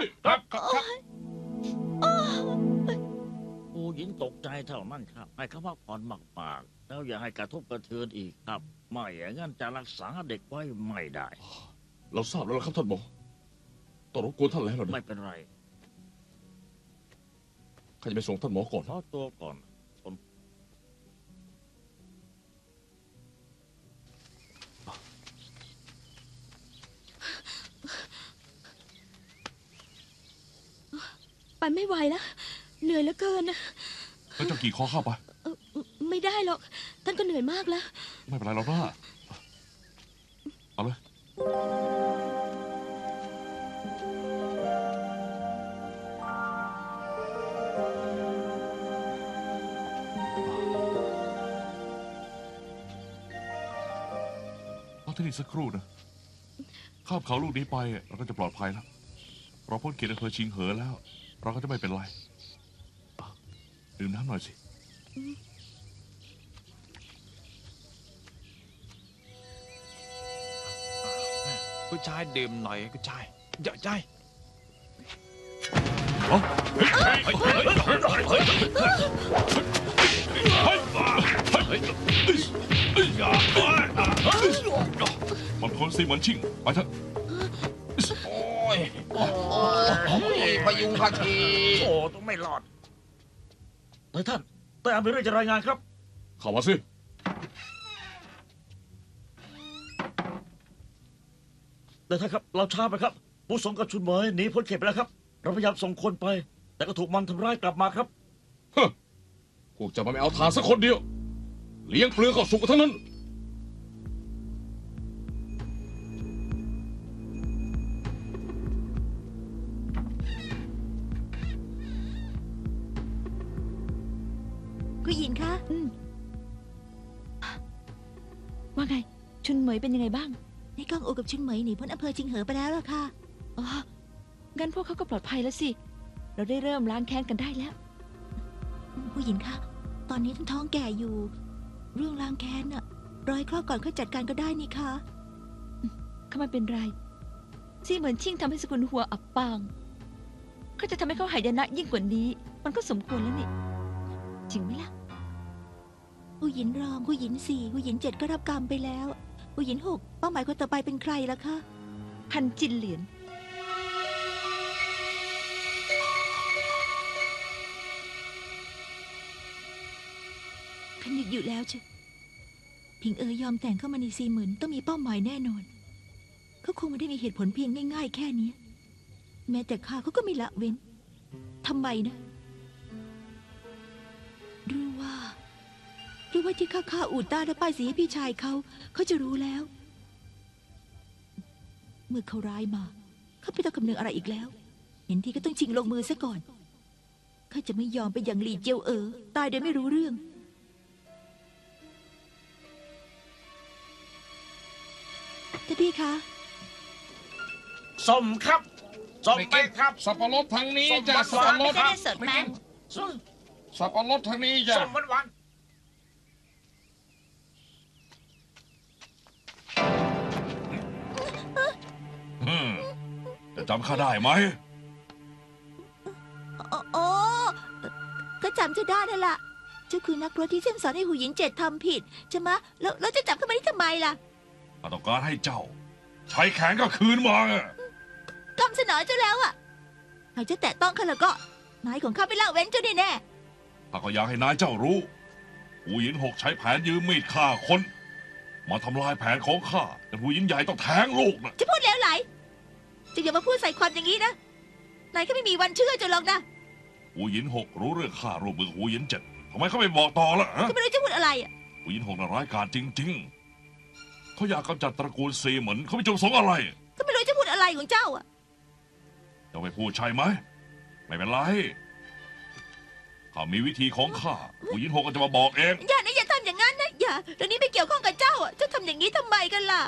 ผู้หญิงตกใจเท่านั้นครับให้เขาพักผ่อนมากๆแล้วอย่าให้กระทบกระเทือนอีกครับไม่อย่างนั้นจะรักษาเด็กไว้ไม่ได้เราทราบแล้วครับท่านหมอต้องรบกวนท่านแล้วนะไม่เป็นไรข้าจะไปส่งท่านหมอก่อนขอตัวก่อนไปไม่ไหวแล้วเหนื่อยเหลือเกินนะแล้วเจ้ากี่คอเข้าไปไม่ได้หรอกท่านก็เหนื่อยมากแล้วไม่เป็นไรหรอกนะเอาเลยเอาที่นี่สักครู่นะข้ามเขาลูกนี้ไปเราก็จะปลอดภัยแล้วเราพ้นเขตอำเภอชิงเหอแล้ว เราก็จะไม่เป็นไรดื่มน้ำหน่อยสิผู้ชายดื่มหน่อยผู้ชายเยอะใจมันคนซีเหมือนชิงไปเถอะโอ้ยพยุงพาทีโอ้ต้องไม่รอดนายท่านแต่อามีเรื่องจะรายงานครับเข้ามาสิแต่ท่านครับเราช้าไปครับผู้สงกับชุนเหมยหนีพ้นเขตไปแล้วครับเราพยายามส่งคนไป แต่ก็ถูกมันทำร้ายกลับมาครับพวกเจะมาไม่เอาทานสักคนเดียวเลี้ยงเปลือกเข้าสุกทั้งนั้นคุณหญิงคะว่าไง ชุนเหมยเป็นยังไงบ้างในกองอูกับชุนเหมยหนีพ้นอำเภอจิงเหอไปแล้วล่ะค่ะอ๋อ งั้นพวกเขาก็ปลอดภัยแล้วสิ เราได้เริ่มล้างแค้นกันได้แล้วผู้หญิงคะตอนนี้ท่านท้องแก่อยู่ เรื่องล้างแค้นน่ะรอให้คลอดก่อนค่อยจัดการก็ได้นี่คะเขาไม่เป็นไรซี่เหมือนชิ่งทำให้สกุลหัวอับปางเขาจะทำให้เขาหายนะยิ่งกว่านี้ มันก็สมควรแล้วนี่ จริงไหมล่ะผู้หญิงรองผู้หญิง4ผู้หญิง7ก็รับกรรมไปแล้ว ผู้หญิง6เป้าหมายคนต่อไปเป็นใครล่ะคะพันจินเหรียญขันนึกอยู่แล้วเชพิงยอมแต่งเข้ามาใน40,000ต้องมีเป้าหมายแน่นอนเขาคงไม่ได้มีเหตุผลเพียงง่ายๆแค่นี้ แม้แต่ข้าเขาก็ไม่ละเว้นทำไมนะหรือว่าที่ข้าอู่ต้าและป้ายสีให้พี่ชายเขาจะรู้แล้ว เมื่อเขาร้ายมาเขาไม่ต้องคำนึงอะไรอีกแล้ว เห็นทีก็ต้องชิงลงมือซะก่อนข้าจะไม่ยอมไปอย่างหลี่เจียวตายโดยไม่รู้เรื่องท่านพี่คะส้มครับส้มไหมครับสับปะรดทางนี้จ้ะสับปะรดไม่ได้สดแมงส้มสับปะรดทางนี้จ้ะส้มหวานจำข้าได้ไหมอ๋อก็จำจะได้นั่นล่ะเจ้าคือนักรบที่เส้นสอนให้หูหยินเจ็ดทำผิดใช่ไหมแล้วจะจับเข้ามาได้ทำไมล่ะข้าต้องการให้เจ้า ใช้แขนก็คืนมาอะกำเสนอเจ้าแล้วอะหากจะแตะต้องข้าแล้วก็นายของข้าไม่ละเว้นเจ้าแน่ข้าก็อยากให้นายเจ้ารู้หูหยินหกใช้แผนยืมมีดฆ่าคน มาทำลายแผนของข้าแต่หูหยินใหญ่ต้องแทงลูกนะจะพูดแล้วไหลจะอย่ามาพูดใส่ความอย่างนี้นะนายก็ไม่มีวันเชื่อเจ้าหรอกนะหูหยินหกรู้เรื่องข้าร่วมมือหูหยินเจ็ดทำไมเขาไม่บอกต่อล่ะฮะก็ไม่รู้จะพูดอะไรอะหูหยินหกน่ะร้ายกาจจริงๆเขาอยากกำจัดตระกูลซีเหมือนเขาไม่จุดประสงค์อะไรก็ไม่รู้จะพูดอะไรของเจ้าอะเจ้าไม่พูดใช่ไหมไม่เป็นไรข้ามีวิธีของข้าหูหยินหกก็จะมาบอกเองอย่าทำอย่างนั้นนะอย่าเรื่องนี้ไม่เกี่ยวข้องกับเจ้าอะเจ้าทำอย่างนี้ทำไมกันล่ะ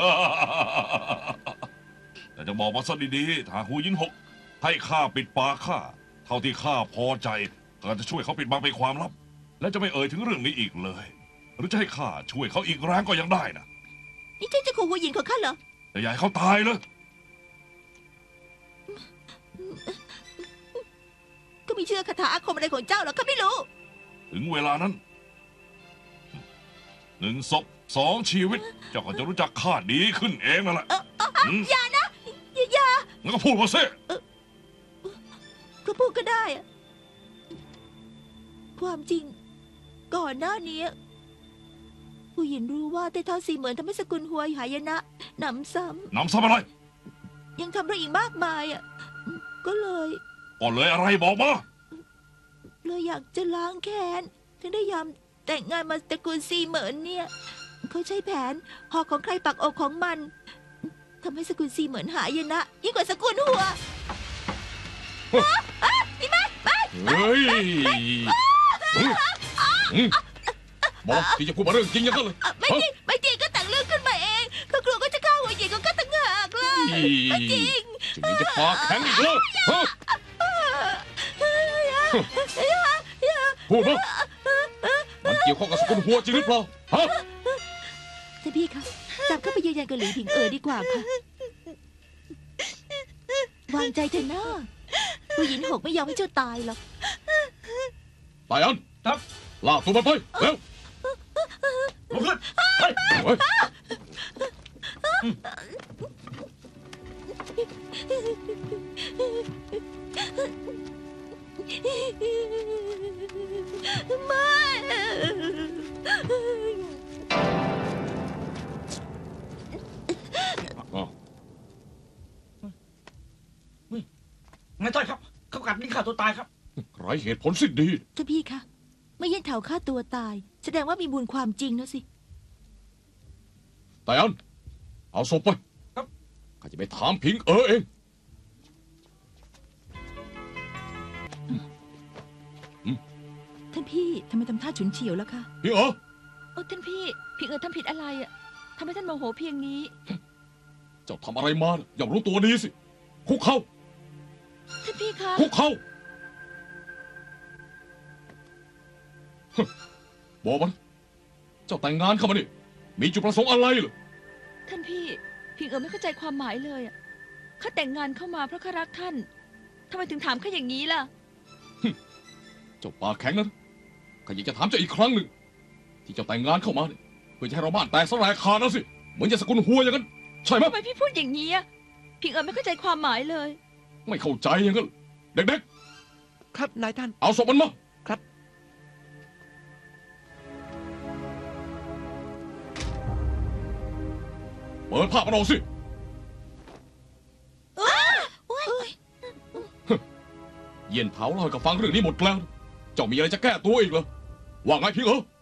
แต่จะบอกมาซะดีๆถ้าหูหยินหกให้ข้าปิดปากข้าเท่าที่ข้าพอใจข้าจะช่วยเขาปิดบังเป็นความลับ และจะไม่เอ่ยถึงเรื่องนี้อีกเลย หรือจะให้ข้าช่วยเขาอีกแรงก็ยังได้นะนี่เจ้าจะขู่หัวหยินของข้าเหรอแต่อย่าให้เขาตายเลยก็ไม่เชื่อคาถาอาคมอะไรของเจ้าหรอกข้าไม่รู้ถึงเวลานั้นหนึ่งศพสองชีวิตเจ้าก็จะรู้จักข้าดีขึ้นเองนั่นแหละอย่านะอย่างั้นก็พูดมาสิก็พูดก็ได้อะความจริง ก่อนหน้านี้ผู้หญิงรู้ว่าแต่เท้าสีเหมือนทำให้สกุลหวยหายนะหนำซ้นำซ้ำอะไรำยังทำเรื่องอีกมากมายอ่ะก็เลยก็เลยอะไรบอกมาอยากจะล้างแค้นถึงได้ยอมแต่งงานมาตระกูลซีเหมือนเนี่ยเขาใช้แผนหอกของใครปักอกของมันทำให้สกุลซีเหมือนหายนะยิ่งกว่าสกุลหัวนี่แม่เฮ้ยบอกที่จะพูดมาเรื่องจริงยังกันเลยไม่จริงก็แต่งเรื่องขึ้นมาเองเขากลัวก็จะฆ่าหัวหญิงของข้าต่างหากล่ะไม่จริงจะมีจะปากแข็งอีกแล้วฮะพูดมามันเกี่ยวข้องกับสกุลหัวจริงหรือเปล่าฮะท่านพี่คะจับเข้าไปยืนยันกับหลีผิงดีกว่าค่ะวางใจเถอะนะผู้หญิงหกไม่ยอมให้เจ้าตายหรอกตายอันครับลากตัวมันไปเร็วลุกขึ้นเฮ้ยเฮ้ยไม่อ้าวไม่ใช่ครับเขากัดนี่ฆ่าตัวตายครับไร้เหตุผลสิ้นดีท่านพี่คะไม่เย็นเถาฆ่าตัวตาย แสดงว่ามีมูลความจริงนะสิตายอันเอาศพไปครับข้าจะไปถามพิงเองท่านพี่ทำไมทำท่าฉุนเฉียวแล้วคะพิงท่านพี่พี่ทำผิดอะไรอ่ะทำให้ท่านโมโหเพียงนี้เจ้าทำอะไรมาน่ะอย่ารู้ตัวดีสิคุกเข่าท่านพี่คะคุกเข่าบอกมันเจ้าแต่งงานเข้ามานี่มีจุดประสงค์อะไรเหรอท่านพี่ไม่เข้าใจความหมายเลยอ่ะข้าแต่งงานเข้ามาเพราะข้ารักท่านทำไมถึงถามข้าอย่างนี้ล่ะเจ้าปากแข็งนั้นข้าอยากจะถามเจ้าอีกครั้งหนึ่งที่เจ้าแต่งงานเข้ามาเนี่ยเพื่อจะให้เราบ้านแตกสลายขาดนะสิเหมือนจะสกุลหัวอย่างนั้นใช่ไหมทำไมพี่พูดอย่างนี้อ่ะไม่เข้าใจความหมายเลยไม่เข้าใจอย่างนั้นเด็กครับนายท่านๆเอาศพมันมาครับเปิดผ้ามันออกสิเย็นเผาเล่าให้กับฟังเรื่องนี้หมดแล้วเจ้ามีอะไรจะแก้ตัวอีกเหรอว่าไงพี่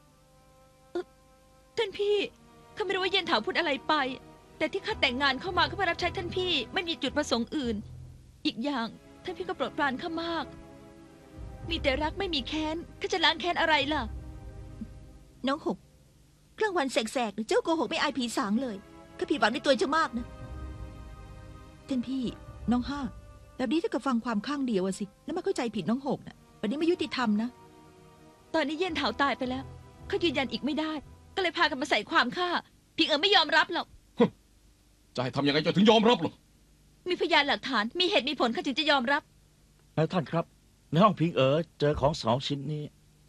ท่านพี่ข้าไม่รู้ว่าเย็นเถาพูดอะไรไป แต่ที่ข้าแต่งงานเข้ามาก็เพื่อรับใช้ท่านพี่ไม่มีจุดประสงค์อื่น อีกอย่างท่านพี่ก็โปรดปรานข้ามาก มีแต่รักไม่มีแค้นข้าจะล้างแค้นอะไรล่ะน้องหกกลางวันแสกๆเจ้าโกหกไม่อายผีสางเลยข้าผิดหวังในตัวเจ้ามากนะท่านพี่น้องห้าแบบนี้ถ้ากับฟังความข้างเดียวอะสิแล้วมาเข้าใจผิดน้องหกนะแบบนี้ไม่ยุติธรรมนะตอนนี้เย็นเถาตายไปแล้วเขายืนยันอีกไม่ได้ ก็เลยพากันมาใส่ความข้าไม่ยอมรับหรอกจะให้ทำยังไงเจ้าถึงยอมรับหรอมีพยานหลักฐาน มีเหตุมีผลข้าถึงจะยอมรับนายท่านครับ ในห้องพิงเจอของ2 ชิ้นนี้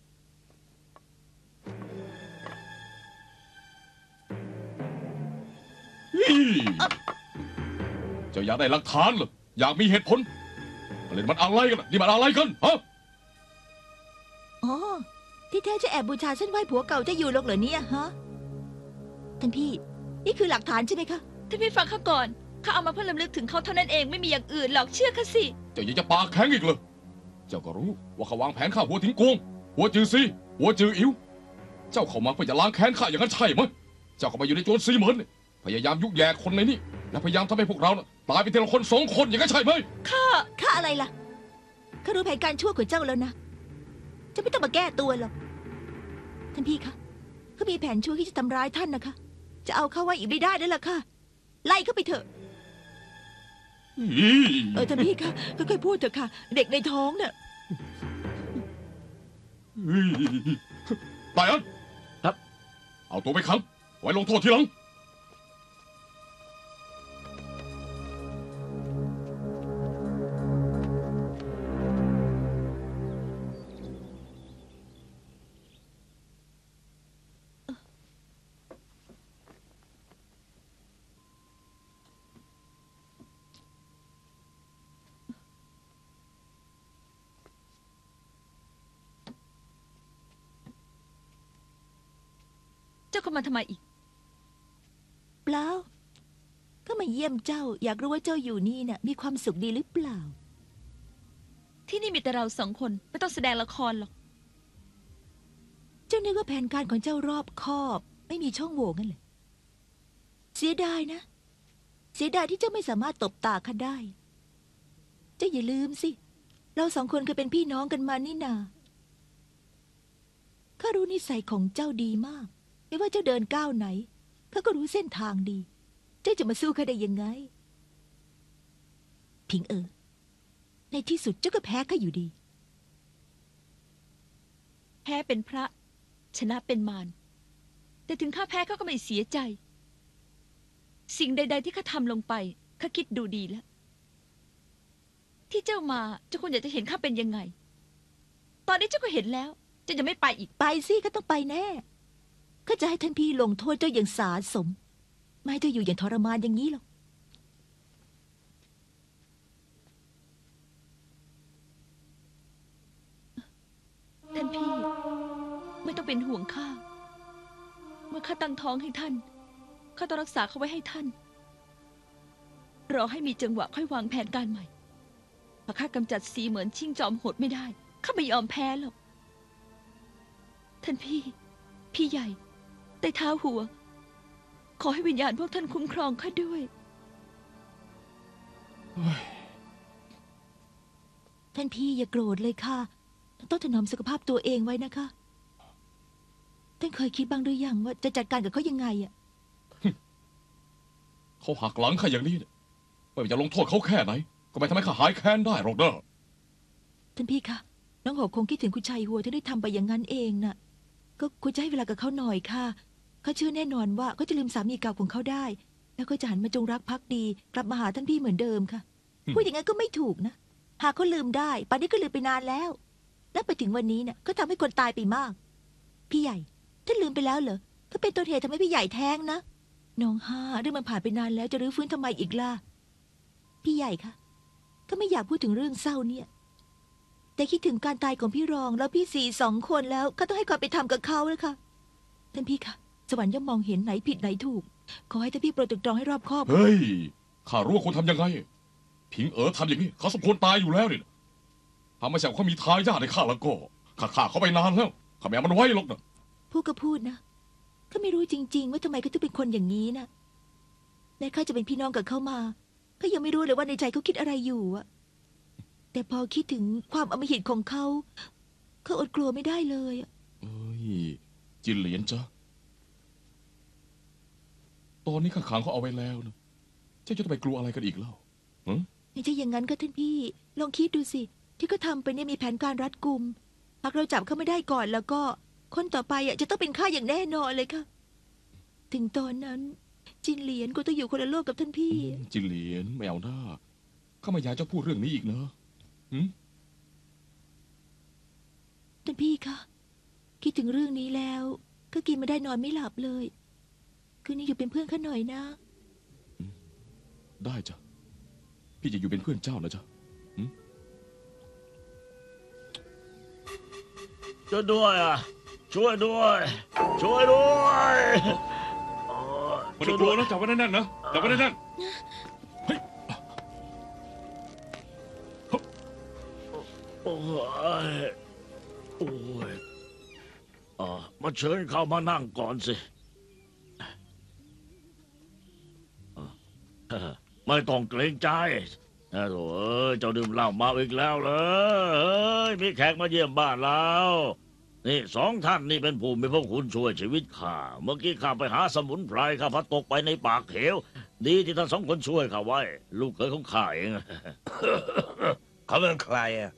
เจ้าอยากได้หลักฐานเหรออยากมีเหตุผลอะไรมันอะไรกันล่ะนี่มันอะไรกันฮะอ๋อ ที่แท้จะแอบบูชาเส้นไหว้ผัวเก่าเจะอยู่หรอกเหรอเนี่ยฮะ ท่านพี่ นี่คือหลักฐานใช่ไหมคะท่านพี่ฟังข้าก่อน ข้าเอามาเพื่อรำลึกถึงเขาเท่านั้นเองไม่มีอย่างอื่นหรอกเชื่อข้าสิเจ้ายังจะปากแข็งอีกเลยเจ้าก็รู้ว่าเขาวางแผนฆ่าหัวทิ้งกวงหัวจือซีหัวจืออิ๋วเจ้าเข้ามาเพื่อจะล้างแค้นข้าอย่างนั้นใช่ไหมเจ้าเข้ามาอยู่ในโจรซีเหมือนนี่พยายามยุแย่คนในนี่และพยายามทำให้พวกเราตายไปทีละคน2 คนอย่างนั้นใช่ไหมข้าอะไรล่ะ ข้ารู้แผนการชั่วของเจ้าแล้วนะ เจ้าไม่ต้องมาแก้ตัวหรอก ท่านพี่คะเขามีแผนชั่วที่จะทำร้ายท่านนะคะ จะเอาเข้าไว้อีกไม่ได้แล้วล่ะค่ะ ไล่เข้าไปเถอะ ท่านพี่คะค่อยๆพูดเถอะค่ะ เด็กในท้องเนี่ยตายอันครับเอาตัวไปขังไว้ลงโทษทีหลังเจ้าเข้ามาทำไมอีกเปล่า ก็มาเยี่ยมเจ้า อยากรู้ว่าเจ้าอยู่นี่น่ะมีความสุขดีหรือเปล่าที่นี่มีแต่เรา2 คนไม่ต้องแสดงละครหรอกเจ้านึกว่าแผนการของเจ้ารอบคอบ ไม่มีช่องโหว่งั้นเลยเสียดายนะ เสียดายที่เจ้าไม่สามารถตบตาข้าได้ เจ้าอย่าลืมสิ เรา2 คนเคยเป็นพี่น้องกันมานี่นาข้ารู้นิสัยของเจ้าดีมาก ไม่ว่าเจ้าเดินก้าวไหนข้าก็รู้เส้นทางดี เจ้าจะมาสู้ข้าได้ยังไง พิงในที่สุดเจ้าก็แพ้ข้าอยู่ดีแพ้เป็นพระ ชนะเป็นมารแต่ถึงข้าแพ้ข้าก็ไม่เสียใจ สิ่งใด ๆ ที่ข้าทำลงไปข้าคิดดูดีแล้ว ที่เจ้ามาเจ้าควรอยากจะเห็นข้าเป็นยังไง ตอนนี้เจ้าก็เห็นแล้วเจ้าจะไม่ไปอีกไปสิก็ต้องไปแน่ข้าจะให้ท่านพี่ลงโทษเจ้าอย่างสาสม ไม่ให้เจ้าอยู่อย่างทรมานอย่างนี้หรอกท่านพี่ไม่ต้องเป็นห่วงข้า เมื่อข้าตั้งท้องให้ท่านข้าต้องรักษาเขาไว้ให้ท่าน รอให้มีจังหวะค่อยวางแผนการใหม่หากข้ากำจัดสีเหมือนชิงจอมโหดไม่ได้ข้าไม่ยอมแพ้หรอกท่านพี่ใหญ่ใต้เท้าหัว ขอให้วิญญาณพวกท่านคุ้มครองข้าด้วยท่านพี่อย่าโกรธเลยค่ะต้องถนอมสุขภาพตัวเองไว้นะคะ ท่านเคยคิดบ้างหรือยังว่าจะจัดการกับเขายังไงอะเขาหักหลังข้าอย่างนี้เนี่ยไม่ว่าจะลงโทษเขาแค่ไหน ก็ไม่ทำให้ข้าหายแค้นได้หรอกเด้อท่านพี่คะน้องหกคงคิดถึงคุณชัยหัวที่ได้ทำไปอย่างนั้นเองน่ะ ก็ควรจะให้เวลากับเขาหน่อยค่ะเขาเชื่อแน่นอนว่าเขาจะลืมสามีเก่าของเขาได้ แล้วก็จะหันมาจงรักภักดี กลับมาหาท่านพี่เหมือนเดิมค่ะพูดอย่างนั้นก็ไม่ถูกนะ หากเขาลืมได้ป่านนี้ก็ลืมไปนานแล้ว และไปถึงวันนี้เนี่ยก็ทำให้คนตายไปมาก พี่ใหญ่ท่านลืมไปแล้วเหรอก็เป็นตัวเหตุทำให้พี่ใหญ่แท้งนะน้องห้าเรื่องมันผ่านไปนานแล้วจะรื้อฟื้นทำไมอีกล่ะพี่ใหญ่คะก็ไม่อยากพูดถึงเรื่องเศร้าเนี่ย แต่คิดถึงการตายของพี่รองแล้วพี่สี่2 คนแล้วก็ต้องให้ความเป็นธรรมกับเขานะคะท่านพี่คะสวรรค์ย่อมมองเห็นไหนผิดไหนถูกขอให้ท่านพี่โปรดตรึกตรองให้รอบคอบเฮ้ยข้ารู้ว่าควรทำยังไงพิงทำอย่างนี้เขาสมควรตายอยู่แล้วนี่ถ้าไม่ใช่เขามีทายาทในข้าแล้วก็ข้าฆ่าเขาไปนานแล้วข้าไม่เอามันไว้หรอกนะพูดก็พูดนะก็ไม่รู้จริงๆว่าทำไมเขาถึงเป็นคนอย่างนี้นะแม้ข้าจะเป็นพี่น้องกับเขามาก็ยังไม่รู้เลยว่าในใจเขาคิดอะไรอยู่อะแต่พอคิดถึงความอำมหิตของเขาเขาอดกลัวไม่ได้เลยอะเอ้ยจินเหลียนจ้ะตอนนี้ข้าขังเขาเอาไว้แล้วนะเจ้าจะต้องไปกลัวอะไรกันอีกเล่าไม่ใช่อย่างนั้นก็ท่านพี่ลองคิดดูสิที่เขาทำไปเนี่ยมีแผนการรัดกุมหากเราจับเขาไม่ได้ก่อนแล้วก็คนต่อไปอ่ะจะต้องเป็นข้าอย่างแน่นอนเลยค่ะถึงตอนนั้นจินเหลียนก็ต้องอยู่คนละโลกกับท่านพี่จินเหลียนไม่เอาหน้าข้าไม่อยากจะพูดเรื่องนี้อีกนะหืมท่านพี่คะคิดถึงเรื่องนี้แล้วก็กินไม่ได้นอนไม่หลับเลย คืนนี้อยู่เป็นเพื่อนข้าหน่อยนะได้จ้ะพี่จะอยู่เป็นเพื่อนเจ้านะจ๊ะช่วยด้วยอ่ะช่วยด้วยช่วยด้วยไม่ต้องกลัวนะจับไว้แน่นๆนะจับไว้แน่นโอ้ยโอ้ยมาเชิญเข้ามานั่งก่อนสิไม่ต้องเกรงใจโถ่เจ้าดื่มเหล้าเมาอีกแล้วเหรอมีแขกมาเยี่ยมบ้านเรานี่สองท่านนี่เป็นผู้มีพระคุณช่วยชีวิตข้าเมื่อกี้ข้าไปหาสมุนไพรข้าพัดตกไปในปากเหวดีที่ท่านสองคนช่วยข้าไว้ ลูกเขยของข้าเองเขาเป็นใครอ่ะ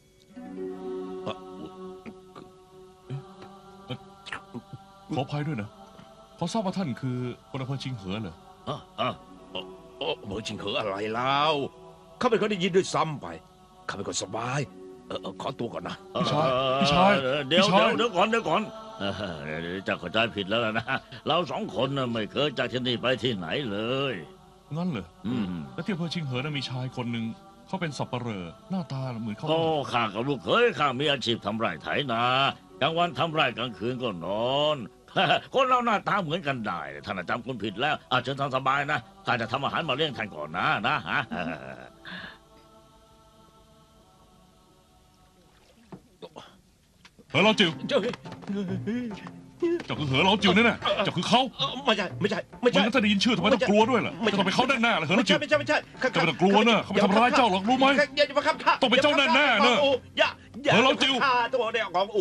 ขออภัยด้วยนะขอทราบว่าท่านคือคนอำเภอชิงเหอเหรอเบอร์ชิงเหออะไรแล้วข้าไม่เคยได้ยินด้วยซ้ำไปข้าเป็นคนสบายขอตัวก่อนนะพี่ชายเดี๋ยวก่อนจะเข้าใจผิดแล้วนะเราสองคนน่ะไม่เคยจากที่นี่ไปที่ไหนเลยงั้นเหรอแล้วที่อำเภอชิงเหอนั้นมีชายคนหนึ่งเขาเป็นสับปะเหร่อหน้าตาเหมือนเขาโอ้ข้ากับลูกเขยข้ามีอาชีพทำไร่ไถนากลางวันทำไร่กลางคืนก็นอน คนเราหน้าตาเหมือนกันได้ท่านจำคนผิดแล้วเชิญทำสบายนะข้าจะทำอาหารมาเลี้ยงท่านก่อนนะฮะเหอเราจิ๋วเจ้าคือเหอเราจิ๋วแน่ๆเจ้าคือเขาไม่ใช่ไม่งั้นถ้าได้ยินชื่อทำไมต้องกลัวด้วยล่ะจะต้องเป็นเขาแน่ๆเลยเหอเราจิ๋วไม่ใช่เจ้าไม่ต้องกลัวนะเขาไม่ทำร้ายเจ้าหรอกรู้ไหมอย่ามาขับข้าต้องเป็นเจ้าแน่ๆนะเหอเราจิ๋วตัวเดียวของ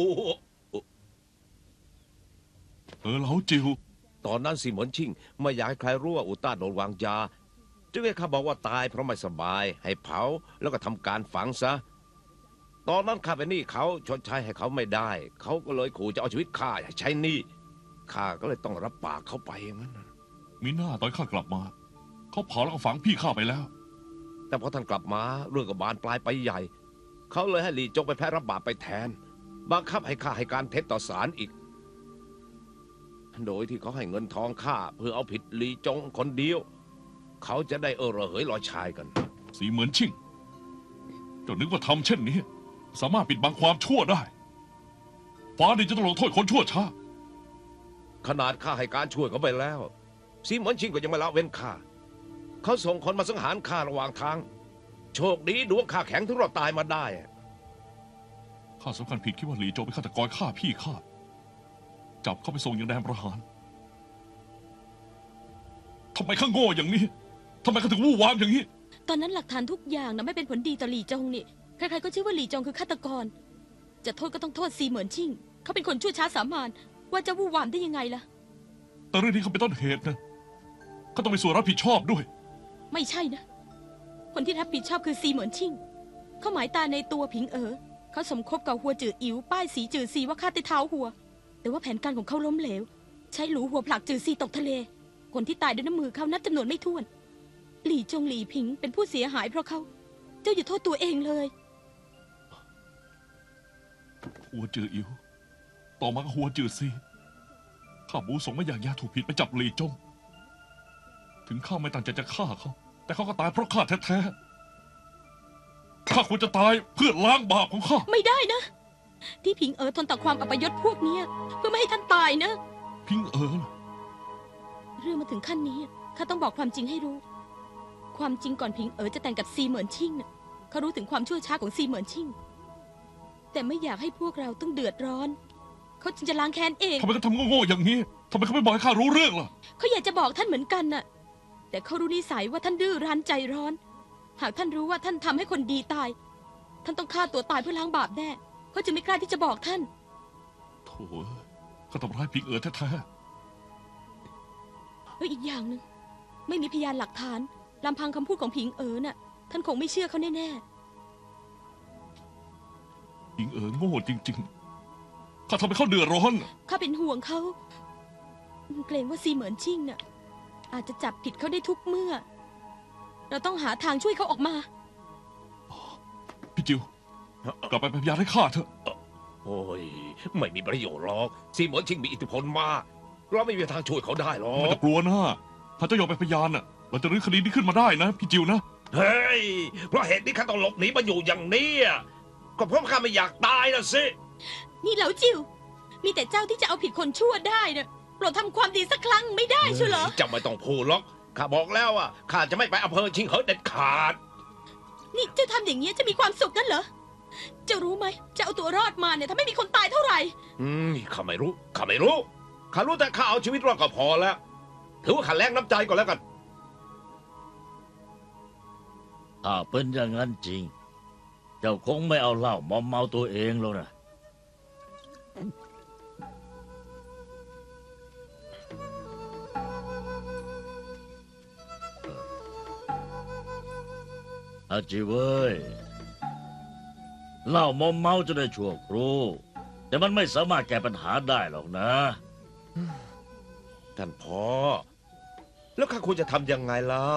เหอเราจิ๋วตอนนั้นสิเหมือนชิ่งไม่อยากให้ใครรู้ว่าอูต้าโดนวางยาจึงให้ข้าบอกว่าตายเพราะไม่สบายให้เผาแล้วก็ทำการฝังซะตอนนั้นข้าเป็นหนี้เขาชดใช้ให้เขาไม่ได้เขาก็เลยขู่จะเอาชีวิตข้าใช้หนี้ข้าก็เลยต้องรับปากเขาไปอย่างนั้นมีหน้าตอนข้ากลับมาเขาเผาแล้วก็ฝังพี่ข้าไปแล้วแต่พอท่านกลับมาเรื่องก็บานปลายไปใหญ่เขาเลยให้หลีจงไปแพ้รับบาปไปแทนบังคับให้ข้าให้การเท็จต่อศาลอีกโดยที่เขาให้เงินทองข้าเพื่อเอาผิดหลีจงคนเดียวเขาจะได้ระเหยลอยชายกันสีเหมือนชิ่งเจ้านึกว่าทำเช่นนี้สามารถปิดบังความชั่วได้ฟ้าดินจะต้องลงโทษคนชั่วช้าขนาดข้าให้การช่วยเขาไปแล้วสีเหมือนชิงก็ยังไม่ละเว้นข้าเขาส่งคนมาสังหารข้าระหว่างทางโชคดีดวงข้าแข็งถึงรอดตายมาได้ข้าสำคัญผิดคิดว่าหลีโจวเป็นฆาตกรฆ่าพี่ข้าจับเขาไปส่งยังแดนประหารทำไมข้าโง่อย่างนี้ทำไมข้าถึงวู่วามอย่างนี้ตอนนั้นหลักฐานทุกอย่างนะไม่เป็นผลดีต่อหลี่จงนี่ใครๆก็เชื่อว่าหลี่จงคือฆาตกรจะโทษก็ต้องโทษซีเหมือนชิ่งเขาเป็นคนชั่วช้าสามานว่าจะวู่วามได้ยังไงล่ะแต่เรื่องนี้เขาเป็นต้นเหตุนะเขาต้องมีส่วนรับผิดชอบด้วยไม่ใช่นะคนที่รับผิดชอบคือซีเหมือนชิ่งเขาหมายตาในตัวผิงเขาสมคบกับหัวจืออิ๋วป้ายสีจือซีว่าฆ่าใต้เท้าหัวแต่ว่าแผนการของเขาล้มเหลวใช้หลูหัวผลักจือซีตกทะเลคนที่ตายด้วยน้ำมือเขานับจำนวนไม่ถ้วนหลี่จงหลี่ผิงเป็นผู้เสียหายเพราะเขาเจ้าอย่าโทษตัวเองเลยหัวจืออิ๋วต่อมาก็หัวจือซีข้าบูสงไม่อยากยาถูกผิดไปจับหลีจงถึงข้าไม่ตั้งใจจะฆ่าเขาแต่เขาก็ตายเพราะข้าแท้ๆข้าควรจะตายเพื่อล้างบาปของข้าไม่ได้นะที่ผิงทนต่อความอัปยศพวกนี้เพื่อไม่ให้ท่านตายนะพิงเรื่องมาถึงขั้นนี้ข้าต้องบอกความจริงให้รู้ความจริงก่อนผิงจะแต่งกับซีเหมือนชิ่งเขารู้ถึงความชั่วช้าของซีเหมือนชิ่งแต่ไม่อยากให้พวกเราต้องเดือดร้อนเขาจึงจะล้างแค้นเองทำไมเขาทำโง่ๆอย่างนี้ทำไมเขาไม่บอกให้ข้ารู้เรื่องล่ะเขาอยากจะบอกท่านเหมือนกันน่ะแต่เขารู้นิสัยว่าท่านดื้อรั้นใจร้อนหากท่านรู้ว่าท่านทำให้คนดีตายท่านต้องฆ่าตัวตายเพื่อล้างบาปแน่เขาจะไม่กล้าที่จะบอกท่านโถ่เขาทำร้ายพิงแท้ๆแล้วอีกอย่างหนึ่งไม่มีพยานหลักฐานลำพังคำพูดของผิงน่ะท่านคงไม่เชื่อเขาแน่ๆพิงโง่จริงๆข้าทำให้เขาเดือดร้อนข้าเป็นห่วงเขาเกรงว่าซีเหมือนชิ่งน่ะอาจจะจับผิดเขาได้ทุกเมื่อ เราต้องหาทางช่วยเขาออกมาพี่จิว กลับไปเป็นพยานให้ข้าเถอะโอ้ยไม่มีประโยชน์หรอกซีเหมือนชิงมีอิทธิพลมากเราไม่มีทางช่วยเขาได้หรอไม่ต้กองกลัวนะถ้าเจ้ายอมเป็นพยานน่ะ เราจะรื้อคดีนี้ขึ้นมาได้นะพี่จิวนะเฮ้ยเพราะเหตุนี้ข้าต้องหลบหนีมาอยู่อย่างนี้อะก็เพราะข้าไม่อยากตายนะสินี่เหลาจิว มีแต่เจ้าที่จะเอาผิดคนชั่วได้นะโปรดทำความดีสักครั้งไม่ได้ใช่เหรอจะไม่ต้องพูดหรอกข้าบอกแล้วอ่ะข้าจะไม่ไปอำเภอชิงเหอเด็ดขาดนี่เจ้าทำอย่างนี้ยจะมีความสุขนั่นเหรอ เจ้ารู้ไหมจะเอาตัวรอดมาเนี่ยถ้าไม่มีคนตายเท่าไหร่ข้าไม่รู้ข้ารู้แต่ข้าเอาชีวิตรอดก็พอแล้วถือว่าข้าแลกน้ำใจก่อนแล้วกันถ้าเป็นอย่างนั้นจริง เจ้าคงไม่เอาเหล้ามอมเมาตัวเองหรอกนะอาจิเว้ยเหล้ามอมเมาจะได้ชั่วครู่แต่มันไม่สามารถแก้ปัญหาได้หรอกนะท่านพ่อแล้วข้าควรจะทำยังไงแล้ว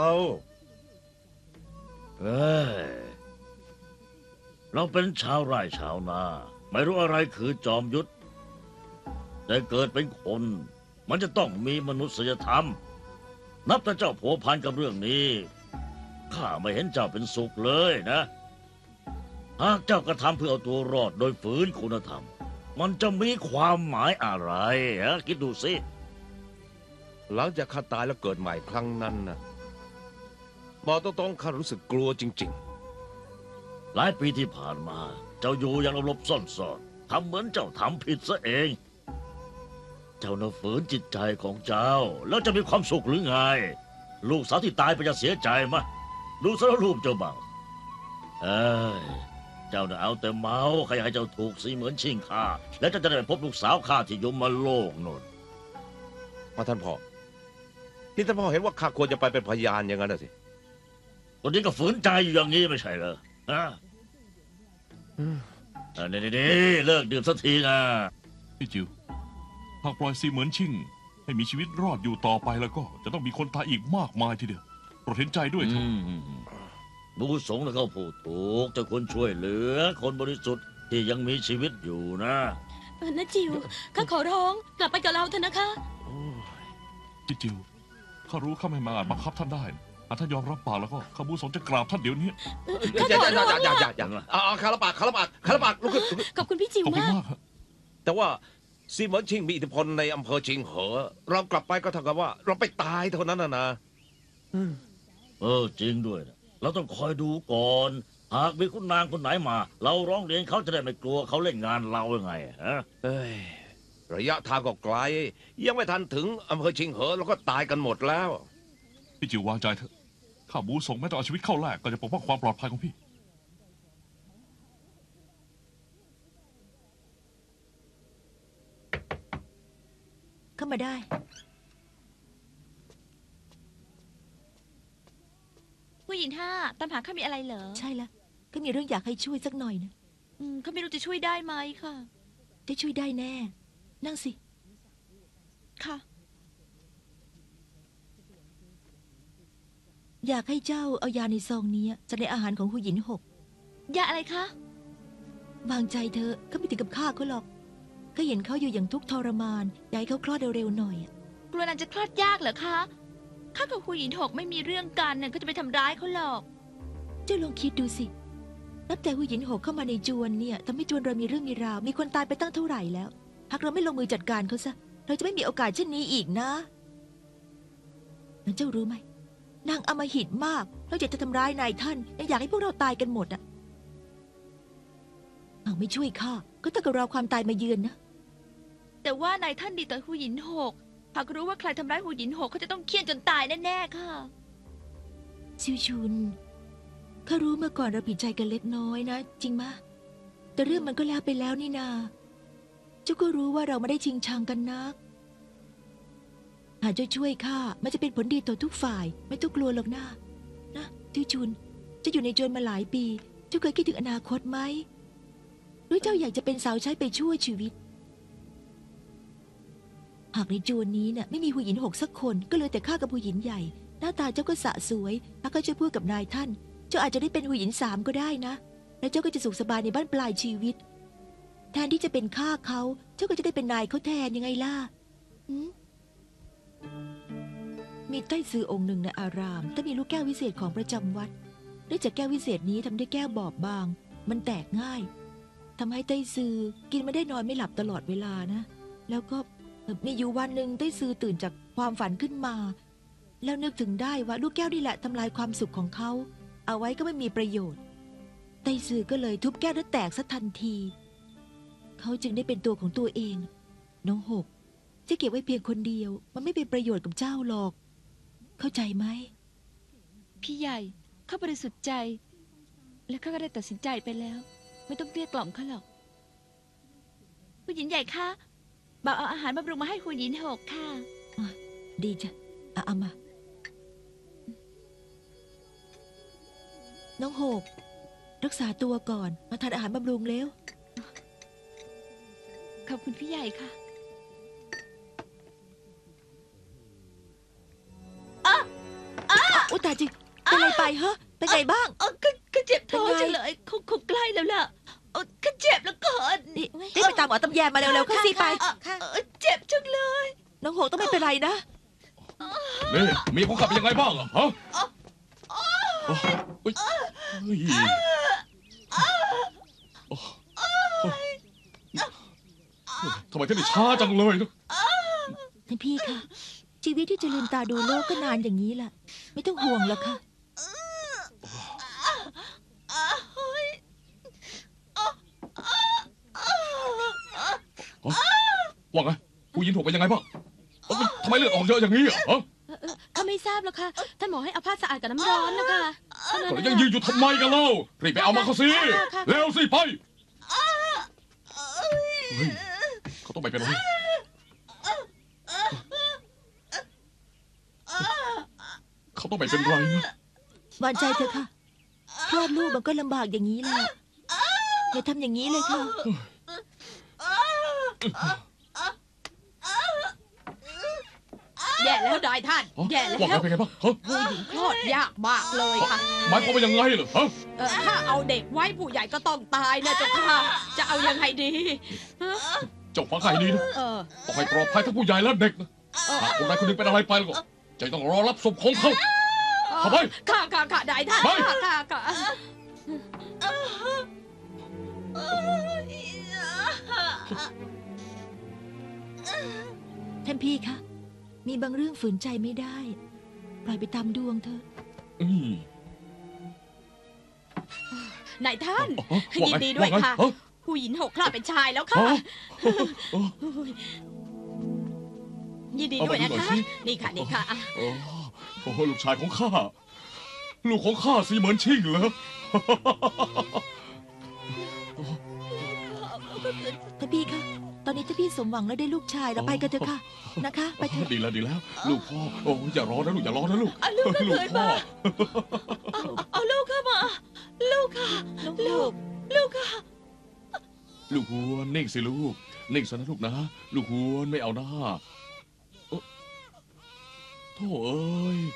เอ้ยเราเป็นชาวไร่ชาวนา ไม่รู้อะไรคือจอมยุทธแต่เกิดเป็นคน มันจะต้องมีมนุษยธรรม นับแต่เจ้าผัวพันกับเรื่องนี้ข้าไม่เห็นเจ้าเป็นสุขเลยนะหากเจ้ากระทำเพื่อเอาตัวรอดโดยฝืนคุณธรรม มันจะมีความหมายอะไรฮะคิดดูสิหลังจากข้าตายแล้วเกิดใหม่ครั้งนั้นนะบอกตรงๆข้ารู้สึกกลัวจริงหลายปีที่ผ่านมา เจ้าอยู่อย่างหลบๆซ่อนๆทำเหมือนเจ้าทำผิดซะเอง เจ้าน่ะฝืนจิตใจของเจ้า แล้วจะมีความสุขหรือไง ลูกสาวที่ตายไปจะเสียใจมะดูสารรูปเจ้าบ้างเอ้ยเจ้าน่ะเอาแต่เมาใครอยากให้เจ้าถูกสีเหมือนชิงข้าแล้วเจ้าจะได้ไปพบลูกสาวข้าที่ยมโลกโน่นๆท่านพ่อนี่ท่านพ่อเห็นว่าข้าควรจะไปเป็นพยานอย่างนั้นน่ะสิคนนี้ก็ฝืนใจอยู่อย่างนี้ไม่ใช่เหรอฮะนี่เลิกดื่มสักทีนะพี่จิวหากปล่อยซีเหมือนชิ่ง ให้มีชีวิตรอดอยู่ต่อไปแล้วก็จะต้องมีคนตายอีกมากมายทีเดียวโปรดเห็นใจด้วยเถอะบูสงฆ์แล้วเขาพูดถูกจะควรช่วยเหลือ คนบริสุทธิ์ที่ยังมีชีวิตอยู่นะนะจิว ข้าขอร้องกลับไปกับเราเถอะนะคะพี่จิวข้ารู้ข้าไม่มาอาจบังคับท่านได้หากท่านยอมรับปากแล้วก็ข้าบูสงฆ์จะกราบท่านเดี๋ยวนี้ข้าขอร้องอย่าอะคาราบากลุกขึ้นขอบคุณพี่จิวขอบคุณมากมากครับแต่ว่าซีเหมือนชิงมีอิทธิพลในอำเภอชิงเหอเรากลับไปก็เท่ากับว่าเราไปตายเท่านั้นนะจริงด้วยนะเราต้องคอยดูก่อน หากมีคุณนางคนไหนมา เราร้องเรียนเขาจะได้ไม่กลัวเขาเล่นงานเรายังไงฮะเอ้ยระยะทางก็ไกล ยังไม่ทันถึงอำเภอชิงเหอเราก็ตายกันหมดแล้วพี่จิววางใจเถอะข้าบูสงฆ์ไม่ต้องเอาชีวิตเข้าแลกก็จะปกป้องความปลอดภัยของพี่เข้ามาได้ผู้หญิงห้าตามหาข้ามีอะไรเหรอใช่แล้วก็มีเรื่องอยากให้ช่วยสักหน่อยนะข้าไม่รู้จะช่วยได้ไหมค่ะจะช่วยได้แน่ นั่งสิค่ะอยากให้เจ้าเอายาในซองนี้จากในอาหารของหูหยินหกยาอะไรคะวางใจเธอะก็ไม่ถึงกับฆ่าเขาหรอก ก็เห็นเขาอยู่อย่างทุกข์ทรมานอยากให้เขาคลอดเร็วๆหน่อยอะกลัวนางจะคลอดยากเหรอคะ ข้ากับผู้หญิงหกไม่มีเรื่องกันน่ะก็จะไปทำร้ายเขาหรอกเจ้าลองคิดดูสิ นับแต่หูหยินหกเข้ามาในจวนเนี่ยทำให้จวนเรามีเรื่องมีราว มีคนตายไปตั้งเท่าไหร่แล้ว หากเราไม่ลงมือจัดการเขาซะ เราจะไม่มีโอกาสเช่นนี้อีกนะนั้นเจ้ารู้ไหม นางอำมหิตมากนอกจากจะทำร้ายนายท่านยังอยากให้พวกเราตายกันหมดอ่ะหากไม่ช่วยข้าก็ต้องกับเราความตายมาเยือนนะแต่ว่านายท่านดีต่อหูหยินหก หากรู้ว่าใครทำร้ายหูหยินหกเขาจะต้องเคี่ยนจนตายแน่ๆค่ะซิวชุน ข้ารู้เมื่อก่อนเราผิดใจกันเล็กน้อยนะ จริงมะ แต่เรื่องมันก็แล้วไปแล้วนี่นา เจ้าก็รู้ว่าเราไม่ได้ชิงชังกันนัก หากเจ้าช่วยข้ามันจะเป็นผลดีต่อทุกฝ่าย ไม่ต้องกลัวหรอกนะซิวชุน จะอยู่ในจวนมาหลายปี เจ้าเคยคิดถึงอนาคตไหมหรือเจ้าอยากจะเป็นสาวใช้ไปชั่วชีวิต หหากในจวนนี้เนี่ยไม่มีผู้หญิงหกสักคนก็เหลยแต่ข้ากับผู้หญิงใหญ่ หน้าตาเจ้าก็สะสวยถ้าก็ช่วยพูดกับนายท่านเจ้าอาจจะได้เป็นผู้หญิง3ก็ได้นะและเจ้าก็จะสุขสบายในบ้านปลายชีวิตแทนที่จะเป็นข้าเขาเจ้าก็จะได้เป็นนายเขาแทนยังไงล่ะมีใต้ซือองค์หนึ่งในอารามแต่มีลูกแก้ววิเศษของประจำวัดเนื่องจากแก้ววิเศษนี้ทำด้วยแก้วบอบบางมันแตกง่ายทำให้ใต้ซือกินไม่ได้นอนไม่หลับตลอดเวลานะแล้วก็มีอยู่วันหนึ่งใต้ซือตื่นจากความฝันขึ้นมาแล้วนึกถึงได้ว่าลูกแก้วนี่แหละทำลายความสุขของเขาเอาไว้ก็ไม่มีประโยชน์ใต้ซือก็เลยทุบแก้วแล้วแตกซะทันทีเขาจึงได้เป็นตัวของตัวเองน้องหกจะเก็บไว้เพียงคนเดียวมันไม่เป็นประโยชน์กับเจ้าหรอกเข้าใจไหมพี่ใหญ่ข้าบริสุทธิ์ใจและข้าก็ได้ตัดสินใจไปแล้วไม่ต้องเกลี้ยกล่อมเขาหรอกผู้หญิงใหญ่คะบอกเอาอาหารบำรุงมาให้คุณหญิงหกค่ะดีจ้ะเอามาน้องหกรักษาตัวก่อนมาทานอาหารบำรุงเร็วขอบคุณพี่ใหญ่ค่ะอุยตายจริงเป็นอะไรไปฮะเป็นไงบ้างก็เจ็บท้องจังเลยคงใกล้แล้วล่ะก็เจ็บแล้วก่อนนี่ไปตามหมอตำแยมาเร็วๆเข้าสิไปเจ็บจังเลยน้องหกต้องไม่เป็นไรนะนี่มีของข้าเป็นยังไงบ้างอะฮะทำไมท่านช้าจังเลยนะท่านพี่คะชีวิตที่จะลืมตาดูโลกก็นานอย่างนี้แหละไม่ต้องห่วงหรอกค่ะว่าไงผู้หญิงถูกเป็นยังไงบ้างทำไมเลือดออกเยอะอย่างนี้อ่ะข้าไม่ทราบหรอกค่ะท่านหมอให้เอาผ้าสะอาดกับน้ำร้อนนะคะก็ยังยืนอยู่ทำไมกันเล่ารีบไปเอามาเขาสิเร็วสิไปเขาต้องไปเป็นไรเขาต้องไปเป็นไรนะวางใจเถอะค่ะคลอดลูกมันก็ลำบากอย่างนี้แหละอย่าทำอย่างนี้เลยค่ะแย่แล้วนายท่านแย่แล้วว่าเป็นไงบ้างผู้หญิงคลอดยากมากเลยค่ะหมายความว่ายังไงเหรอถ้าเอาเด็กไว้ผู้ใหญ่ก็ต้องตายนะเจ้าค่ะจะเอายังไงดีเจ้าฟังใครดีนะต้องให้ปลอดภัยทั้งผู้ใหญ่และเด็กนะหากคนใดคนหนึ่งเป็นอะไรไปแล้วก็จะต้องรอรับศพของเขาเข้าไปค่ะนายท่านค่ะท่านพี่คะมีบางเรื่องฝืนใจไม่ได้ปล่อยไปตามดวงเถอะนายท่านยินดีด้วยค่ะผู้หญิงหกคลอดเป็นชายแล้วค่ะยินดีด้วยนะคะนี่ค่ะโอ้ลูกชายของข้าลูกของข้าสีเหมือนชิ่งเหรอท่านพี่คะตอนนี้ท่านพี่สมหวังแล้วได้ลูกชายเราไปกันเถอะค่ะนะคะไปเถอะดีแล้วลูกพ่อโอ้อย่าร้อนนะลูกอย่าร้อนนะลูกลูกเคยมาเอาลูกเข้ามาลูกค่ะลูกค่ะลูกฮวนนิ่งสิลูกนิ่งซะนะลูกนะลูกฮวนไม่เอาหน้าโธ่เอ้ย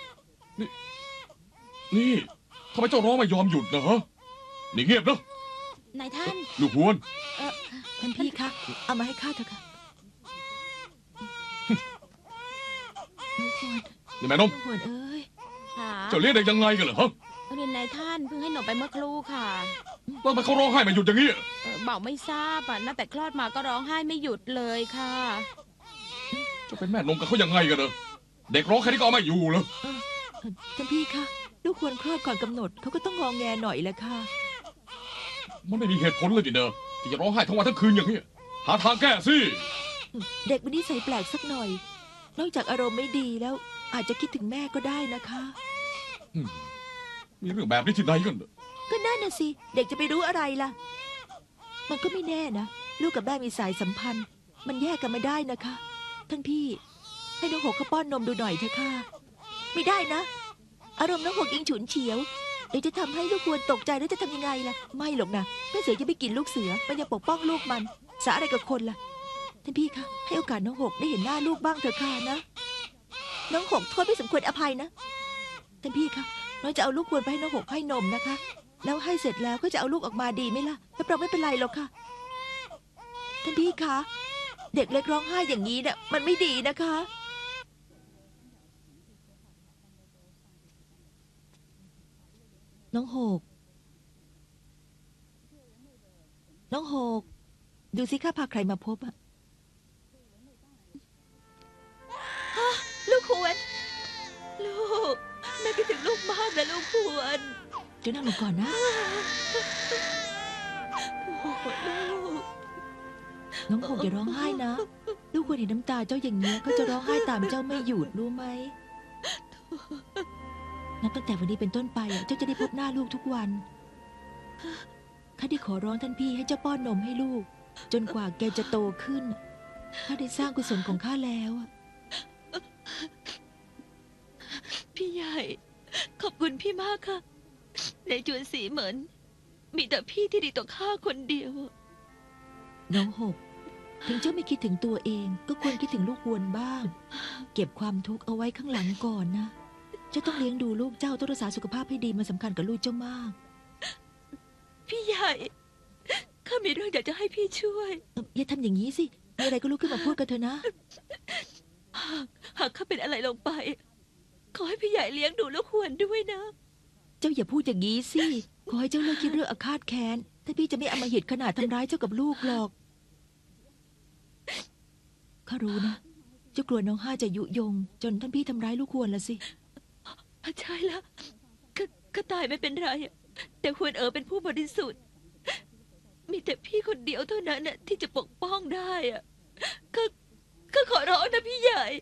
นี่ทำไมเจ้าร้องไม่ยอมหยุดนะนี่เงียบนะนายท่านลูกฮวนท่านพี่คะเอามาให้ข้าเถอะค่ะนี่แม่นมหวนเอ้ยเจ้าเลี้ยงเด็กยังไงกันเหรอฮะเรียนนายท่านเพิ่งให้หนมไปเมื่อครู่ค่ะแล้วมันเขาร้องไห้ไม่หยุดอย่างนี้บอกไม่ทราบตั้งแต่คลอดมาก็ร้องไห้ไม่หยุดเลยค่ะจะเป็นแม่นมกับเขายังไงกันเนอะเด็กร้องแค่นี้ก็เอาไม่อยู่เลยท่านพี่คะลูกควรคลอดก่อนกำหนดเขาก็ต้องงอแงหน่อยแหละค่ะมันไม่มีเหตุผลเลยดิเนอะที่จะร้องไห้ทั้งวันทั้งคืนอย่างนี้หาทางแก้สิเด็กวันนี้ใส่แปลกสักหน่อยนอกจากอารมณ์ไม่ดีแล้วอาจจะคิดถึงแม่ก็ได้นะคะมีเรื่องแบบนี้ที่ไหนกันก็นั่นน่ะสิเด็กจะไปรู้อะไรล่ะมันก็ไม่แน่นะลูกกับแม่มีสายสัมพันธ์มันแยกกันไม่ได้นะคะท่านพี่ให้น้องหกเขาป้อนนมดูหน่อยเถอะค่ะไม่ได้นะอารมณ์น้องหกยิ่งฉุนเฉียวเดี๋ยวจะทำให้ลูกควรตกใจแล้วจะทำยังไงล่ะไม่หรอกนะแม่เสือจะไม่กินลูกเสือมันยังปกป้องลูกมันสาอะไรกับคนล่ะท่านพี่คะให้โอกาสน้องหกได้เห็นหน้าลูกบ้างเถอะค่ะนะน้องหกโทษไม่สมควรอภัยนะท่านพี่คะน้อยจะเอาลูกควรไปให้น้องหกให้นมนะคะ แล้วให้เสร็จแล้วก็จะเอาลูกออกมาดีไหมล่ะรับรองไม่เป็นไรหรอกค่ะท่านพี่คะเด็กเล็กร้องไห้อย่างนี้เนี่ยมันไม่ดีนะคะ น้องหกน้องหกดูสิข้าพาใครมาพบอะลูกควรลูกแม่คิดถึงลูกมากนะลูกควรเดี๋ยวนั่งลงก่อนนะโอ้โหลูกน้องหกอย่าร้องไห้นะลูกควรเห็นน้ำตาเจ้าอย่างนี้ก็จะร้องไห้ตามเจ้าไม่หยุดรู้ไหมนับตั้งแต่วันนี้เป็นต้นไปเจ้าจะได้พบหน้าลูกทุกวันข้าได้ขอร้องท่านพี่ให้เจ้าป้อนนมให้ลูกจนกว่าแกจะโตขึ้นข้าได้สร้างกุศลของข้าแล้วพี่ใหญ่ขอบคุณพี่มากค่ะในจวนสีเหมือนมีแต่พี่ที่ดีต่อข้าคนเดียวน้องหกถึงเจ้าไม่คิดถึงตัวเองก็ควรคิดถึงลูกววนบ้างเก็บความทุกข์เอาไว้ข้างหลังก่อนนะเจ้าต้องเลี้ยงดูลูกเจ้าต้องรักษาสุขภาพให้ดีมันสำคัญกับลูกเจ้ามากพี่ใหญ่ข้ามีเรื่องอยากจะให้พี่ช่วยอย่าทำอย่างนี้สิมีอะไรก็ลุกขึ้นมาพูดกันเถอะนะหากข้าเป็นอะไรลงไปขอให้พี่ใหญ่เลี้ยงดูลูกควรด้วยนะเจ้าอย่าพูดอย่างนี้สิขอให้เจ้าเลิกคิดเรื่องอาฆาตแค้นถ้าพี่จะไม่อำมหิตขนาดทำร้ายเจ้ากับลูกหรอกข้ารู้นะเจ้ากลัวน้องห้าจะยุยงจนท่านพี่ทำร้ายลูกควรละสิใช่แล้วก็ตายไม่เป็นไรแต่ควรเป็นผู้บริสุทธิ์มีแต่พี่คนเดียวเท่านั้นน่ะที่จะปกป้องได้อะก็ขอร้องนะพี่ใหญ่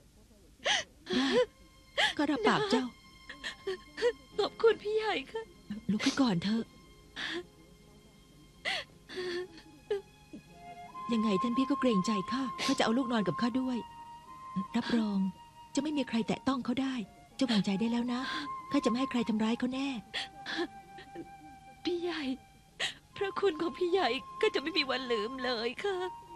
ก็รับปากเจ้าขอบคุณพี่ใหญ่ค่ะลุกขึ้นก่อนเถอะยังไงท่านพี่ก็เกรงใจข้าเขาจะเอาลูกนอนกับข้าด้วยรับรองจะไม่มีใครแตะต้องเขาได้เจ้าวางใจได้แล้วนะข้าจะไม่ให้ใครทำร้ายเขาแน่พี่ใหญ่พระคุณของพี่ใหญ่ก็จะไม่มีวันลืมเลยค่ะ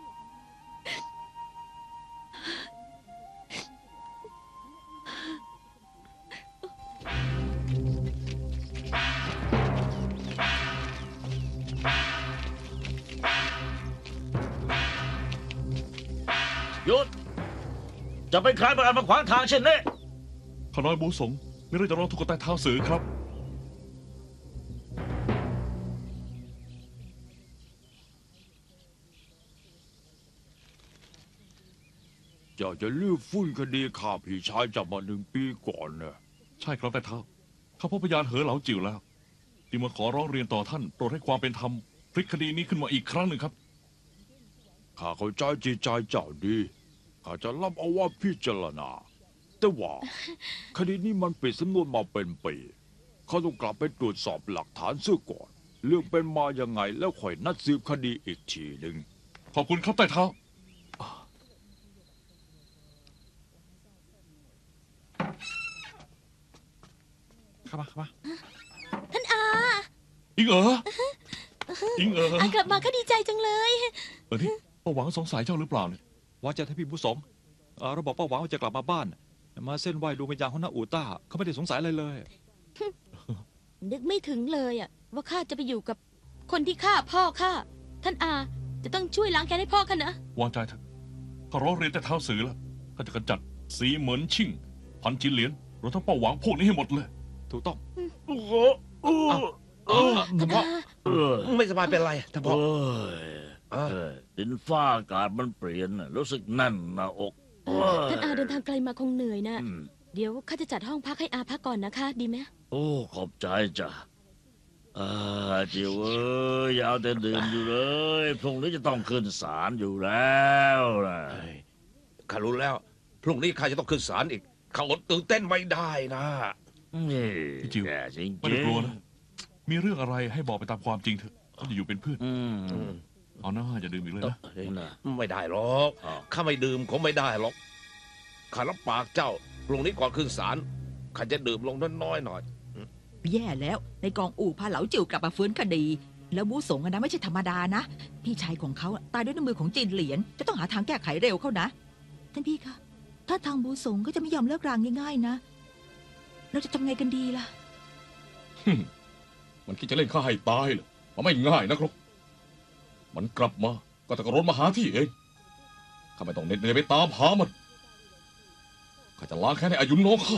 หยุดจะเป็นใครมาขวางทางเช่นนี้ข้าน้อยบูสงมีเรื่องจะร้องทุกข์ใต้เท้าสื่อครับจะลื้อฟื้นคดีฆ่าพี่ชายจากมา1 ปีก่อนนะใช่ครับใต้เท้าข้าพบพยานเหอเหลาจิ๋วแล้วที่มาขอร้องเรียนต่อท่านโปรดให้ความเป็นธรรมพลิกคดีนี้ขึ้นมาอีกครั้งหนึ่งครับข้าเข้าใจจิตใจเจ้าดีข้าจะรับเอาว่าพิจารณาแต่ว่าคดีนี้มันปิดสำนวนมาเป็นปีเขาต้องกลับไปตรวจสอบหลักฐานเสียก่อนเรื่องเป็นมายังไงแล้วค่อยนัดสืบคดีอีกทีหนึ่งขอบคุณครับใต้เท้าเข้ามาท่านอาอิงอิงกลับมาก็ดีใจจังเลยนี่ป้าหวังสงสัยเจ้าหรือเปล่าเนี่ยว่าจะให้พี่บุษงเราบอกป้าหวังว่าจะกลับมาบ้านมาเส้นไหว้ดวงวิญญาณของน้าอูต้าเขาไม่ได้สงสัยอะไรเลยนึกไม่ถึงเลยว่าข้าจะไปอยู่กับคนที่ฆ่าพ่อข้าท่านอาจะต้องช่วยล้างแค้นให้พ่อข้านะวางใจเถอะข้าร้องเรียนแต่เท้าสื่อแล้วข้าจะกำจัดสีเหมือนชิ่งพันจินเหรียญรวมทั้งป้าหวังพวกนี้ให้หมดเลยถูกต้องท่านพ่อไม่สบายเป็นไรท่านพ่อดินฟ้าอากาศมันเปลี่ยนรู้สึกแน่นหน้าอกท่านอาเดินทางไกลมาคงเหนื่อยนะเดี๋ยวข้าจะจัดห้องพักให้อาพักก่อนนะคะดีไหมโอ้ขอบใจจ้ะจิ๋วอย่าเอาแต่ดื่มอยู่เลยพรุ่งนี้จะต้องขึ้นศาลอยู่แล้วนะข้ารู้แล้วพรุ่งนี้ข้าจะต้องขึ้นศาลอีกข้าอดตื่นเต้นไม่ได้นะพี่จิ๋วไม่ต้องกลัวนะมีเรื่องอะไรให้บอกไปตามความจริงเถอะเขาจะอยู่เป็นเพื่อนเอาหน้าอย่าดื่มอีกเลยนะไม่ได้หรอกข้าไม่ดื่มคงไม่ได้หรอกข้ารับปากเจ้าพรุ่งนี้ก่อนขึ้นศาลข้าจะดื่มลงน้อยๆหน่อยแย่แล้วในกองอู่พาเหลาจิ๋วกลับมาฟื้นคดีแล้วบูสงอะนะไม่ใช่ธรรมดานะ พี่ชายของเขาตายด้วยน้ำมือของจีนเหลียนจะต้องหาทางแก้ไขเร็วเข้านะท่านพี่คะถ้าทางบูสงก็จะไม่ยอมเลิกรางง่ายๆนะเราจะทำไงกันดีล่ะมันคิดจะเล่นข้าให้ตายเหรอมันไม่ง่ายนะครับ มันกลับมาก็ตะกรนมาหาที่เองข้าไม่ต้องเหน็ดเหนื่อยไปตามหามันข้าจะล้างแค้นให้อายุนน้องข้า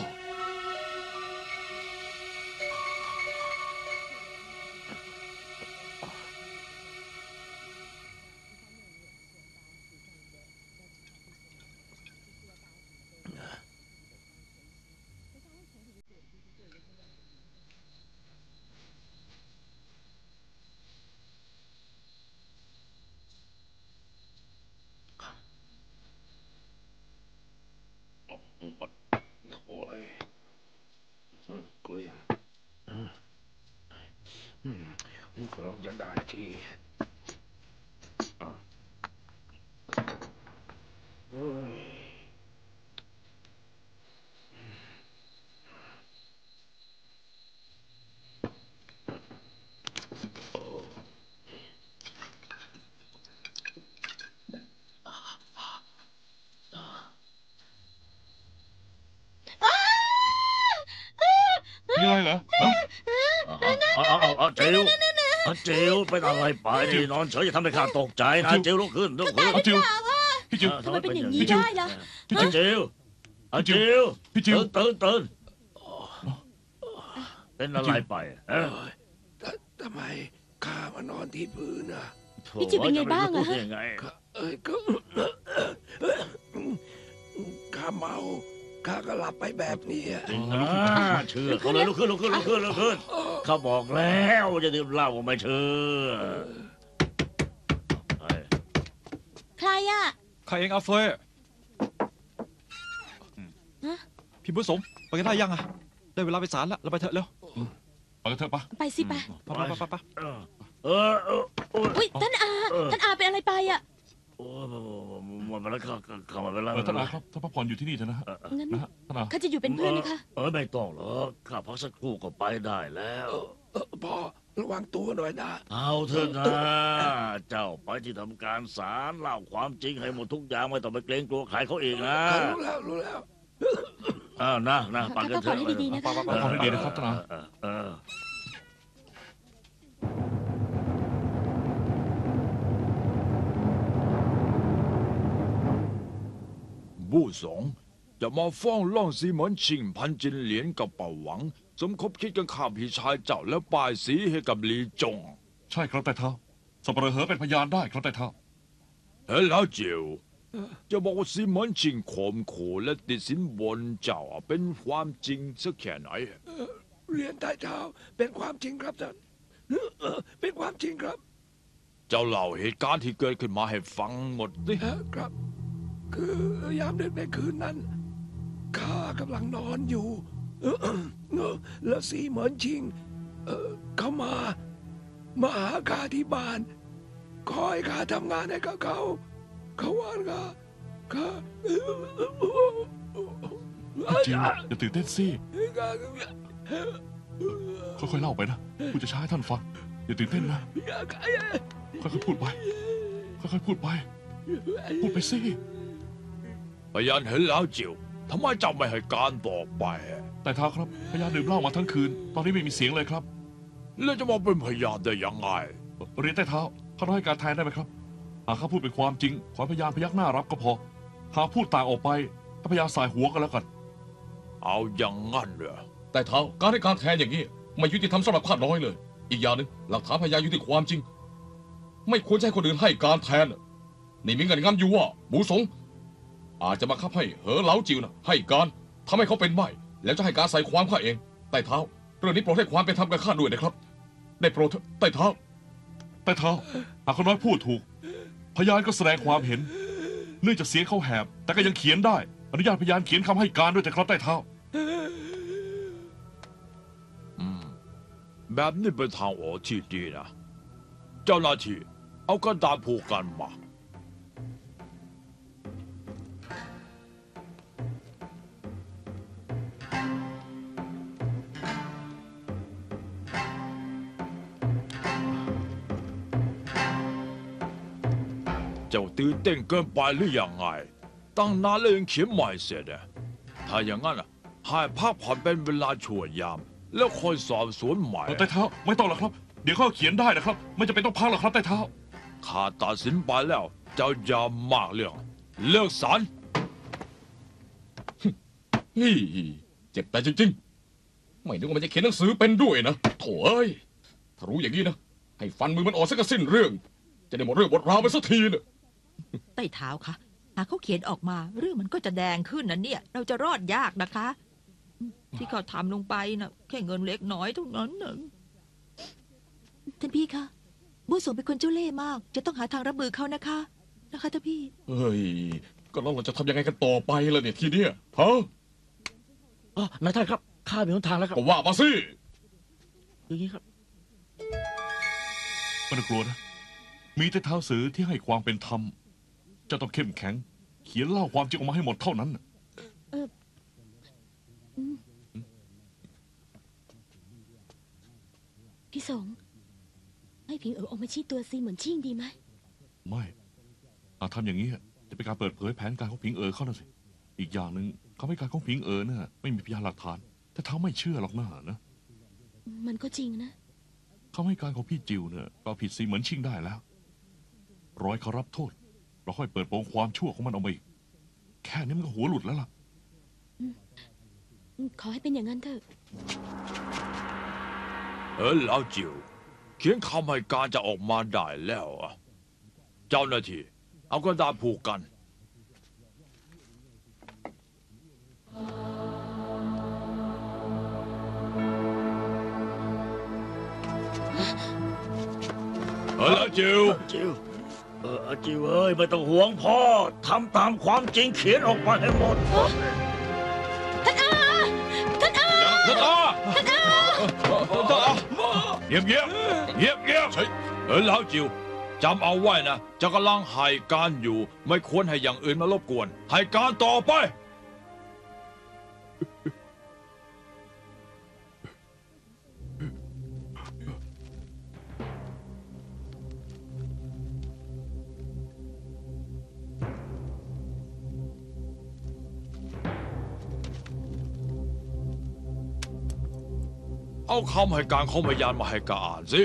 โอ้ยกลีเราจะได้ทีมีอะไรเหรอฮะเอาจิ๋วจิ๋วเป็นอะไรไปนี่นอนเฉยอย่าทำให้ข้าตกใจนะจิ๋วลุกขึ้นลุกขึ้นเอาจิวพี่จิวทำไมเป็นอย่างนี้พี่จิ๋วได้ล่ะจิ๋วจิ๋วพี่จิวตื่นเป็นอะไรไปฮะทำไมข้ามานอนที่พื้นอ่ะพี่จิ๋วเป็นไงบ้างอะฮะยังไงก็ข้าเมาข้าก็หลับไปแบบนี้อะจริงนะเชื่อเขาเลยลุกขึ้นเขาบอกแล้วจะดื่มเหล้าไม่เชื่อใครอะข้าเองอาเฟยพี่บุญสมไปกันได้ยังอะได้เวลาไปศาลแล้วเราไปเถอะเร็วไปกันเถอะปะไปสิไปไปอุ้ยท่านอาเป็นอะไรไปอะโอ้มันแล้วเข้ามาเวลาท่านอาครับท่านพักผ่อนอยู่ที่นี่เถอะนะฮะงั้นนะฮะท่านอาข้าจะอยู่เป็นเพื่อนนะคะไม่ต้องหรอกข้าพักสักครู่ก็ไปได้แล้วพ่อระวังตัวหน่อยนะเอาเถอะนะ เจ้าไปที่ทำการศาลเล่าความจริงให้หมดทุกอย่างไม่ต้องไปเกรงกลัวใครเขาเองนะรู้แล้วนะไปกันเถอะพักผ่อนให้ดีๆนะคะพักผ่อนให้ดีนะครับท่านอาบู่สงจะมาฟ้องล่องซีเหมือนชิงพันจินเหรียญกับเป่าหวัง สมคบคิดกันข้ามพี่ชายเจ้าแล้วป้ายสีให้กับลีจงใช่ครับแต่เท้าสับปะเหร่อเหอเป็นพยานได้ครับแต่เท้าเฮ้ยแล้วเจียวจะบอกว่าซีเหมือนชิงข่มขู่และติดสินบนเจ้าเป็นความจริงสักแค่ไหนเรียนใต้เท้าเป็นความจริงครับท่านเป็นความจริงครับเจ้าเล่าเหตุการณ์ที่เกิดขึ้นมาให้ฟังหมดดิครับ คือยามดึกในคืนนั้นข้ากำลังนอนอยู่แล้วสีเหมือนชิงเขามาหาข้าที่บ้านคอยข้าทำงานให้กับเขาว่าข้าจิวอย่าตื่นเต้นสิค่อยๆเล่าไปนะผู้จะช้าให้ท่านฟังอย่าตื่นเต้นนะค่อยๆพูดไปค่อยๆพูดไปพูดไปสิพยานเห็นแล้วเจียวทำไมเจ้าไม่ให้การต่อไปแต่เท้าครับพยานดื่มเหล้ามาทั้งคืน ตอนนี้ไม่มีเสียงเลยครับแล้วจะมาเป็นพยานได้ยังไงเรียนใต้เท้าข้าต้องให้การแทนได้ไหมครับหากข้าพูดเป็นความจริงขอให้พยานพยักหน้ารับก็พอหากพูดต่างออกไปก็พยานสายหัวกันแล้วกันเอาอย่างงั้นเหรอแต่เท้าการให้การแทนอย่างนี้ไม่ยุติธรรมสำหรับข้าน้อยเลย อีกอย่างหนึ่งหลักฐานพยานอยู่ที่ความจริง ไม่ควรจะให้คนอื่นให้การแทนนี่มีเงื่อนงำอยู่ว่าบูสงอาจจะมาคับให้เหอเหลาจิวนะให้การทำให้เขาเป็นใบ้แล้วจะให้การใส่ความข้าเองใต้เท้าเรื่องนี้โปรดให้ความเป็นธรรมกับข้าด้วยนะครับได้โปรดเถอะใต้เท้าแต่เท้าหากเขาน้อยพูดถูก พยานก็แสดงความเห็นเนื่องจากเสียงเขาแหบแต่ก็ยังเขียนได้อนุญาตพยานเขียนคำให้การด้วยแต่ครับใต้เท้าแบบนี้เป็นทางออกที่ดีนะ เจ้าหน้าที่เอากระดาษผูกกันมาจ้าตื่นเต้นเกินไปหรือยังไงตั้งนานแล้วยังเขียนใหม่เสร็จอ่ะถ้าอย่างนั้นอ่ะให้พักผ่อนเป็นเวลาชั่วยาม แล้วคอยสอบสวนใหม่ใต้เท้าไม่ต้องหรอกครับเดี๋ยวเขาเขียนได้นะครับ ไม่จำเป็นต้องพักหรอกครับใต้เท้าข้าตัดสินไปแล้ว เจ้าอย่ามากเรื่องเลิกสารนี่เจ็บแต่จริงๆไม่นึกว่ามันจะเขียนหนังสือเป็นด้วยนะโถ่เอ้ยถ้ารู้อย่างนี้นะให้ฟันมือมันออกสักสิ้นเรื่อง จะได้หมดเรื่องหมดราวไปสักทีนะใต้เท้าคะหากเขาเขียนออกมาเรื่องมันก็จะแดงขึ้นนะเนี่ย เราจะรอดยากนะคะ ที่เขาทำลงไปนะแค่เงินเล็กน้อยเท่านั้นนะท่านพี่คะบุญสงเป็นคนเจ้าเล่ห์มาก จะต้องหาทางรับมือเขานะคะท่านพี่เฮ้ยก็แล้วเราจะทำยังไงกันต่อไปล่ะเนี่ยทีเนี้ยฮะนายท่านครับข้ามีหนทางแล้วครับก็ว่ามาสิอย่างนี้ครับไม่ต้องกลัวนะ มีแต่เท้าสือที่ให้ความเป็นธรรมเจะต้องเข้มแข็ง เขียนเล่าความจริงออกมาให้หมดเท่านั้นน่ะพี่สงให้ผิงออกมาชี้ตัวซีเหมือนชิ่งดีไหมไม่อาจทำอย่างนี้จะเป็นการเปิดเผยแผนการของผิงเขาน่ะสิ อีกอย่างหนึ่งคำให้การของผิงน่ะไม่มีพยานหลักฐาน แต่เท้าไม่เชื่อหรอกนะมันก็จริงนะคำให้การของพี่จิวเนี่ยก็ผิดซีเหมือนชิ่งได้แล้วร้อยเขารับโทษ เราค่อยเปิดโปงความชั่วของมันออกมาอีกแค่นี้มันก็หัวหลุดแล้วล่ะขอให้เป็นอย่างนั้นเถอะเหลาจิวเขียนคำให้การจะออกมาได้แล้วอะเจ้าหน้าที่เอากระดาษผูกกันเหลาจิวจิวจิวเอ้ยไม่ต้องห่วงพ่อทำตามความจริงเขียนออกมาให้หมดท่านอาท่านอาท่านอาเงียบเงียบเงียบเงียบเหลาจิวจำเอาไว้นะจะกำลังให้การอยู่ไม่ควรให้อย่างอื่นมารบกวนให้การต่อไปเอาคำให้การของพยานมาให้กาอ่านสิ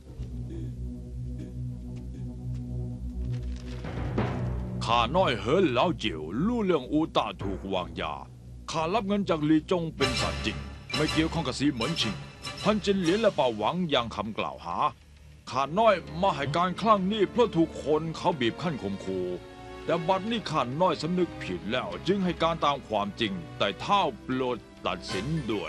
ข้าน้อยเหินเหลาจิ๋วรู้เรื่องอูตาถูกวางยาข้ารับเงินจากลีจงเป็นสัตว์จริงไม่เกี่ยวข้องกับซีเหมือนชิงพันจินเหรียญและป่าหวังอย่างคำกล่าวหาข้าน้อยมาให้การครั้งนี้เพราะถูกคนเขาบีบขั้นข่มขู่แต่บัดนี้ข้าน้อยสำนึกผิดแล้วจึงให้การตามความจริงแต่เท่าโปรดตัดสินด้วย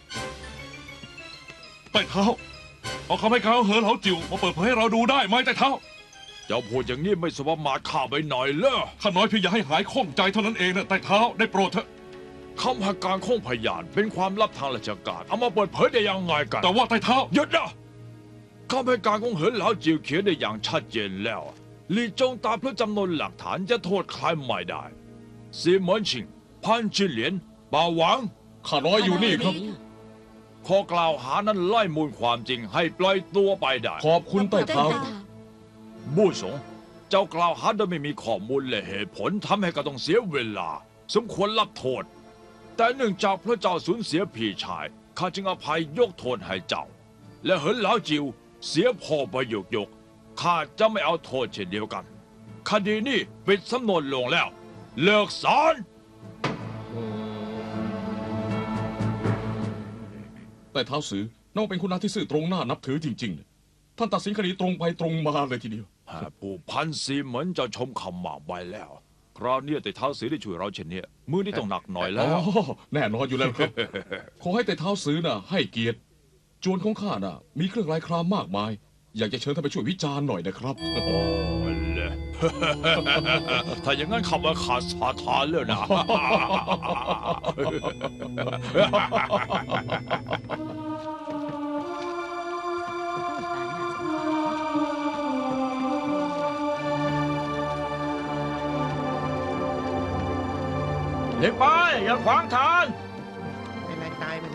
ใต้เท้าเอาคำให้การของเหลาจิ๋วมาเปิดเผยให้เราดูได้ไหมใต้เท้าเจ้าพูดอย่างนี้ไม่สบมาทข้าไปหน่อยเหรอข้าน้อยเพียงอยากให้หายข้องใจเท่านั้นเองนะใต้เท้าได้โปรดเถอะคำให้การของพยานเป็นความลับทางราชการเอามาเปิดเผยได้ยังไงกันแต่ว่าใต้เท้าหยุดนะคำให้การของเหินเหลาจิวเขียนได้อย่างชัดเจนแล้วลีจงตามเพื่อจำนวนหลักฐานจะโทษใครไม่ได้ซีเหมินชิงพันจินเหรียญป่าหวังข้าน้อยอยู่นี่ครับข้อกล่าวหานั้นไล่มูลความจริงให้ปล่อยตัวไปได้ขอบคุณใต้เท้ามู่สงเจ้ากล่าวหาโดยไม่มีข้อมูลและเหตุผลทำให้ก็ต้องเสียเวลาสมควรรับโทษแต่เนื่องจากพระเจ้าสูญเสียพี่ชายข้าจึงอภัยยกโทษให้เจ้าและเหินเหลาจิวเสียพ่อไปยกข้าจะไม่เอาโทษเช่นเดียวกันคดีนี้ปิดสำนวนลงแล้วเลิกศาลใต้เท้าสือน้องเป็นคุณนาที่ซื่อตรงหน้านับถือจริงๆท่านตัดสินคดีตรงไปตรงมาเลยทีเดียวผู้พันซีเหมือนจะชมคำหมากไปแล้ว คราวนี้แต่เท้าสือได้ช่วยเราเช่นนี้มือนี่ต้องหนักหน่อยแล้วแน่นอนอยู่แล้วครับ ขอให้แต่เท้าสือน่ะให้เกียรติจวนของข้าน่ะมีเครื่องรายครามมากมาย อยากจะเชิญท่านไปช่วยวิจารณ์หน่อยนะครับโอ้เลย ถ้าอย่างนั้นขับมาขาดสาทานเลยนะเด็กไปอย่าขวางทางเป็นไรตายมัน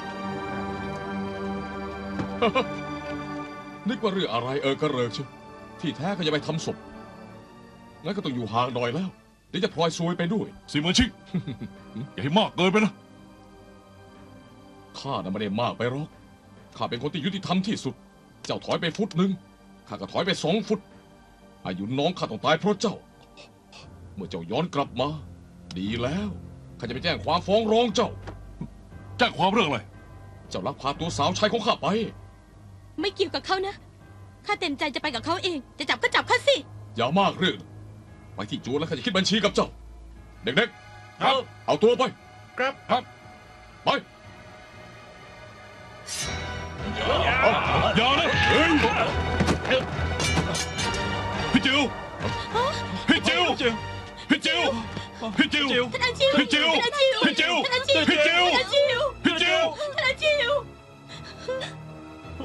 นึกว่าเรื่องอะไรก็เริกใช่ที่แท้ก็จะไปทำศพงั้นก็ต้องอยู่ห่างหน่อยแล้วเดี๋ยวจะพลอยซวยไปด้วยสีเหมือนชิง อย่าให้มากเกินไปนะข้าน่ะไม่ได้มากไปหรอกข้าเป็นคนที่ยุติธรรมที่สุด เจ้าถอยไปฟุตหนึ่งข้าก็ถอยไป2 ฟุตอายุน้องข้าต้องตายเพราะเจ้า เมื่อเจ้าย้อนกลับมา ดีแล้วข้าจะไปแจ้งความฟ้องร้องเจ้าแจ้งความเรื่องอะไรเจ้าลักพาตัวสาวใช้ของข้าไปไม่เกี่ยวกับเขานะ ข้าเต็มใจจะไปกับเขาเอง จะจับก็จับข้าสิอย่ามากเรื่องไปที่จวนแล้วข้าจะคิดบัญชีกับเจ้า เด็กๆครับเอาตัวไปครับไปอย่านะเฮ้ยพี่จิวพี่จิวพี่จิวพี่จิวท่านอาชิวพี่จิวท่านอาชิวพี่จิวท่านอาชิวพี่จิวท่านอาชิวพี่จิวท่านอาชิวโอ้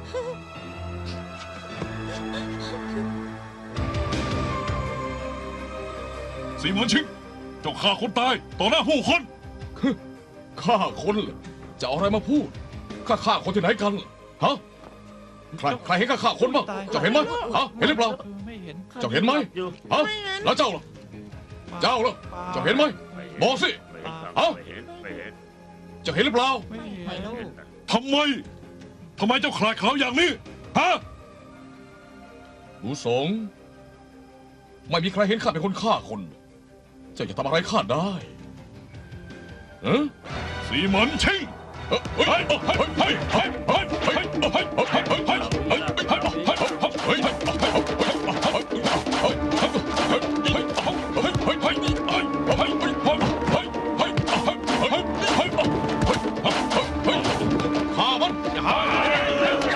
สีเหมือนชิงเจ้าฆ่าคนตายต่อหน้าผู้คนฆ่าคนเหรอจะเอาอะไรมาพูด ข้าฆ่าคนที่ไหนกันล่ะฮะ ใครเห็นข้าฆ่าคนบ้างเจ้าเห็นไหมฮะ เห็นหรือเปล่าไม่เห็นเจ้าเห็นไหมฮะ แล้วเจ้าล่ะ เจ้าล่ะ เจ้าเห็นไหมบอกสิฮะเจ้าเห็นหรือเปล่าไม่เห็นทำไมเจ้าขลาดเขาอย่างนี้ ฮะบูสงไม่มีใครเห็นข้าเป็นคนฆ่าคน เจ้าจะทำอะไรข้าได้เออสีเหมือนชิงเฮ้ยเฮ้ยเฮ้ยเฮ้ยเฮ้ยเฮ้ยเฮ้ยเฮ้ยเฮ้ยเฮ้ยเฮ้ยเฮ้ยเฮ้ยฆ่ามัน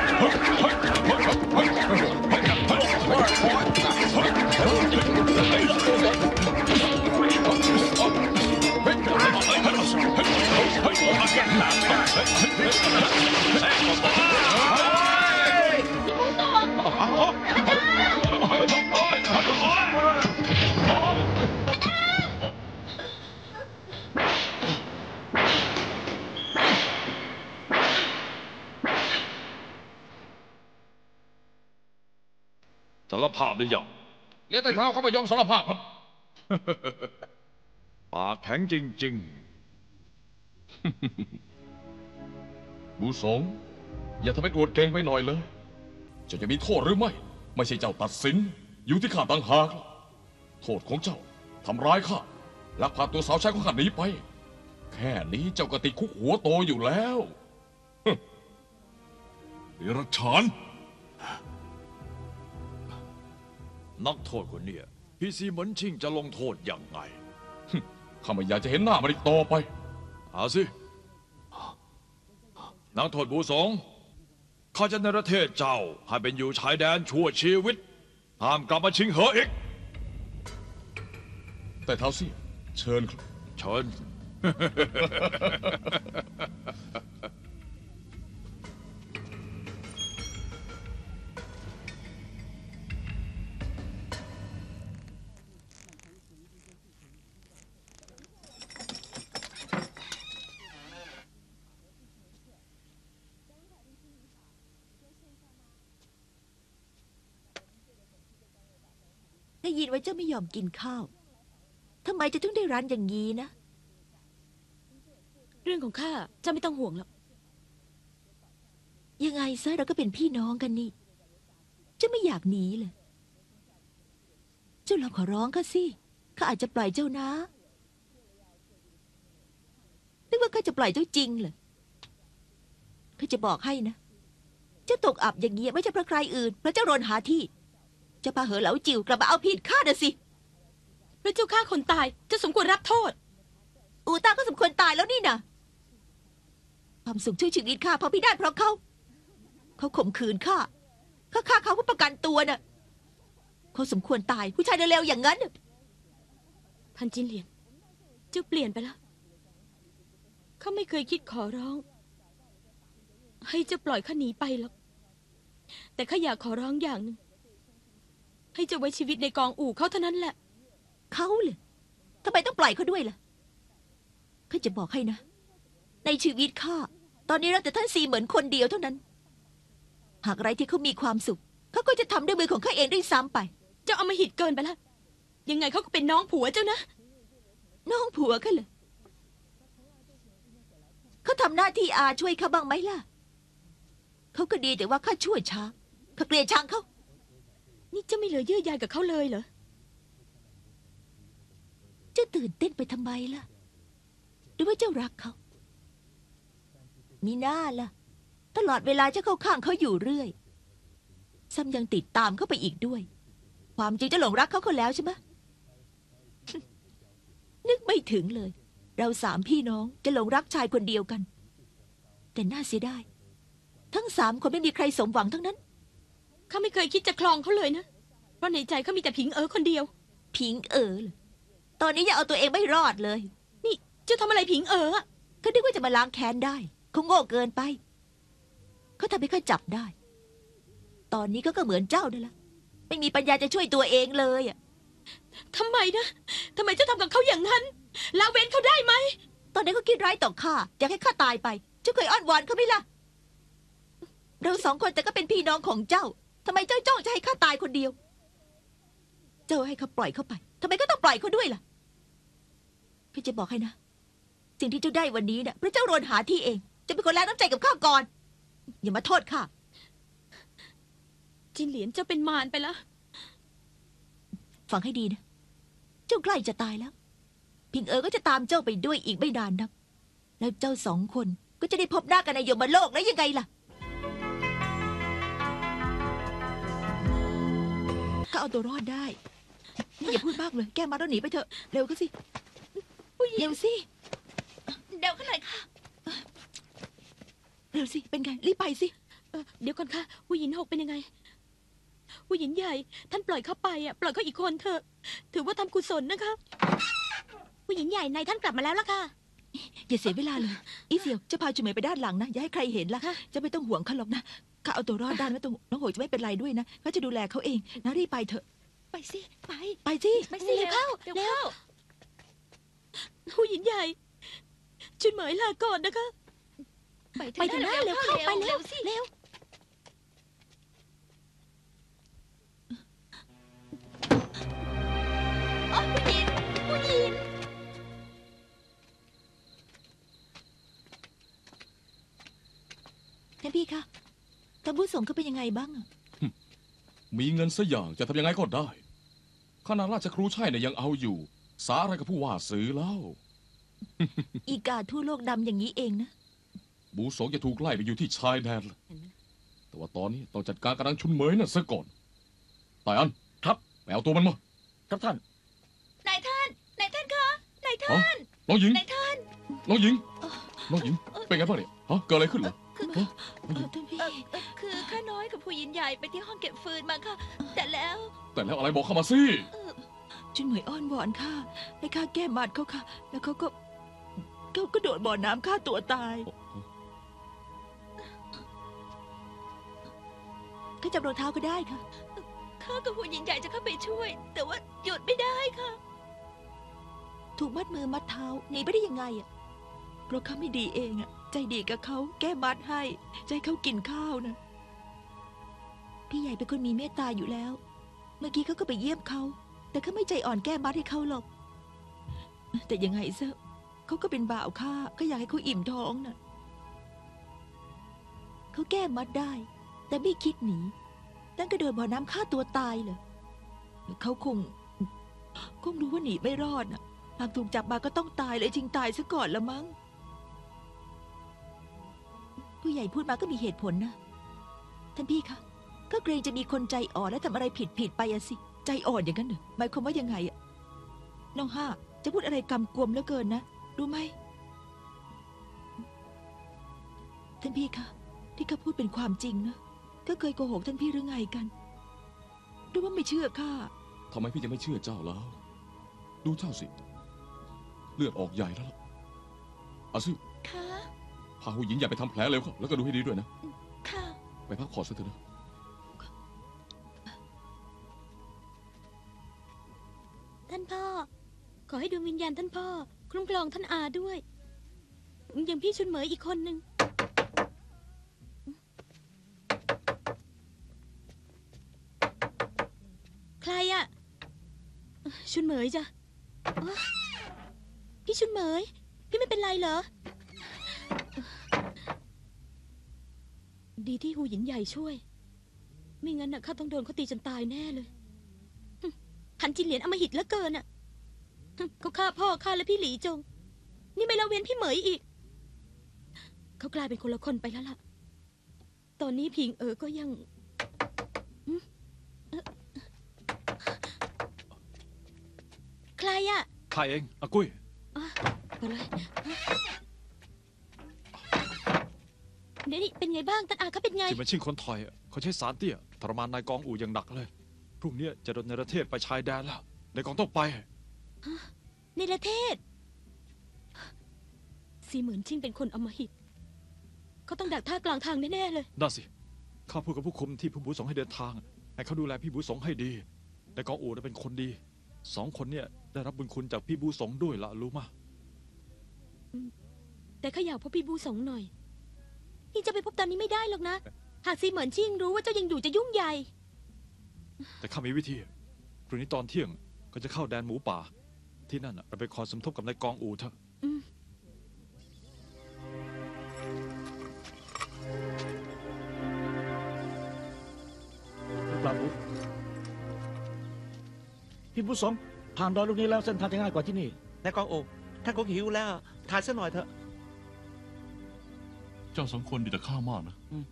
สารภาพหรือยังเลี้ยงแต่เท้าเขาไม่ยอมสารภาพครับปากแข็งจริงบูสงอย่าทำให้โกรธเกรงไปหน่อยเลยเจ้าจะมีโทษหรือไม่ ไม่ใช่เจ้าตัดสิน อยู่ที่ข้าต่างหากโทษของเจ้าทำร้ายข้าลักพาตัวสาวใช้ของข้าหนีไป แค่นี้เจ้าก็ติดคุกหัวโตอยู่แล้วเดรัจฉานๆ นักโทษคนเนี้ยพี่ซีเหมือนชิงจะลงโทษอย่างไงข้าไม่อยากจะเห็นหน้ามันอีกต่อไปเอาสินักโทษบูสงข้าจะในประเทศเจ้าให้เป็นอยู่ชายแดนชั่วชีวิต ห้ามกลับมาชิงเหออีกแต่เท้าเสียเชิญครับเชิญได้ยินว่าเจ้าไม่ยอมกินข้าว ทำไมจะถึงได้ร้านอย่างนี้นะเรื่องของข้าเจ้าไม่ต้องห่วงหรอกยังไงซะเราก็เป็นพี่น้องกันนี่ เจ้าไม่อยากหนีเลย เจ้าลองขอร้องข้าสิข้าอาจจะปล่อยเจ้านะนึกว่าข้าจะปล่อยเจ้าจริงเหรอข้าจะบอกให้นะ เจ้าตกอับอย่างนี้ไม่ใช่เพราะใครอื่นเพราะเจ้าโดนหาที่ เจ้าพาเหอเหลาจิ๋วกลับมาเอาผิดข้าน่ะสิแล้วเจ้าฆ่าคนตายเจ้าสมควรรับโทษอูต้าก็สมควรตายแล้วนี่นะความสุขช่วยชีวิตข้าพอพินาศเพราะเขาข่มขืนข้าฆ่าเขาเพื่อประกันตัวน่ะเขาสมควรตายผู้ชายเร็วๆอย่างนั้นน่ะพันจินเหลียง เจ้าเปลี่ยนไปแล้วข้าไม่เคยคิดขอร้อง ให้เจ้าปล่อยข้าหนีไปหรอก แต่ข้าอยากขอร้องอย่างหนึ่งให้เจ้าไว้ชีวิตในกองอู่เขาเท่านั้นแหละเขาเลยทำไมต้องปล่อยเขาด้วยล่ะข้าจะบอกให้นะ ในชีวิตข้าตอนนี้รักแต่ท่านซีเหมือนคนเดียวเท่านั้น หากไรที่เขามีความสุขเขาก็จะทำด้วยมือของข้าเองด้วยซ้ำไปเจ้าเอามาหิดเกินไปละยังไงเขาก็เป็นน้องผัวเจ้านะน้องผัวกันเหรอเขาทำหน้าที่อาช่วยข้าบ้างไหมล่ะเขาก็ดีแต่ว่าข้าช่วยช้าข้าเกลียดช้างเขานี่เจ้าไม่เหลือเยื่อใยกับเขาเลยเหรอเจ้าตื่นเต้นไปทำไมล่ะหรือว่าเจ้ารักเขามีหน้าล่ะตลอดเวลาเจ้าเข้าข้างเขาอยู่เรื่อยซ้ำยังติดตามเขาไปอีกด้วยความจริงจะหลงรักเขาแล้วใช่ไหม นึกไม่ถึงเลย เราสามพี่น้องจะหลงรักชายคนเดียวกัน แต่น่าเสียดายทั้งสามคนไม่มีใครสมหวังทั้งนั้นข้าไม่เคยคิดจะคลองเขาเลยนะ เพราะในใจเขามีแต่ผิงคนเดียวผิงเลยตอนนี้ยังเอาตัวเองไม่รอดเลยนี่เจ้าทำอะไรผิงอะก็นึกว่าจะมาล้างแค้นได้เขาโง่เกินไปเขาทำให้ข้าจับได้ ตอนนี้ก็เหมือนเจ้านั่นแหละไม่มีปัญญาจะช่วยตัวเองเลยอ่ะทำไมนะทำไมเจ้าทำกับเขาอย่างนั้นละเว้นเขาได้ไหมตอนนี้เขาคิดร้ายต่อข้าอยากให้ข้าตายไปเจ้าเคยอ้อนวอนเขาไหมล่ะเราสองคนแต่ก็เป็นพี่น้องของเจ้าทำไมเจ้าจ้องจะให้ข้าตายคนเดียว เจ้าให้เขาปล่อยเขาไปทำไมก็ต้องปล่อยเขาด้วยล่ะพี่จะบอกให้นะสิ่งที่เจ้าได้วันนี้เนี่ยเพราะเจ้าโรนหาที่เองจะเป็นคนแลกน้ำใจกับข้าก่อนอย่ามาโทษข้าจินเหลียนเจ้าเป็นมารไปแล้วฟังให้ดีนะเจ้าใกล้จะตายแล้วพิงก็จะตามเจ้าไปด้วยอีกไม่นานนักแล้วเจ้าสองคนก็จะได้พบหน้ากันในยมโลกแล้วยังไงล่ะข้าเอาตัวรอดได้นี่อย่าพูดมากเลยแก้มาแล้วหนีไปเถอะเร็วก็สิเร็วสิเดี๋ยวขึ้นหน่อยค่ะเร็วสิเป็นไงรีบไปสิเดี๋ยวก่อนค่ะผู้หญิง6เป็นยังไงผู้หญิงใหญ่ท่านปล่อยเขาไปปล่อยเขาอีกคนเถอะถือว่าทำกุศลนะคะผู้หญิงใหญ่นายท่านกลับมาแล้วล่ะค่ะอย่าเสียเวลาเลยอีเสี่ยวจะพาจุ๋มไปด้านหลังนะอย่าให้ใครเห็นล่ะจะไม่ต้องห่วงเขาหรอกนะข้าเอาตัวรอดได้ไม่ต้องน้องโหยจะไม่เป็นไรด้วยนะเขาจะดูแลเขาเองนะรีบไปเถอะไปสิไปไปสิไปสิเร็วเข้าเร็วเข้าผู้หญิงใหญ่จุนเหมยลาก่อนนะคะไปเถอะนะเร็วเข้าไปเร็วสิเร็วอ๋อผู้หญิงท่านพี่คะท่านผู้ส่งเขาเป็นยังไงบ้างอะมีเงินสักอย่างจะทำยังไงก็ได้ขนาดราชครูใช่เนี่ยยังเอาอยู่ สาอะไรกับผู้ว่าซื้อแล้วอีกาทั่วโลกดำอย่างนี้เองนะบูสงจะถูกไล่ไปอยู่ที่ชายแดนแล้วแต่ว่าตอนนี้ต้องจัดการกำลังชุนเหมยนั่นซะก่อนตายอันครับไปเอาตัวมันมาครับท่านนายท่านคะนายท่านน้องหญิงนายท่านน้องหญิง น้องหญิง เป็นไงบ้างเนี่ยฮะเกิดอะไรขึ้นเหรอท่านพี่คือข้าน้อยกับผู้หญิงใหญ่ไปที่ห้องเก็บฟืนมาค่ะ แต่แล้วแต่แล้วอะไรบอกเข้ามาสิจุนเหมยอ้อนวอนข้าให้ข้าแก้มัดเขาค่ะ แล้วเขาก็โดดบ่อน้ำฆ่าตัวตายข้าจับรองเท้าก็ได้ค่ะข้ากับผู้หญิงใหญ่จะเข้าไปช่วย แต่ว่าหยุดไม่ได้ค่ะถูกมัดมือมัดเท้าหนีไปได้ยังไงอ่ะเพราะข้าไม่ดีเองอ่ะใจดีกับเขาแก้มัดให้ใจเขากินข้าวนะพี่ใหญ่เป็นคนมีเมตตาอยู่แล้ว เมื่อกี้เขาก็ไปเยี่ยมเขาแต่เขาไม่ใจอ่อนแก้มัดให้เขาหรอกแต่ยังไงซะเขาก็เป็นบ่าวข้าก็อยากให้เขาอิ่มท้องน่ะเขาแก้มัดได้ แต่ไม่คิดหนีตั้งกระโดดบ่อน้ำฆ่าตัวตายเลยเขาคงรู้ว่าหนีไม่รอดน่ะหากถูกจับมาก็ต้องตายเลยจริงตายซะก่อนละมั้งผู้ใหญ่พูดมาก็มีเหตุผลนะท่านพี่คะก็เกรงจะมีคนใจอ่อนและทำอะไรผิดไปอะสิใจอ่อนอย่างนั้นเหรอหมายความว่ายังไงอะน้องห้าจะพูดอะไรกำกวมเหลือเกินนะรู้ไหมท่านพี่คะที่ข้าพูดเป็นความจริงนะก็เคยโกหกท่านพี่หรือไงกันหรือว่าไม่เชื่อข้าทำไมพี่จะไม่เชื่อเจ้าแล้ว ดูเจ้าสิ เลือดออกใหญ่แล้วล่ะอาซิค่ะพาผู้หญิงอย่าไปทำแผลเร็วเข้าแล้วก็ดูให้ดีด้วยนะค่ะไปพักผ่อนซะเถอะนะท่านพ่อ ขอให้ดวงวิญญาณท่านพ่อคุ้มครองท่านอาด้วยยังพี่ชุนเหมยอีกคนนึงชุนเหมยจ้ะอ๋อพี่ชุนเหมย พี่ไม่เป็นไรเหรอ ดีที่หูหยินใหญ่ช่วย ไม่งั้นน่ะข้าต้องโดนเขาตีจนตายแน่เลยหันจินเหรียญอำมหิตเหลือเกินน่ะเขาฆ่าพ่อฆ่าและพี่หลีจง นี่ไม่ละเว้นพี่เหมยอีก เขากลายเป็นคนละคนไปแล้วล่ะ ตอนนี้พิงก็ยังใครอะข้าเองอากุ้ยไปเลยเดี๋ยวนี่เป็นไงบ้างตันอาเขาเป็นไงที่มันชิงคนถอยเขาใช้สารเตี้ยทรมานนายกองอู่อย่างหนักเลย พรุ่งนี้จะโดนเนรเทศไปชายแดนแล้วนายกองต้องไปในประเทศสีเหมือนชิงเป็นคนอำมหิตเขาต้องดักท่ากลางทางแน่ๆเลยน่าสิข้าพูดกับผู้คุมที่ผู้บูสงให้เดินทางให้เขาดูแลพี่บูสงให้ดีนายกองอู่เป็นคนดี2 คนเนี่ยได้รับบุญคุณจากพี่บูสงด้วยละรู้มะแต่ข้าอยากพบพี่บูสงหน่อยนี่จะไปพบตอนนี้ไม่ได้หรอกนะ หากซีเหมือนชิงรู้ว่าเจ้ายังอยู่จะยุ่งใหญ่แต่ข้ามีวิธีพรุ่งนี้ตอนเที่ยงก็จะเข้าแดนหมูป่าที่นั่นเราไปคอยสมทบกับนายกองอู่เถอะลูกหลานบุพี่บุญสงผ่านดอยลูกนี้แล้วเส้นทางจะง่ายกว่าที่นี่นายกองโอท่านคงหิวแล้วทานซะหน่อยเถอะเจ้า2 คนดีแต่ข้ามากนะ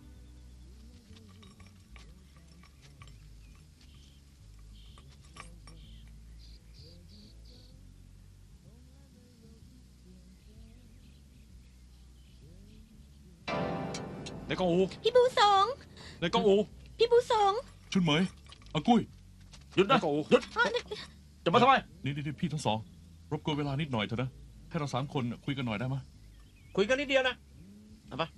นายกองอูพี่บูสงนายกองอูพี่บูสงชุนเหมยอากุ้ยหยุดนะหยุดจะมาทำไมนี่พี่ทั้ง 2รบกวนเวลานิดหน่อยเถอะนะให้เรา3 คนคุยกันหน่อยได้ไหมคุยกันนิดเดียวนะเอาปะ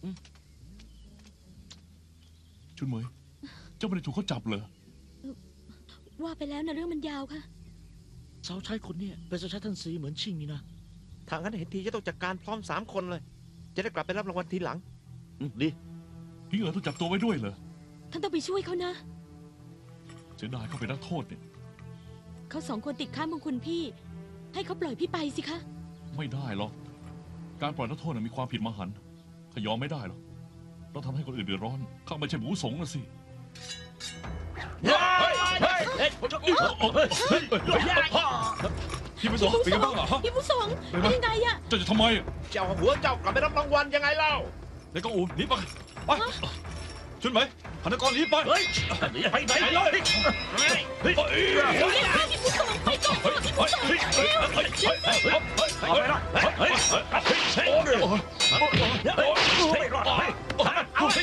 ชุนเหมยเจ้าไม่ได้ถูกเขาจับเหรอว่าไปแล้วนะเรื่องมันยาวค่ะสาวใช้คนเนี่ยเป็นสาวใช้ท่านสีเหมือนชิงนี่นะทางนั้นเห็นทีจะต้องจัดการพร้อม3 คนเลย จะได้กลับไปรับรางวัลทีหลังดีพี่ถูกจับตัวไว้ด้วยเหรอท่านต้องไปช่วยเขานะเสียดายเขาเป็นนักโทษเนี่ยเขา2 คนติดค้างบุญคุณพี่ ให้เขาปล่อยพี่ไปสิคะไม่ได้หรอกการปล่อยนักโทษมีความผิดมหันต์ข้ายอมไม่ได้หรอกต้องทำให้คนอื่นเดือดร้อนข้าไม่ใช่หมูสงนะสิพี่บุญสงเป็นไงบ้างเหรอพี่บูสงเป็นยังไงอะเจ้าจะทำไมเจ้าหัวเจ้ากลับไปรับรางวัลยังไงเล่านายกองอูหนีไปไปชุนไหมพนักงานหนีไปไปไหนเลยพี่บูสงไปก่อนพี่บูสงเอาไปละไม่รอด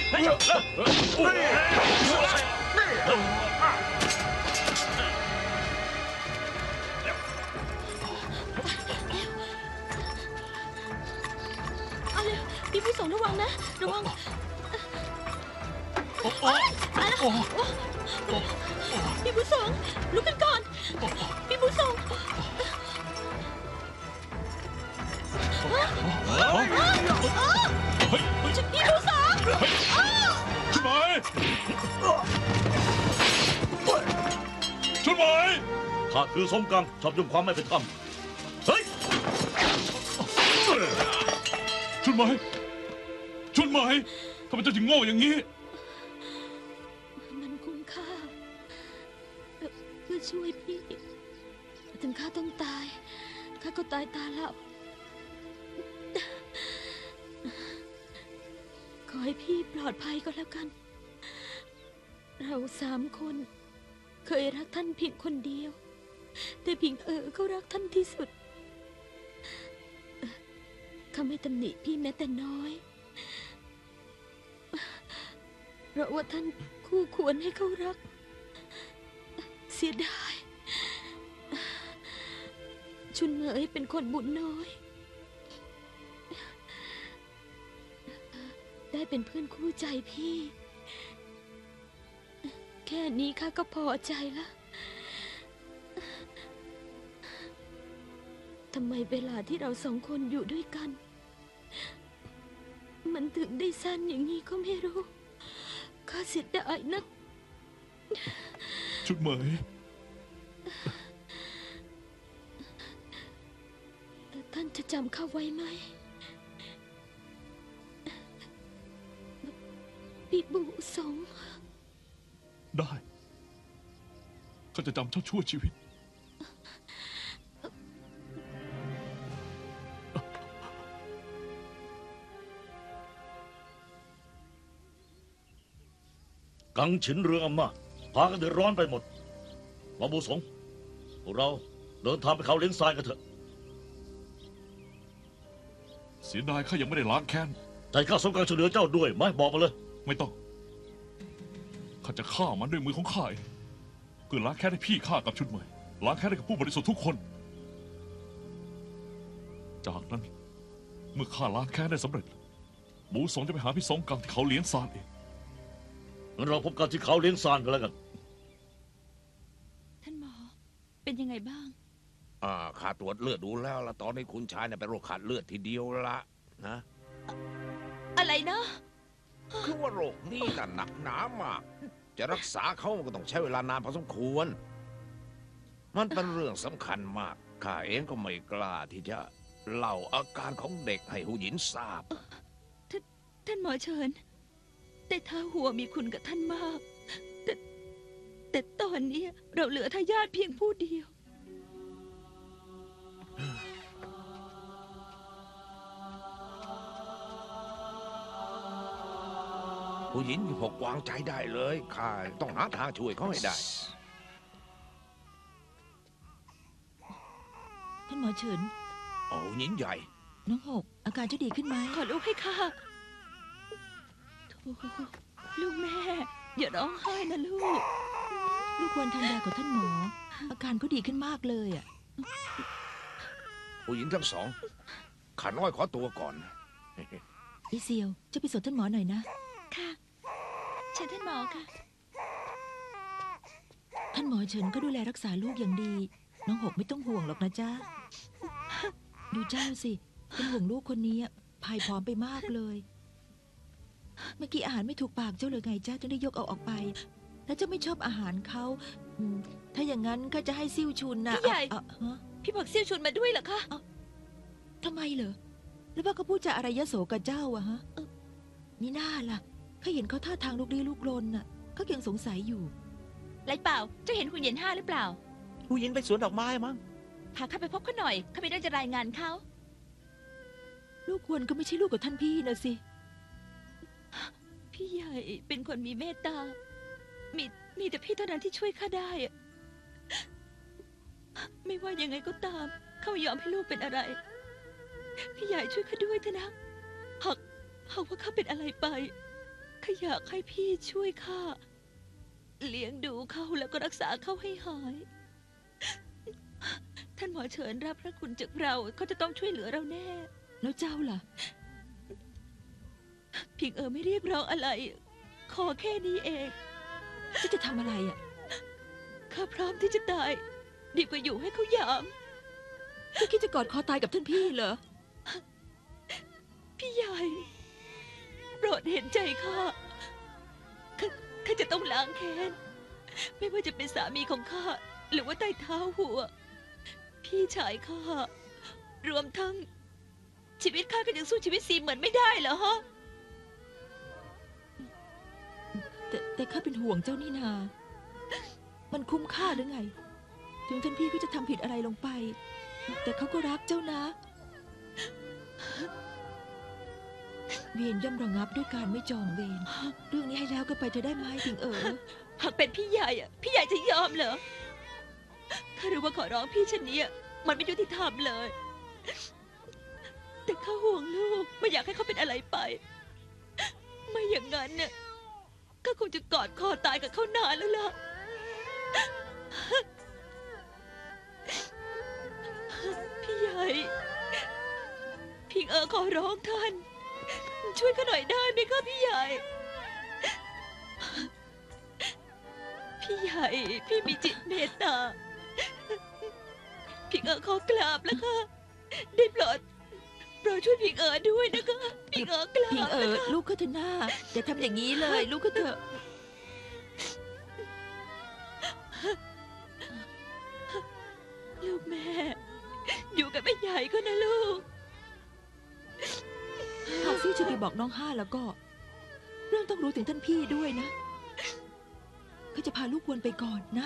เอาเลยพี่บูสงระวังนะระวังพี่บูสงลุกขึ้นก่อนพี่บูสงพี่บูสงชุนเหมยชุนเหมยข้าคือสมกังชอบยุ่งความไม่เป็นธรรมเฮ้ยชุนเหมยชุนเหมยทำไมเจ้าถึงโง่อย่างนี้มันคุ้มค่าเพื่อช่วยพี่ถึงข้าต้องตายข้าก็ตายตาลับขอให้พี่ปลอดภัยก็แล้วกัน เรา3 คนเคยรักท่านเพียงคนเดียว แต่เพียงเขารักท่านที่สุดเขาไม่ตำหนิพี่แม้แต่น้อยเพราะว่าท่านคู่ควรให้เขารัก เสียดายชุนเหมยเป็นคนบุญน้อย ได้เป็นเพื่อนคู่ใจพี่ แค่นี้ข้าก็พอใจแล้วทำไมเวลาที่เรา2 คนอยู่ด้วยกัน มันถึงได้สั้นอย่างนี้ก็ไม่รู้ข้าเสียดายนักชุนเหมยจะจำข้าไว้ไหมบิบุสงได้ข้าจะจำเจ้าชั่วชีวิตกังฉินเรืองอำนาจพากันเดือดร้อนไปหมดมาบูสงพวกเราเดินทางไปเขาเลี้ยงทรายกันเถอะเสียดายข้ายังไม่ได้ล้างแค้นใจข้าสมการช่วยเหลือเจ้าด้วยไหมบอกมาเลยไม่ต้องข้าจะฆ่ามันด้วยมือของข้าเองเพื่อล้างแค้นให้พี่ข้ากับชุดใหม่ล้างแค้นให้กับผู้บริสุทธิ์ทุกคน จากนั้นเมื่อข้าล้างแค้นได้สำเร็จบูสงจะไปหาพี่สงกังที่เขาเลี้ยงซานเองงั้นเราพบกันที่เขาเลี้ยงซานกันแล้วกันท่านหมอ เป็นยังไงบ้างข้าตรวจเลือดดูแล้วละตอนนี้คุณชายเนี่ยเป็นโรคขาดเลือดทีเดียวละนะอะไรนะคือว่าโรคนี้น่ะหนักหนามาก จะรักษาเขาก็ต้องใช้เวลานานพอสมควร มันเป็นเรื่องสำคัญมาก ข้าเองก็ไม่กล้าที่จะเล่าอาการของเด็กให้หูหยินทราบท่านหมอเชิญ แต่ท้าหัวมีคุณกับท่านมาก แต่ตอนนี้เราเหลือทายาทเพียงผู้เดียวหูหยินพกวางใจได้เลย ข้าต้องหาทางช่วยเขาให้ได้ท่านหมอเฉินหูหยินใหญ่น้องหก อาการจะดีขึ้นไหมขอลูกให้ข้าโธ่ลูกแม่ อย่าร้องไห้นะลูกลูกควรทานยาของท่านหมอ อาการก็ดีขึ้นมากเลยอ่ะผู้หญิงทั้งสองข้าน้อยขอตัวก่อนอีเซียวจะไปส่งท่านหมอหน่อยนะค่ะเชิญท่านหมอค่ะท่านหมอเฉินก็ดูแลรักษาลูกอย่างดี น้องหกไม่ต้องห่วงหรอกนะจ๊ะ ดูเจ้าสิ เป็นห่วงลูกคนนี้พายพร้อมไปมากเลย เมื่อกี้อาหารไม่ถูกปากเจ้าเลยไงจ้าจึงได้ยกเอาออกไป แล้วเจ้าไม่ชอบอาหารเขาถ้าอย่างนั้นก็จะให้ซิ่วชุนนะพี่ใหญ่ฮะพี่บอกเซี่ยวชวนมาด้วยเหรอคะทำไมเหรอ แล้วว่าเขาพูดจาอะไรยโสกับเจ้าอะฮะนี่น่าล่ะข้าเห็นเขาท่าทางลุกลี้ลุกลนน่ะเขายังสงสัยอยู่ไรเปล่า เจ้าเห็นหุ่นเหย็นห้าหรือเปล่าหูหยินไปสวนดอกไม้มั้งพาข้าไปพบเขาหน่อย ข้าไม่ได้จะรายงานเขาลูกควรก็ไม่ใช่ลูกกับท่านพี่นะสิพี่ใหญ่เป็นคนมีเมตตา มีแต่พี่เท่านั้นที่ช่วยข้าได้อะไม่ว่ายังไงก็ตาม ข้าไม่ยอมให้ลูกเป็นอะไร พี่ใหญ่ช่วยข้าด้วยเถอะนะ หากว่าข้าเป็นอะไรไปข้าอยากให้พี่ช่วยข้าเลี้ยงดูเขาแล้วก็รักษาเขาให้หาย ท่านหมอเฉินรับพระคุณจากเราเขาจะต้องช่วยเหลือเราแน่แล้วเจ้าล่ะพิงไม่เรียกร้องอะไร ขอแค่นี้เองจะทำอะไรอ่ะข้าพร้อมที่จะตาย ดีกว่าอยู่ให้เขาหยามเจ้าคิดจะกอดคอตายกับท่านพี่เหรอพี่ใหญ่โปรดเห็นใจข้าข้าจะต้องล้างแค้น ไม่ว่าจะเป็นสามีของข้าหรือว่าใต้เท้าหัว พี่ชายข้ารวมทั้ง ชีวิตข้าก็ยังสู้ชีวิตซีเหมือนไม่ได้เหรอฮะแต่ข้าเป็นห่วงเจ้านี่นา มันคุ้มค่าหรือไง ถึงท่านพี่ก็จะทำผิดอะไรลงไป แต่เขาก็รักเจ้านะ เวรย่อมระงับด้วยการไม่จองเวร เรื่องนี้ให้แล้วก็ไปเธอได้ไหมถึงหากเป็นพี่ใหญ่พี่ใหญ่จะยอมเหรอ ข้ารู้ว่าขอร้องพี่เช่นนี้มันไม่ยุติธรรมเลย แต่ข้าห่วงลูกไม่อยากให้เขาเป็นอะไรไป ไม่อย่างนั้นเนี่ยก็คงจะกอดคอตายกับเขานานแล้วล่ะ พี่ใหญ่พิงขอร้องท่าน ช่วยข้าหน่อยได้ไหมคะพี่ใหญ่ พี่ใหญ่พี่มีจิตเมตตาพิงขอกราบแล้วค่ะได้โปรดช่วยพิงด้วยนะคะพิงกราบพิงลูกก็เถอะหน้าอย่าทำอย่างนี้เลย ลูกก็เถอะลูกแม่อยู่กับแม่ใหญ่ก็นะลูกหากซี่จะไปบอกน้องห้าแล้วก็ เรื่องต้องรู้ถึงท่านพี่ด้วยนะเขาจะพาลูกควรไปก่อนนะ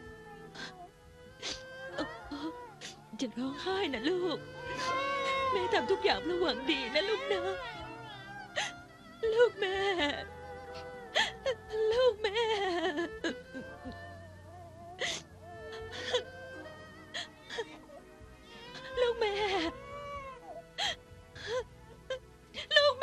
จะร้องไห้นะลูก แม่ทำทุกอย่างเพื่อหวังดีนะลูกนะ ลูกแม่ ลูกแม่ ลูกแม่ ลูกแม่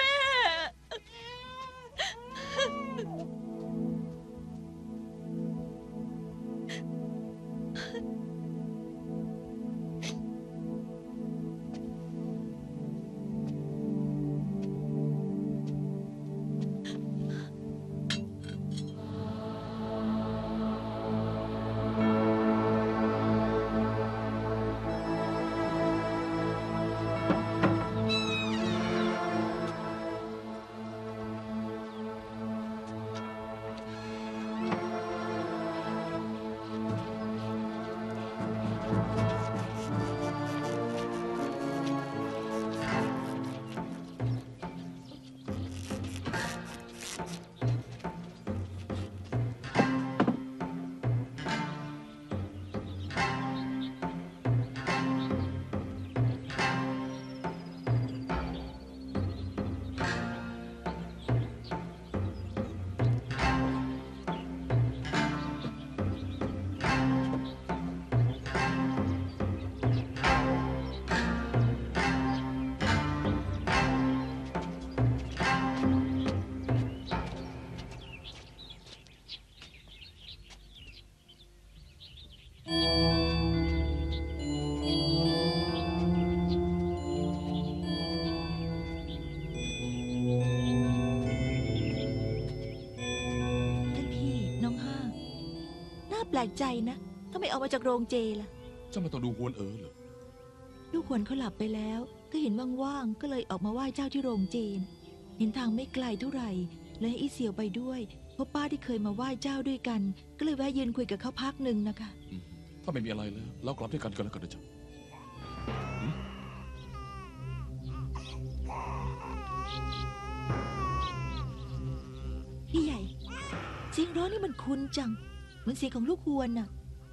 แปลกใจนะทำไมออกมาจากโรงเจล่ะเจ้าไม่ต้องดูฮวนเอ๋อเหรอลูกหวนเขาหลับไปแล้ว ก็เห็นว่างๆก็เลยออกมาไหว้เจ้าที่โรงเจนเห็นทางไม่ไกลเท่าไหร่เลยให้อีเสี่ยวไปด้วยเพราะป้าที่เคยมาไหว้เจ้าด้วยกัน ก็เลยแวะยืนคุยกับเขาพักหนึ่งนะคะถ้าไม่มีอะไรแล้วเรากลับด้วยกันก็แล้วกันนะจ๊ะพี่ใหญ่เสียงร้องนี่มันคุ้นจังเหมือนเสียงของลูกหวนน่ะ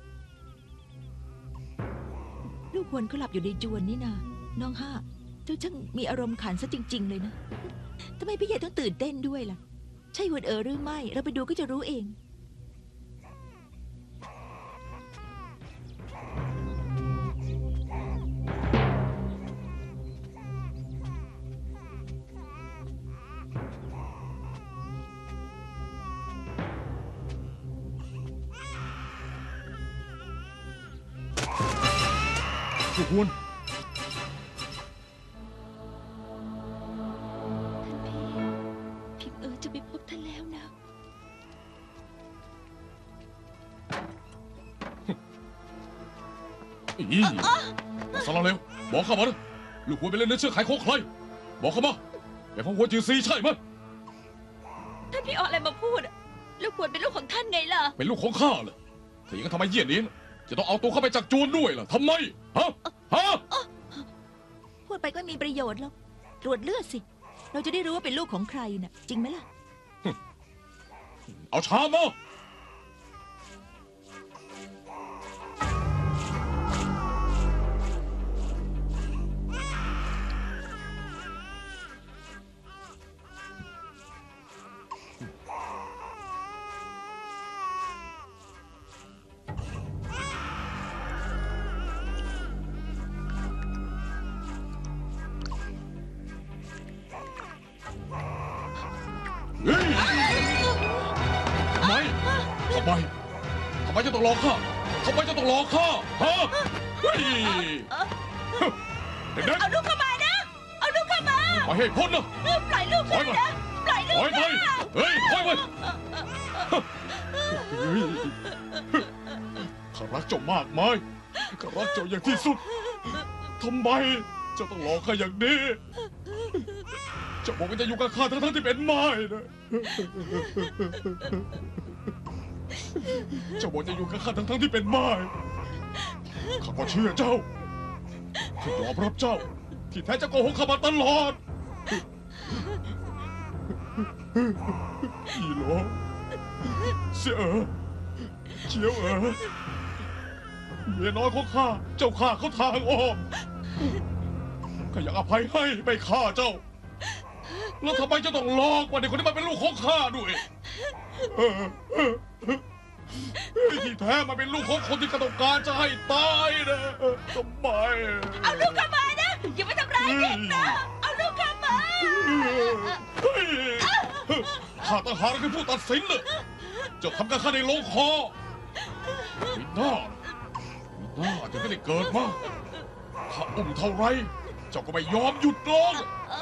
ลูกหวนเขาหลับอยู่ในจวนนี่นาน้องห้าเจ้าช่างมีอารมณ์ขันซะจริงๆเลยนะทำไมพี่ใหญ่ต้องตื่นเต้นด้วยล่ะใช่หวนเอ๋อหรือไม่เราไปดูก็จะรู้เองลูกฮวนพิมเอ๋อจะไปพบท่านแล้วนะอีมาสารเร็วบอกเข้ามานะลูกฮวนไปเล่นในเชือกขายของใครบอกเข้ามาเป็นของฮวนจือซีใช่ไหมท่านพี่เอาอะไรมาพูดอะลูกควรเป็นลูกของท่านไงล่ะเป็นลูกของข้าเหรอถ้าอย่างนั้นทำไมเยี่ยนนี้นะจะต้องเอาตัวเข้าไปจักจวนด้วยล่ะทำไมฮะพูดไปก็มีประโยชน์หรอกตรวจเลือดสิเราจะได้รู้ว่าเป็นลูกของใครน่ะจริงไหมล่ะเอาชามมาเฮ้ยทำไมจะต้องรอข้าทำไมจะต้องรอข้าฮะเฮ้ยเด็กเอาลูกเข้ามานะ เอาลูกเข้ามาๆไปให้พ้นนะปล่อยลูกปล่อยไปมันนะปล่อยลูกปล่อยไปนะเฮ้ยปล่อยไปข้ารักเจ้ามากมายข้ารักเจ้าอย่างที่สุดทำไมเจ้าต้องรอข้าอย่างนี้เจ้าบอกว่าจะอยู่กับข้าทั้งที่เป็นไม้นะเจ้าบอกจะอยู่กับข้าทั้งที่เป็นไม้ข้าก็เชื่อเจ้าข้ายอมรับเจ้า ที่แท้จะโกหกข้ามาตลอดอีหลวงเสี่ยเจียวเมียน้อยของข้าเจ้าฆ่าเขาทางอ้อมข้าอยากอภัยให้ไปฆ่าเจ้าแล้วทำไมจะต้องหลอกว่าเด็กคนนี้มันเป็นลูกของข้าด้วยที่แท้มันเป็นลูกของคนที่ข้าต้องการจะให้ตายนะทำไมเอาลูกกลับมานะอย่าไปทำร้ายเด็กนะเอาลูกกลับมาข้าต่างหากคือผู้ตัดสินเลยเจ้าทำกับข้าในลงคอมีหน้าจะไม่ได้เกิดมาข้าอุ้มเท่าไรเจ้าก็ไม่ยอมหยุดลง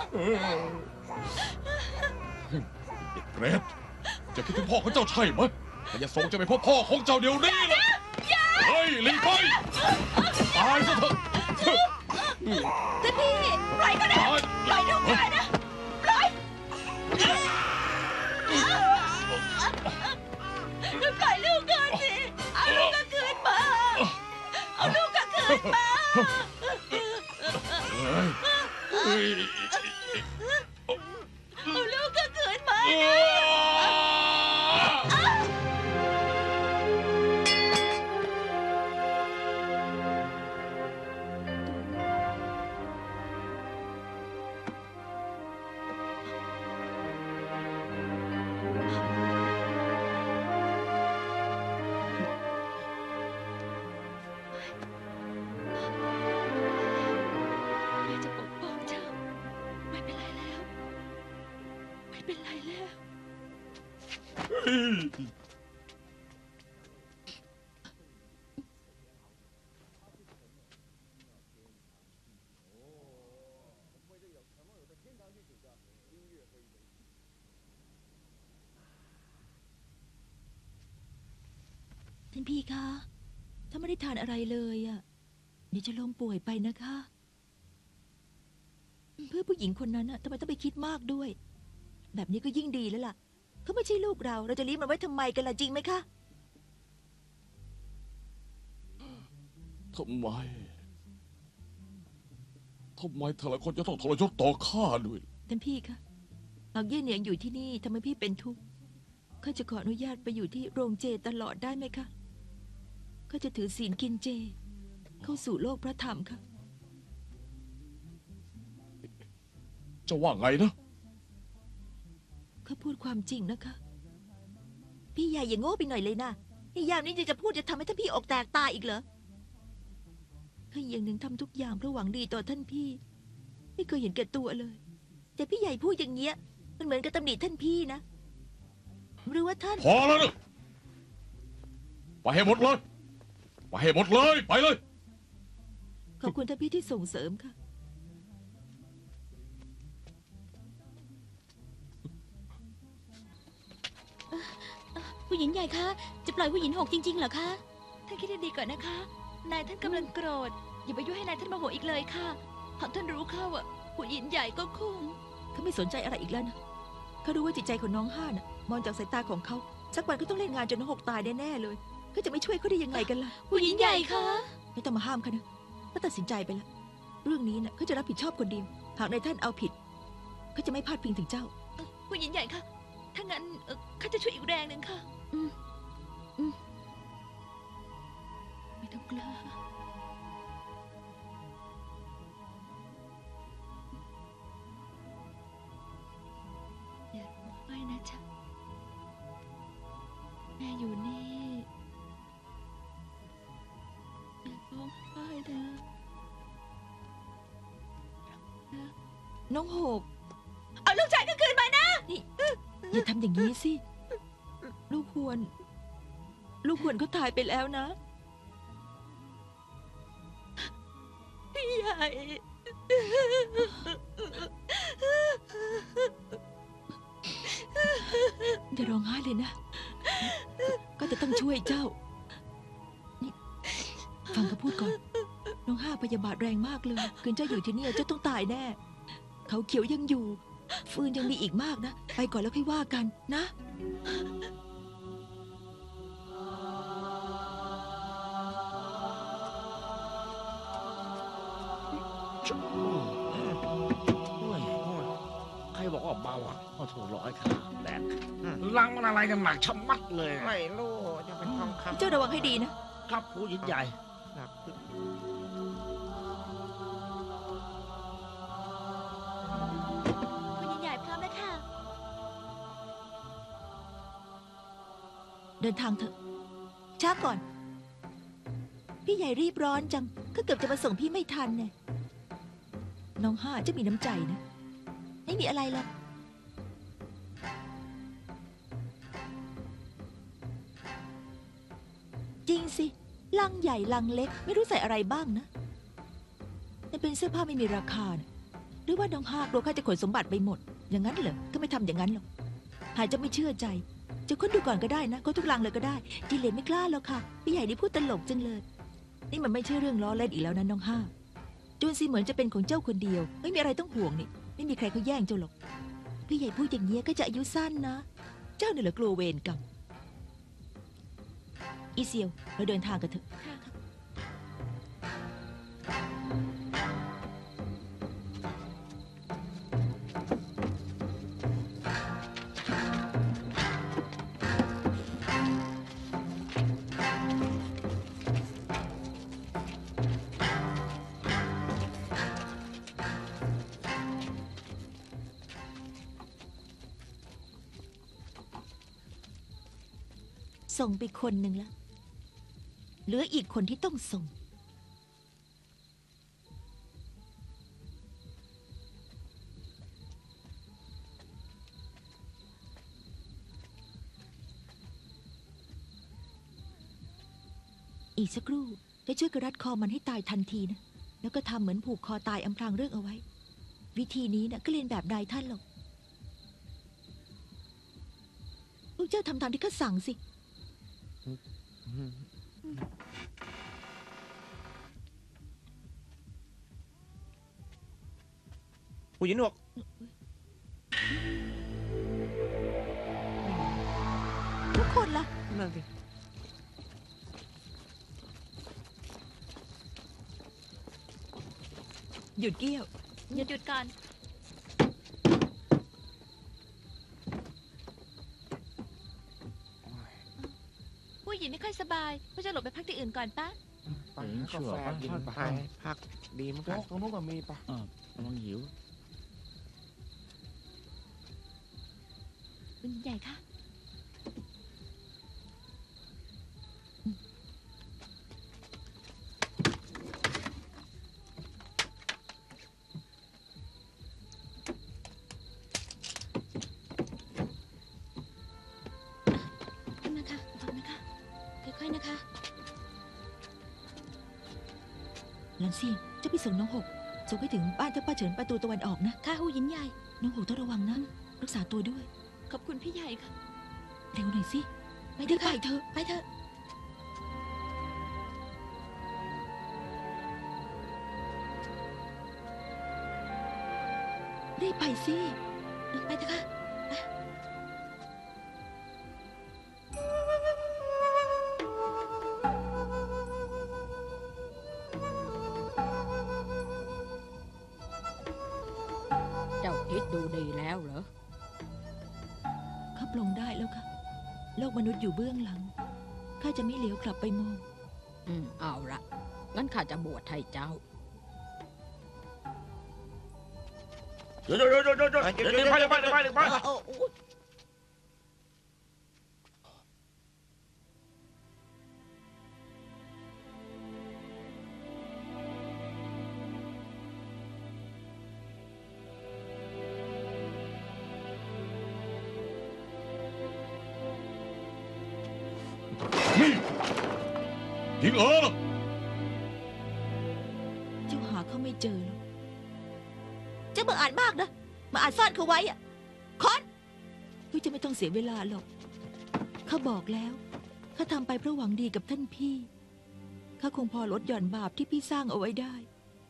เด็กเกรดจะคิดถึงพ่อของเจ้าใช่ไหมแต่อย่าส่งจะไปพบพ่อของเจ้าเดี๋ยวนี้เลยเฮ้ยหลีกไปตายซะเถอะท่านพี่ปล่อยก็ได้ปล่อยลูกได้นะปล่อยปล่อยลูกก่อนสิเอาลูกก็คืนมาเอาลูกก็คืนมาเอาลูกก็คืนมาท่านพี่คะถ้าไม่ได้ทานอะไรเลยอ่ะเดี๋ยวจะล้มป่วยไปนะคะ เพื่อผู้หญิงคนนั้นอ่ะทำไมต้องไปคิดมากด้วย แบบนี้ก็ยิ่งดีแล้วล่ะเขาไม่ใช่ลูกเราจะเลี้ยงมันไว้ทำไมกันล่ะจริงไหมคะทำไมแต่ละคนจะต้องทรยศต่อข้าด้วยท่านพี่คะหากเย่เหนียงอยู่ที่นี่ทำไมพี่เป็นทุกข์ข้าจะขออนุญาตไปอยู่ที่โรงเจตลอดได้ไหมคะข้าจะถือศีลกินเจเข้าสู่โลกพระธรรมค่ะจะว่าไงนะข้าพูดความจริงนะคะพี่ใหญ่อย่างโง่ไปหน่อยเลยนะนี่ยามนี้จะพูดจะทำให้ท่านพี่อกแตกตายอีกเหรอข้าอย่างหนึ่งทำทุกอย่างเพื่อหวังดีต่อท่านพี่ไม่เคยเห็นแก่ตัวเลยแต่พี่ใหญ่พูดอย่างเงี้ยมันเหมือนกับตำหนิท่านพี่นะหรือว่าท่านพอแล้วนะไปให้หมดเลยไปให้หมดเลยไปเลยขอบคุณท่านพี่ที่ส่งเสริมค่ะผู้หญิงใหญ่คะจะปล่อยผู้หญิงหกจริงๆเหรอคะท่านคิดดีๆก่อนนะคะนายท่านกำลังโกรธอย่าไปยุ่งให้นายท่านโมโหอีกเลยค่ะหากท่านรู้เข้าอ่ะผู้หญิงใหญ่ก็คงเขาไม่สนใจอะไรอีกแล้วนะเขารู้ว่าจิตใจของน้องห้าน่ะมองจากสายตาของเขาสักวันก็ต้องเล่นงานจนน้องหกตายแน่ๆเลยเขาจะไม่ช่วยเขาได้ยังไงกันล่ะผู้หญิงใหญ่คะไม่ต้องมาห้ามเขานะเขาตัดสินใจไปแล้วเรื่องนี้น่ะเขาจะรับผิดชอบคนเดียวหากนายท่านเอาผิดเขาจะไม่พลาดพิงถึงเจ้าผู้หญิงใหญ่ค่ะถ้างั้นข้าจะช่วยอีกแรงหนึ่งค่ะไม่ต้องกลัวอย่าร้องไห้นะจ๊ะแม่อยู่นี่อย่าร้องไห้นะน้องหกเอาลูกชายก็คืนมานะนี่อย่าทำอย่างนี้สิลูกควรเขาตายไปแล้วนะพี่ใหญ่อย่าร้องไห้เลยนะก็จะต้องช่วยเจ้านี่ฟังเขาพูดก่อนน้องห้าพยาบาทแรงมากเลยคืนเจ้าอยู่ที่นี่เจ้าต้องตายแน่เขาเขียวยังอยู่ฟืนยังมีอีกมากนะไปก่อนแล้วค่อยว่ากันนะใครบอกว่าเบาอ่ะโอ้โหร้อยขาแดกลังมันอะไรกันหนักชะมัดเลยไม่รู้จะเป็นทองคำเจ้าระวังให้ดีนะครับผู้หญิงใหญ่หนักขึ้นคุณใหญ่พร้อมแล้วค่ะเดินทางเถอะช้าก่อน พี่ใหญ่รีบร้อนจังก็เกือบจะมาส่งพี่ไม่ทันเนี่ยน้องห้าจะมีน้ำใจนะไม่มีอะไรหรอกจริงสิลังใหญ่ลังเล็กไม่รู้ใส่อะไรบ้างนะแต่เป็นเสื้อผ้าไม่มีราคานะหรือว่าน้องห้ากลัวข้าจะขนสมบัติไปหมดอย่างนั้นเหรอก็ไม่ทำอย่างนั้นหรอกหายจะไม่เชื่อใจจะค้นดูก่อนก็ได้นะค้นทุกลังเลยก็ได้จีเลนไม่กล้าแล้วค่ะพี่ใหญ่นี่พูดตลกจังเลยนี่มันไม่ใช่เรื่องล้อเล่นอีกแล้วนะน้องห้าจูนซีเหมือนจะเป็นของเจ้าคนเดียวไม่มีอะไรต้องห่วงนี่ไม่มีใครเขาแย่งเจ้าหรอกพี่ใหญ่พูดอย่างนี้ก็จะอายุสั้นนะเจ้าเนี่ยเหรอกลัวเวรกรรมอีเซียวเราเดินทางกันเถอะส่งไปคนหนึ่งแล้วเหลืออีกคนที่ต้องส่งอีกสักครู่จะช่วยกระรัดคอมันให้ตายทันทีนะแล้วก็ทำเหมือนผูกคอตายอำพรางเรื่องเอาไว้วิธีนี้นะก็เรียนแบบนายท่านหรอกลูกเจ้าทำตามที่ข้าสั่งสิผู้หญิงหนวกทุกคนล่ะนั่นสิหยุดเกี้ยวหยุดก่อนผู้หญิงไม่ค่อยสบายก็จะหลบไปพักที่อื่นก่อนปะไปหากาแฟกินไปพักดีเหมือนกันตรงนู้นก็มีปะกำลังหิวคุณใหญ่คะนะคะฟังนะคะ ค่อยๆนะคะหลันซี่จะไปส่งน้องหกส่งให้ถึงบ้านเจ้าป้าเฉินประตูตะวันออกนะค่ะหูหยินใหญ่น้องหกต้องระวังนะ รักษาตัวด้วยขอบคุณพี่ใหญ่ค่ะเร็วหน่อยสิไปเถอะไปค่ะเถอะไปเถอะรีบไปสิไปเถอะค่ะเจ้าคิดดูดีแล้วเหรอข้าปลงได้แล้วค่ะ โลกมนุษย์อยู่เบื้องหลัง ข้าจะไม่เหลียวกลับไปมองเอาละงั้นข้าจะบวชให้เจ้าเดี๋ยวไปนี่หญิงเอ๋อเจ้าหาเขาไม่เจอหรอกเจ้าบังอาจมากนะ มาอาจซ่อนเขาไว้อะคอนลูกจะไม่ต้องเสียเวลาหรอก ข้าบอกแล้ว ข้าทำไปเพราะหวังดีกับท่านพี่ ข้าคงพอลดหย่อนบาปที่พี่สร้างเอาไว้ได้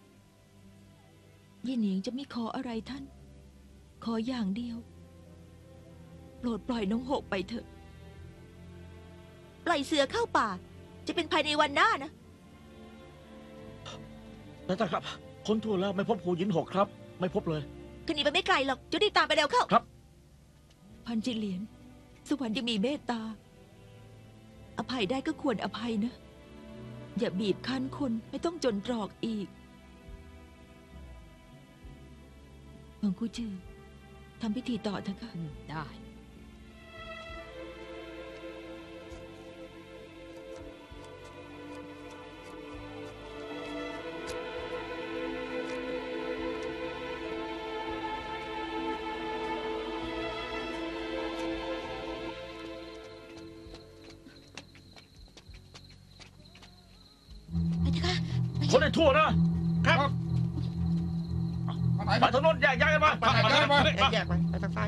ยี่หนิงจะไม่ขออะไรท่าน ขออย่างเดียว โปรดปล่อยน้องหกไปเถอะ ปล่อยเสือเข้าป่า จะเป็นภายในวันหน้านะท่านครับค้นทั่วแล้วไม่พบหูหยินหกครับ ไม่พบเลยคืนนี้ไปไม่ไกลหรอกจะรีบตามไปเร็วเข้าครับพันจิเหลียนสวรรค์ยังมีเมตตา อภัยได้ก็ควรอภัยนะ อย่าบีบคั้นคนไม่ต้องจนตรอกอีกหวังคู่จือทำพิธีต่อเถอะค่ะได้ไปเถอะค่ะไปเถคนอะให้ทั่วนะครับ ไปถนนแยกย้ายกันมาไปแยกไปทางซ้าย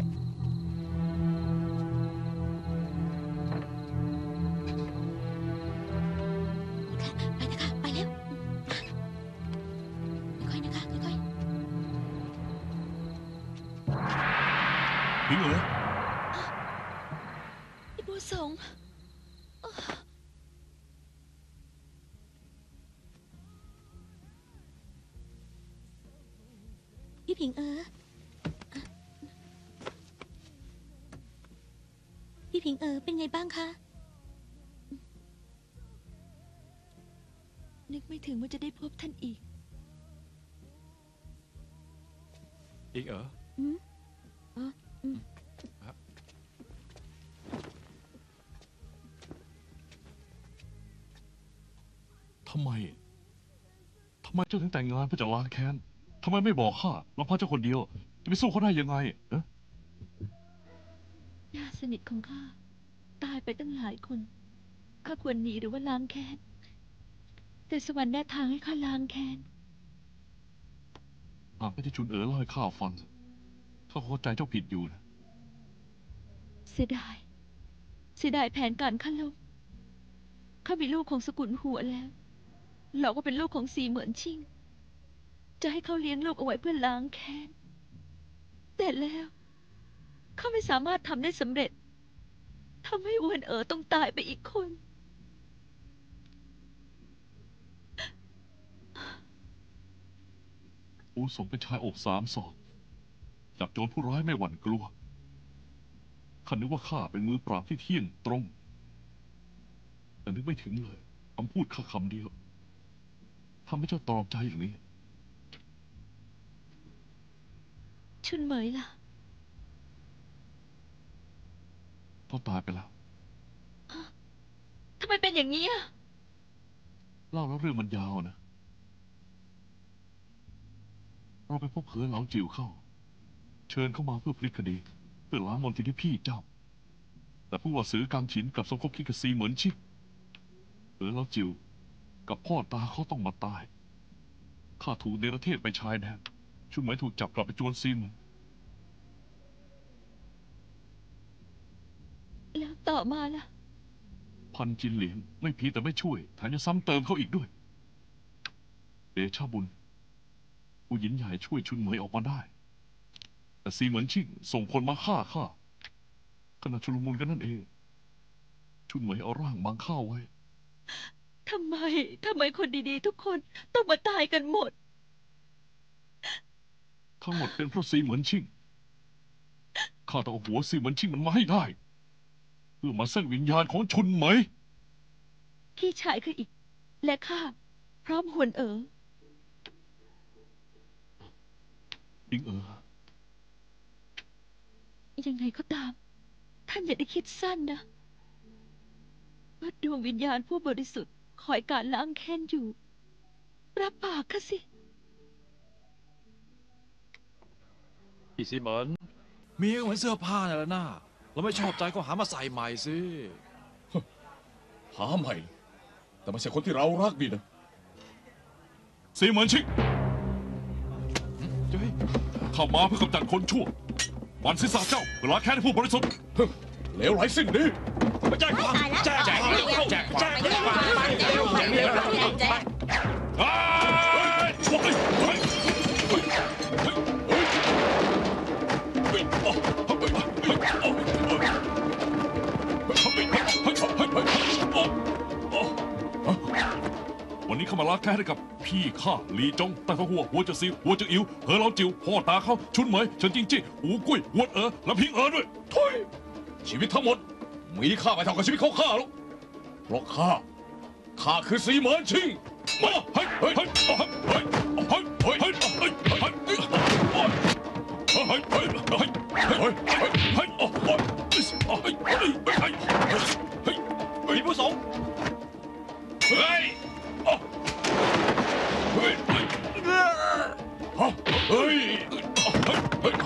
ไปเถอะค่ะไปเร็วค่อยๆนะคะค่อยพิงเหรอพี่บัวสงๆพี่ผิงพี่ผิงเป็นไงบ้างคะนึกไม่ถึงว่าจะได้พบท่านอีกอีกเหรออืมอ๋ออืมทำไมเจ้าถึงแต่งงานเพื่อจะล้างแค้นทำไมไม่บอกข้าลำพังเจ้าคนเดียว จะไปสู้เขาได้ยังไงเอ๊ะญาติสนิทของข้าตายไปตั้งหลายคน ข้าควรหนีหรือว่าล้างแค้น แต่สวรรค์แน่ทางให้ข้าล้างแค้นหากไม่ได้ชุนเอ๋อเล่าให้ข้าฟังข้าเข้าใจเจ้าผิดอยู่นะเสียดายแผนการข้าล้มข้ามีลูกของสกุลหัวแล้ว เราก็เป็นลูกของสีเหมือนชิง จะให้เขาเลี้ยงลูกเอาไว้เพื่อล้างแค้น แต่แล้วข้าไม่สามารถทำได้สำเร็จทำให้อวนต้องตายไปอีกคนอูสงเป็นชายอก3 ศอกจับโจรผู้ร้ายไม่หวั่นกลัวข้านึกว่าข้าเป็นมือปราบที่เที่ยงตรง แต่นึกไม่ถึงเลยคำพูดข้าคำเดียวทำให้เจ้าตรอมใจอย่างนี้ชุนเหมยล่ะเขาตายไปแล้วทำไมเป็นอย่างนี้อะเล่าแล้วเรื่องมันยาวนะ เราไปพบเหอเหลาจิ๋วเข้า เชิญเข้ามาเพื่อพลิกคดี เพื่อล้างมนทินที่พี่เจ้า แต่ผู้ว่าสือกังฉินกลับสมคบคิดกับซีเหมือนชิดเหอเหลาจิ๋วกับพ่อตาเขาต้องมาตายข้าถูกเนรเทศไปชายแดนชุนเหมยถูกจับกลับไปจวนซีเหมือนแล้วต่อมาล่ะพันจินเหลียงไม่เพียงแต่ไม่ช่วยแถมยังซ้ำเติมเขาอีกด้วยเดชะบุญผู้หญินใหญ่ช่วยชุนเหมยออกมาได้ แต่ซีเหมือนชิ่งส่งคนมาฆ่าข้าขณะชุลมุนกันนั่นเอง ชุนเหมยเอาร่างบังข้าไว้ทำไมคนดีๆทุกคนต้องมาตายกันหมดทั้งหมดเป็นเพราะซีเหมือนชิ่งข้าต้องเอาหัวซีเหมือนชิ่งมันมาให้ได้ เพื่อมาเส้นวิญญาณของชุนเหมยพี่ชายคืออีก และข้าพร้อมหวนอิงยังไงก็ตาม ท่านอย่าได้คิดสั้นนะว่าดวงวิญญาณผู้บริสุทธิ์คอยการล้างแค้นอยู่ รับปากข้าสิพี่ซีเหมินมีก็เหมือนเสื้อผ้าน่ะแหละน่าเราไม่ชอบใจก็หามาใส่ใหม่สิหาใหม่เลยแต่ไม่ใช่คนที่เรารักนี่นะซีเหมือนชิ่งเฮ้ยเข้ามาเพื่อกำจัดคนชั่ววันศีรษะเจ้าเวลาแค้นให้ผู้บริสุทธิ์เลวไหลสิ้นดีมาแจ้งความแจ้งความแจ้งความอ้ายโอ้ยเฮ้ยเฮ้ยเฮ้ยเฮ้ยเฮ้ยโอ้เฮ้ยเฮ้ยโอ้เฮ้ยเฮ้ยเฮ้ยเฮ้ยเฮ้ยโอ้โอ้วันนี้เข้ามาล้างแค้นให้กับพี่ข้าหลีจงแต่ทั้งหัวจะซีหัวจะอิ๋วเหอเราจิ๋วพ่อตาเขาชุนเหมยเฉินจิงจี้อูกุ้ยหวดและพิงด้วยทุยชีวิตทั้งหมดมีค่าไม่เท่ากับชีวิตของข้าหรอกเพราะข้าคือสีเหมือนชิงมาเฮ้ยเฮ้ยเฮ้ยเฮ้ยเฮ้ยเฮ้ยเฮ้ยเฮ้ยเฮ้ยเฮ้ยเฮ้ยเฮ้ยเฮ้ยเฮ้ยเฮ้ยมีผู้สงเฮ้ยเฮ้ยเฮ้ยเฮ้ยเฮ้ย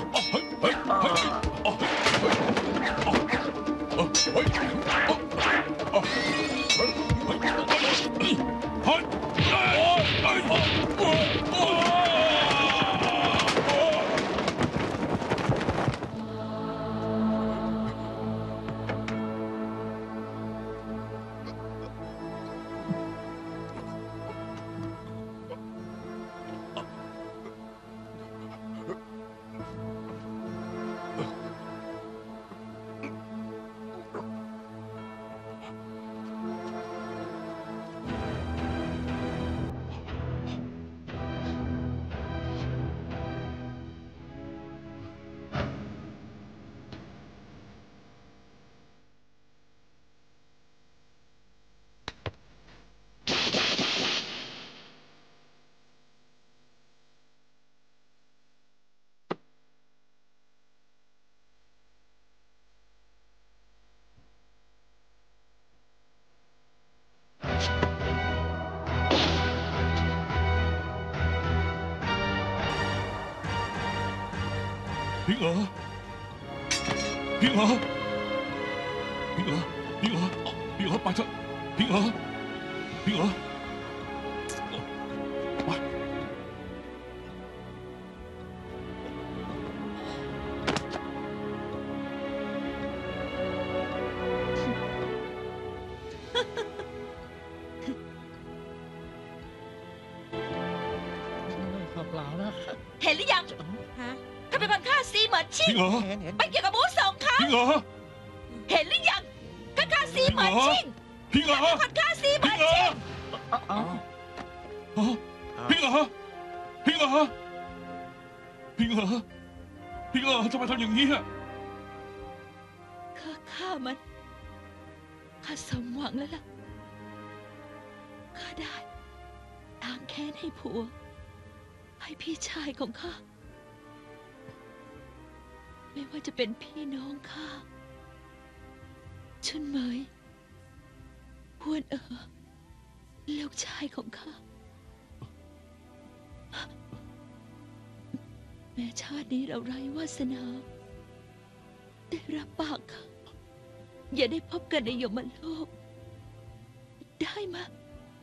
พิงพิงพิงไปเถอะพิงไปเห็นหรือยังฮะเขาเป็นคนฆ่าซีเหมือนชิพิงงเห็นไม่เกี่ยวกับหมูสองเขาพิงเห็นหรือยังเขาฆ่าซีเหมือนชิงพิงเขาเป็นคนฆ่าซีเหมือนชิงพิงทำไมทำอย่างนี้อ่ะข้าฆ่ามันข้าสมหวังแล้วล่ะข้าได้ล้างแค้นให้ผัว ให้พี่ชายของข้าไม่ว่าจะเป็นพี่น้องข้าชุนเหมยพวนลูกชายของข้าแม้ชาตินี้เราไร้วาสนาได้รับปากข้าอย่าได้พบกันในยมโลกได้มะ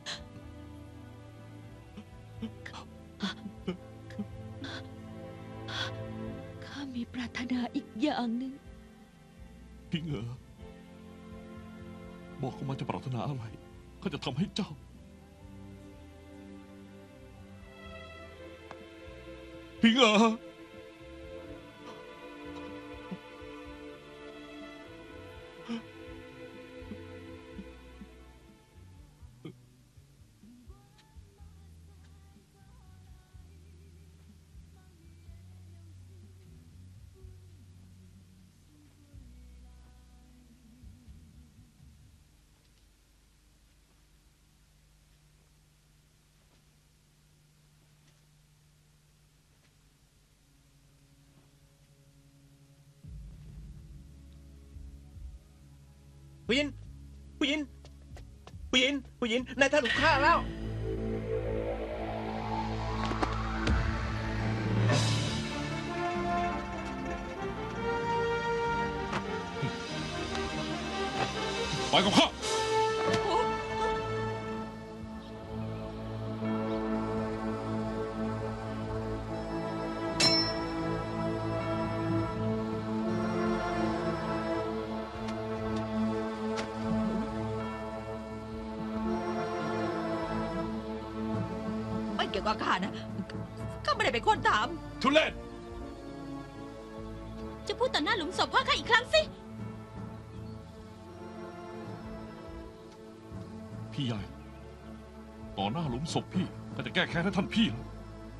ข้ามีปรารถนาอีกอย่างหนึ่งพิงบอกเขามาจะปรารถนาอะไรเขาจะทำให้เจ้าพิงผู้หญิงนายท่านถูกฆ่าแล้วไปกับข้าไม่เกี่ยวกับข้านะข้าไม่ได้เป็นคนถามทุเรศจะพูดต่อหน้าหลุมศพพ่อข้าอีกครั้งสิพี่ใหญ่ต่อหน้าหลุมศพพี่ก็จะแก้แค้นให้ท่านพี่แล้ว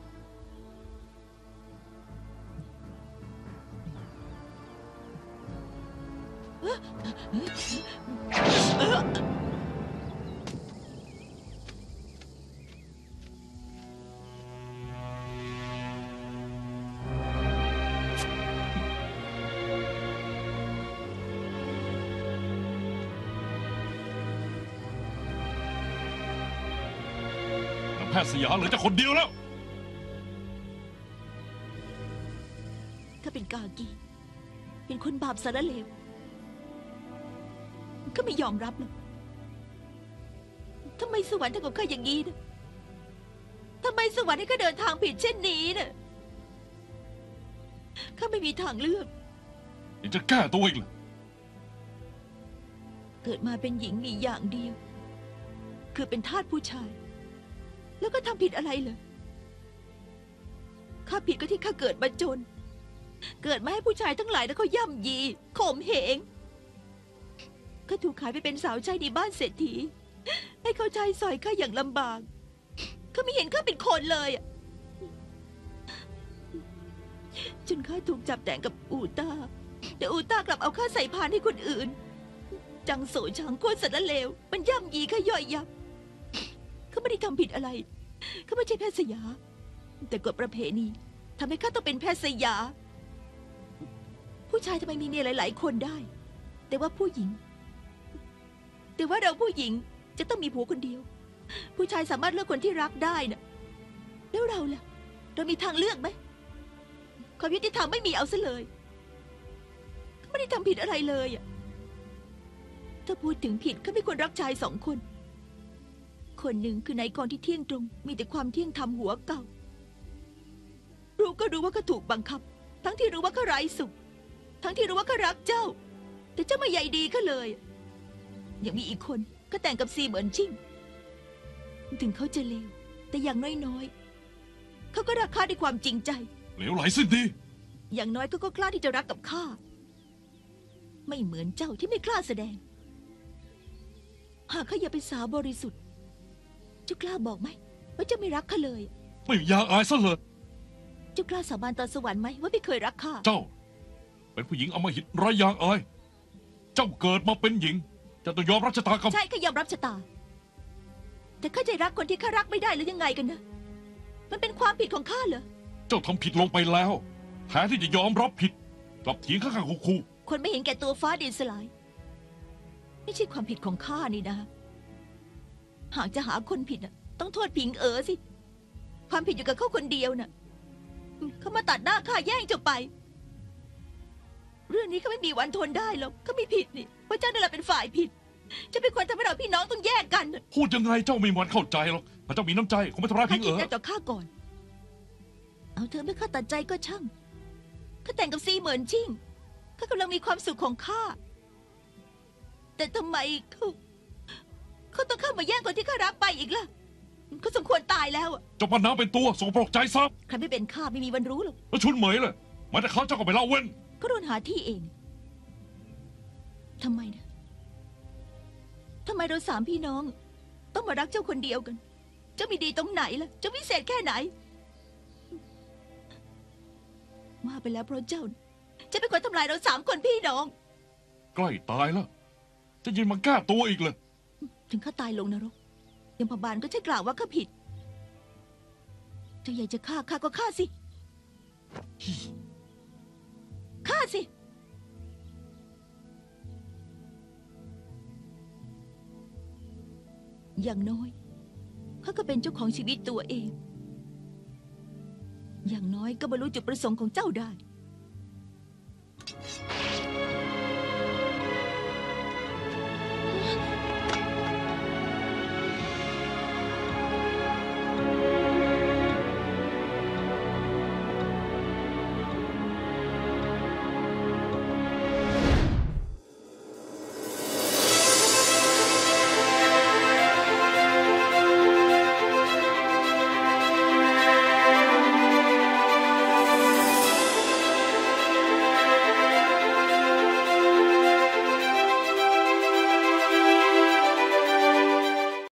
แพทย์สยามเหลือจะคนเดียวแล้วถ้าเป็นกากีเป็นคนบาปสารเลวก็ไม่ยอมรับหรอกทำไมสวรรค์ทำกับข้าอย่างนี้นะทำไมสวรรค์ให้ข้าเดินทางผิดเช่นนี้นะข้าไม่มีทางเลือกยังจะแก้ตัวอีกเหรอเกิดมาเป็นหญิงมีอย่างเดียว คือเป็นทาสผู้ชาย แล้วก็ทำผิดอะไรเหรอข้าผิดก็ที่ข้าเกิดมาจน เกิดมาให้ผู้ชายทั้งหลายแล้วเขาย่ำยีข่มเหงข้าถูกขายไปเป็นสาวใช้ในบ้านเศรษฐีให้เขาใช้สอยข้าอย่างลำบากข้าไม่เห็นข้าเป็นคนเลยอะจนข้าถูกจับแต่งกับอูต้าแต่อูต้ากลับเอาข้าใส่พานให้คนอื่น จังโสฉางกวนสัตว์ละเลวมันย่ำยีข้าย่อยยับข้าไม่ได้ทำผิดอะไรข้าไม่ใช่แพทย์สยาแต่กฎประเพณีทำให้ข้าต้องเป็นแพทย์สยาผู้ชายทำไมมีเมียหลายๆคนได้แต่ว่าผู้หญิงเราผู้หญิงจะต้องมีผัวคนเดียวผู้ชายสามารถเลือกคนที่รักได้นะแล้วเราล่ะเรามีทางเลือกไหมความยุติธรรมไม่มีเอาซะเลยข้าไม่ได้ทำผิดอะไรเลยอะถ้าพูดถึงผิดข้าไม่ควรรักชายสองคนคนหนึ่งคือนายกรที่เที่ยงตรงมีแต่ความเที่ยงธรรมหัวเก่ารู้ก็รู้ว่าข้าถูกบังคับทั้งที่รู้ว่าข้าไร้สุขทั้งที่รู้ว่าข้ารักเจ้าแต่เจ้าไม่ใยดีข้าเลยยังมีอีกคนก็แต่งกับซีเหมือนชิ่งถึงเขาจะเลวแต่อย่างน้อยๆเขาก็รักข้าด้วยความจริงใจเหลวไหลสิ้นดีอย่างน้อยก็กล้าที่จะรักกับข้าไม่เหมือนเจ้าที่ไม่กล้าแสดงหากข้าอยากเป็นสาวบริสุทธิ์เจ้ากล้าบอกไหมว่าเจ้าไม่รักข้าเลยไม่อยากอายซะเลยเจ้ากล้าสาบานต่อสวรรค์ไหมว่าไม่เคยรักข้าเจ้า เป็นผู้หญิงอำมหิตไร้ยางอาย เจ้าเกิดมาเป็นหญิงจะต้องยอมรับชะตากรรมใช่ข้ายอมรับชะตาแต่ข้าจะรักคนที่ข้ารักไม่ได้หรือยังไงกันนะมันเป็นความผิดของข้าเหรอเจ้าทำผิดลงไปแล้วแทนที่จะยอมรับผิดกลับเถียงข้างๆคู่คนไม่เห็นแก่ตัวฟ้าดินสลาย ไม่ใช่ความผิดของข้านี่นะ หากจะหาคนผิดน่ะต้องโทษผิงสิ ความผิดอยู่กับเขาคนเดียวน่ะเขามาตัดหน้าข้าแย่งเจ้าไป เรื่องนี้เขาไม่มีวันทนได้หรอกเขาไม่ผิดนี่เพราะเจ้านั่นแหละเป็นฝ่ายผิดจะเป็นคนทำให้เราพี่น้องต้องแยกกันน่ะพูดยังไงเจ้าไม่มีวันเข้าใจหรอกถ้าเจ้ามีน้ำใจคงไม่ทำร้ายข้าพิงคิดได้ต่อข้าก่อน เอาเธอไม่ข้าตัดใจก็ช่างข้าแต่งกับซีเหมือนชิ่งข้ากำลังมีความสุขของข้าแต่ทำไมเขาต้องเข้ามาแย่งคนที่ข้ารักไปอีกล่ะเขาสมควรตายแล้วอะเจ้าปั้นน้ำเป็นตัวสกปรกใจซับใครไม่เป็นข้าไม่มีวันรู้หรอกแล้วชุนเหมยเลยมาแต่เขาเจ้าก็ไปเล่าเว้นเขาโดนหาที่เองทำไมนะทำไมเราสามพี่น้อง ต้องมารักเจ้าคนเดียวกัน เจ้ามีดีตรงไหนล่ะเจ้าวิเศษแค่ไหนว่าไปแล้วเพราะเจ้าจะเป็นคนทำลายเราสามคนพี่น้องใกล้ตายแล้วจะยินมาแก้ตัวอีกเลยถึงข้าตายลงนรกยมบาลก็ใช่กล่าวว่าข้าผิดเจ้าอยากจะฆ่าข้าก็ฆ่าสิฆ่าสิอย่างน้อยข้าก็เป็นเจ้าของชีวิตตัวเอง อย่างน้อยก็บรรลุจุดประสงค์ของเจ้าได้